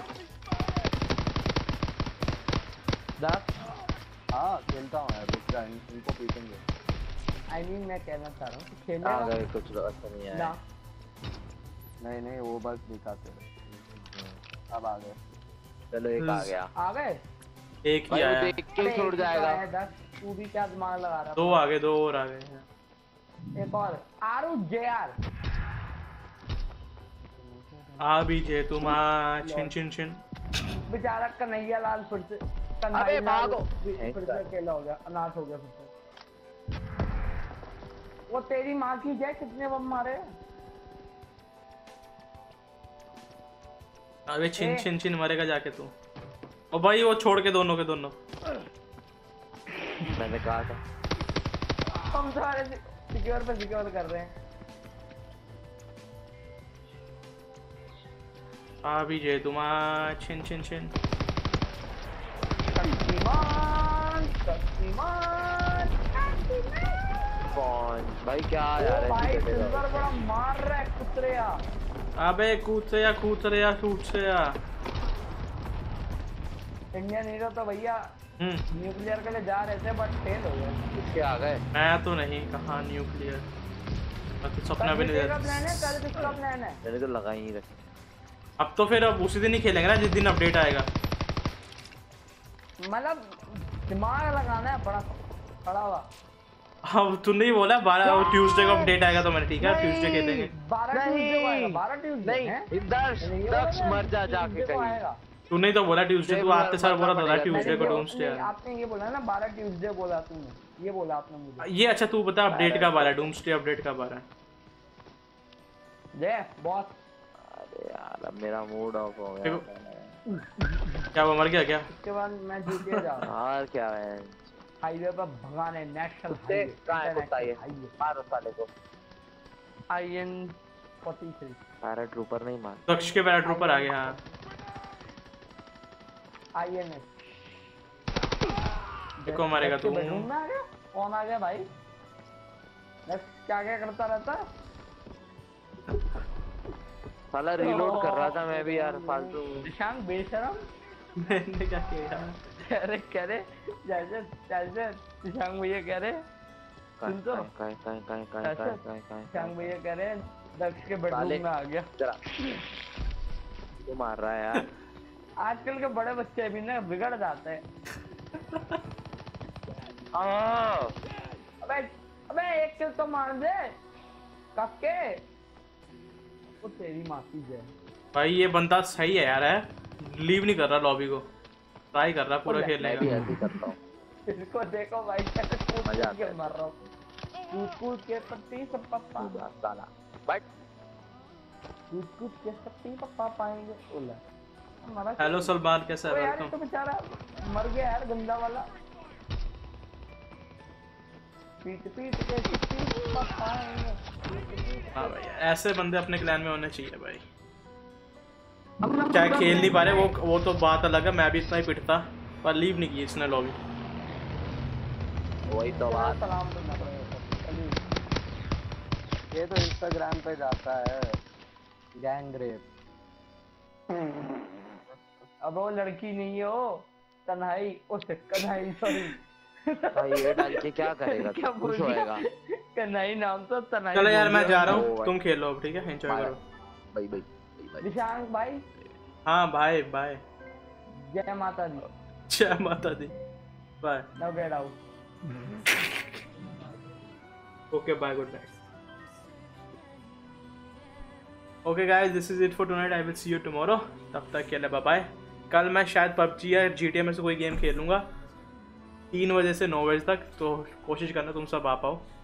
Speaker 8: हाँ खेलता हूँ यार, रुक जा इनको पीटेंगे।
Speaker 5: I mean मैं कहना चाह रहा हूँ खेलने
Speaker 3: आ गए कुछ अच्छा नहीं आया।
Speaker 8: नहीं वो बस दिखाते रहे। अब आ गए।
Speaker 3: चलो एक आ गया।
Speaker 5: आ गए?
Speaker 1: एक ही आया।
Speaker 3: देख के छोड़ जाएगा।
Speaker 5: तू भी क्या दिमाग लगा रहा?
Speaker 1: दो आ गए, दो और आ गए हैं।
Speaker 5: एक और आरू जेआर।
Speaker 1: आ भी जे तुम आ छिन छिन छिन।
Speaker 5: बेचारा कन्हैया लाल फिर से
Speaker 3: अबे भागो।
Speaker 5: फिर से अकेला हो गया, अनाथ हो गया फिर से। वो तेरी माँ की जय। कितने बम मारे?
Speaker 1: अबे छिन छिन छिन मरेगा जाके तू। ओ भाई वो छोड़ के दोनों के दोनों।
Speaker 3: मैंने कहा था
Speaker 5: हम सारे सिक्योर पे सिक्योर कर रहे हैं।
Speaker 1: आ भी जे तुम आ छिन छिन छिन।
Speaker 3: कौन भाई? क्या यार
Speaker 5: भाई सिल्वर बड़ा मार रहा है उतरे या।
Speaker 1: अबे कूद से या कूद से या।
Speaker 5: इंडियन हीरो तो भैया न्यूक्लियर के लिए जा रहे थे बट फेल हो गए।
Speaker 3: किसके आ गए?
Speaker 1: मैं तो नहीं, कहाँ न्यूक्लियर, मैं तो सपना भी नहीं
Speaker 5: प्लान है, कल किसका प्लान है?
Speaker 3: मैंने तो लगा ही रखा।
Speaker 1: अब तो फिर अब उसी दिन ही खेलेंगे ना जिस दिन अपडेट आएगा।
Speaker 5: मतलब दिमाग लगाना है बड़ा खड़ा हुआ।
Speaker 1: अब तू नहीं बोला 12 ट्यूसडे को अपडेट आएगा तो मैंने ठीक है ट्यूसडे खेलेंगे।
Speaker 5: 12 ट्यूसडे को आएगा, 12 ट्यूसडे
Speaker 3: नहीं दक्ष मर जा जाके कहीं।
Speaker 1: तू नहीं तो बोला ट्यूसडे, तू आते साल बोला था ट्यूसडे को डूम्सडे है।
Speaker 5: आपने ये बोला ना 12 ट्यूसडे बोला तुमने, ये बोला आपने मुझे।
Speaker 1: ये अच्छा तू बता अपडेट कब आ रहा है, डूम्सडे अपडेट कब आ रहा है?
Speaker 5: जय बॉस।
Speaker 3: अरे यार अब मेरा मूड ऑफ हो गया।
Speaker 1: क्या वो मर गया क्या?
Speaker 5: उसके बाद मैं जीते जा रहा हूं।
Speaker 3: यार क्या है
Speaker 5: हाईवे पर भगाने नेशनल हाईवे।
Speaker 3: कहां है कुत्ता ये? मारो साले को।
Speaker 5: IN 43
Speaker 3: पैरा ट्रूपर नहीं मार।
Speaker 1: दक्ष के पैरा ट्रूपर आ गए। हां
Speaker 5: INS
Speaker 1: देखो मारेगा तू।
Speaker 5: कौन आ गया भाई? क्या करता रहता है?
Speaker 3: साला रीलोड कर रहा था मैं भी यार फालतू।
Speaker 5: दिशांग बेशरम।
Speaker 1: मैंने क्या किया?
Speaker 5: कह रहे जैसे दिशांग भैया कह रहे सुन तो दिशांग भैया कह रहे दक्ष के बेडरूम में आ गया।
Speaker 3: जरा तू मार रहा है यार।
Speaker 5: आजकल के बड़े बच्चे भी ना बिगड़ जाते हैं। अबे एक किल तो मार दे काके। वो तेरी मासी है
Speaker 1: भाई। ये बंदा सही है यार, है लीव नहीं कर रहा लॉबी को, ट्राई कर रहा पूरा खेलने का।
Speaker 3: मैं भी ऐसे करता हूं।
Speaker 5: इसको देखो भाई कैसे कूद के मर रहा हूं। कूद के पत्ती सब पप्पा
Speaker 3: साला बट
Speaker 5: कूद के पत्ती पप्पा पाएंगे। ओला
Speaker 1: हेलो सलमान कैसा है?
Speaker 5: यार तो बेचारा मर गया यार गंदा वाला। पीट के
Speaker 1: हाँ भाई ऐसे बंदे अपने क्लैन में होने चाहिए भाई। क्या खेल नहीं पा रहे वो तो बात अलग है। मैं भी इतना ही पिटता पर लीव नहीं की इसने लॉबी।
Speaker 3: वही तो बात।
Speaker 5: सलाम करना पड़ेगा।
Speaker 8: ये तो इंस्टाग्राम पे जाता है गैंग रेप।
Speaker 5: अब वो लड़की नहीं है वो कन्हई, उसे कन्हई सॉरी।
Speaker 3: भाई ये डाल के क्या करेगा?
Speaker 5: क्या
Speaker 3: खुश होएगा।
Speaker 5: कन्हई नाम तो तन्हई।
Speaker 1: चलो यार मैं जा रहा हूँ, तुम खेलो अब ठीक है, एंजॉय करो।
Speaker 3: भाई भाई
Speaker 5: दिशांग भाई।
Speaker 1: हाँ भाई बाय।
Speaker 5: जय माता दी।
Speaker 1: जय माता दी। Bye.
Speaker 5: Now get out.
Speaker 1: Okay bye, good night. Okay guys this is it for tonight. I will see you tomorrow. तब तक के लिए बाय बाय। कल मैं शायद पबजी या GTA में से कोई गेम खेलूंगा 3 बजे से 9 बजे तक, तो कोशिश करना तुम सब आ पाओ।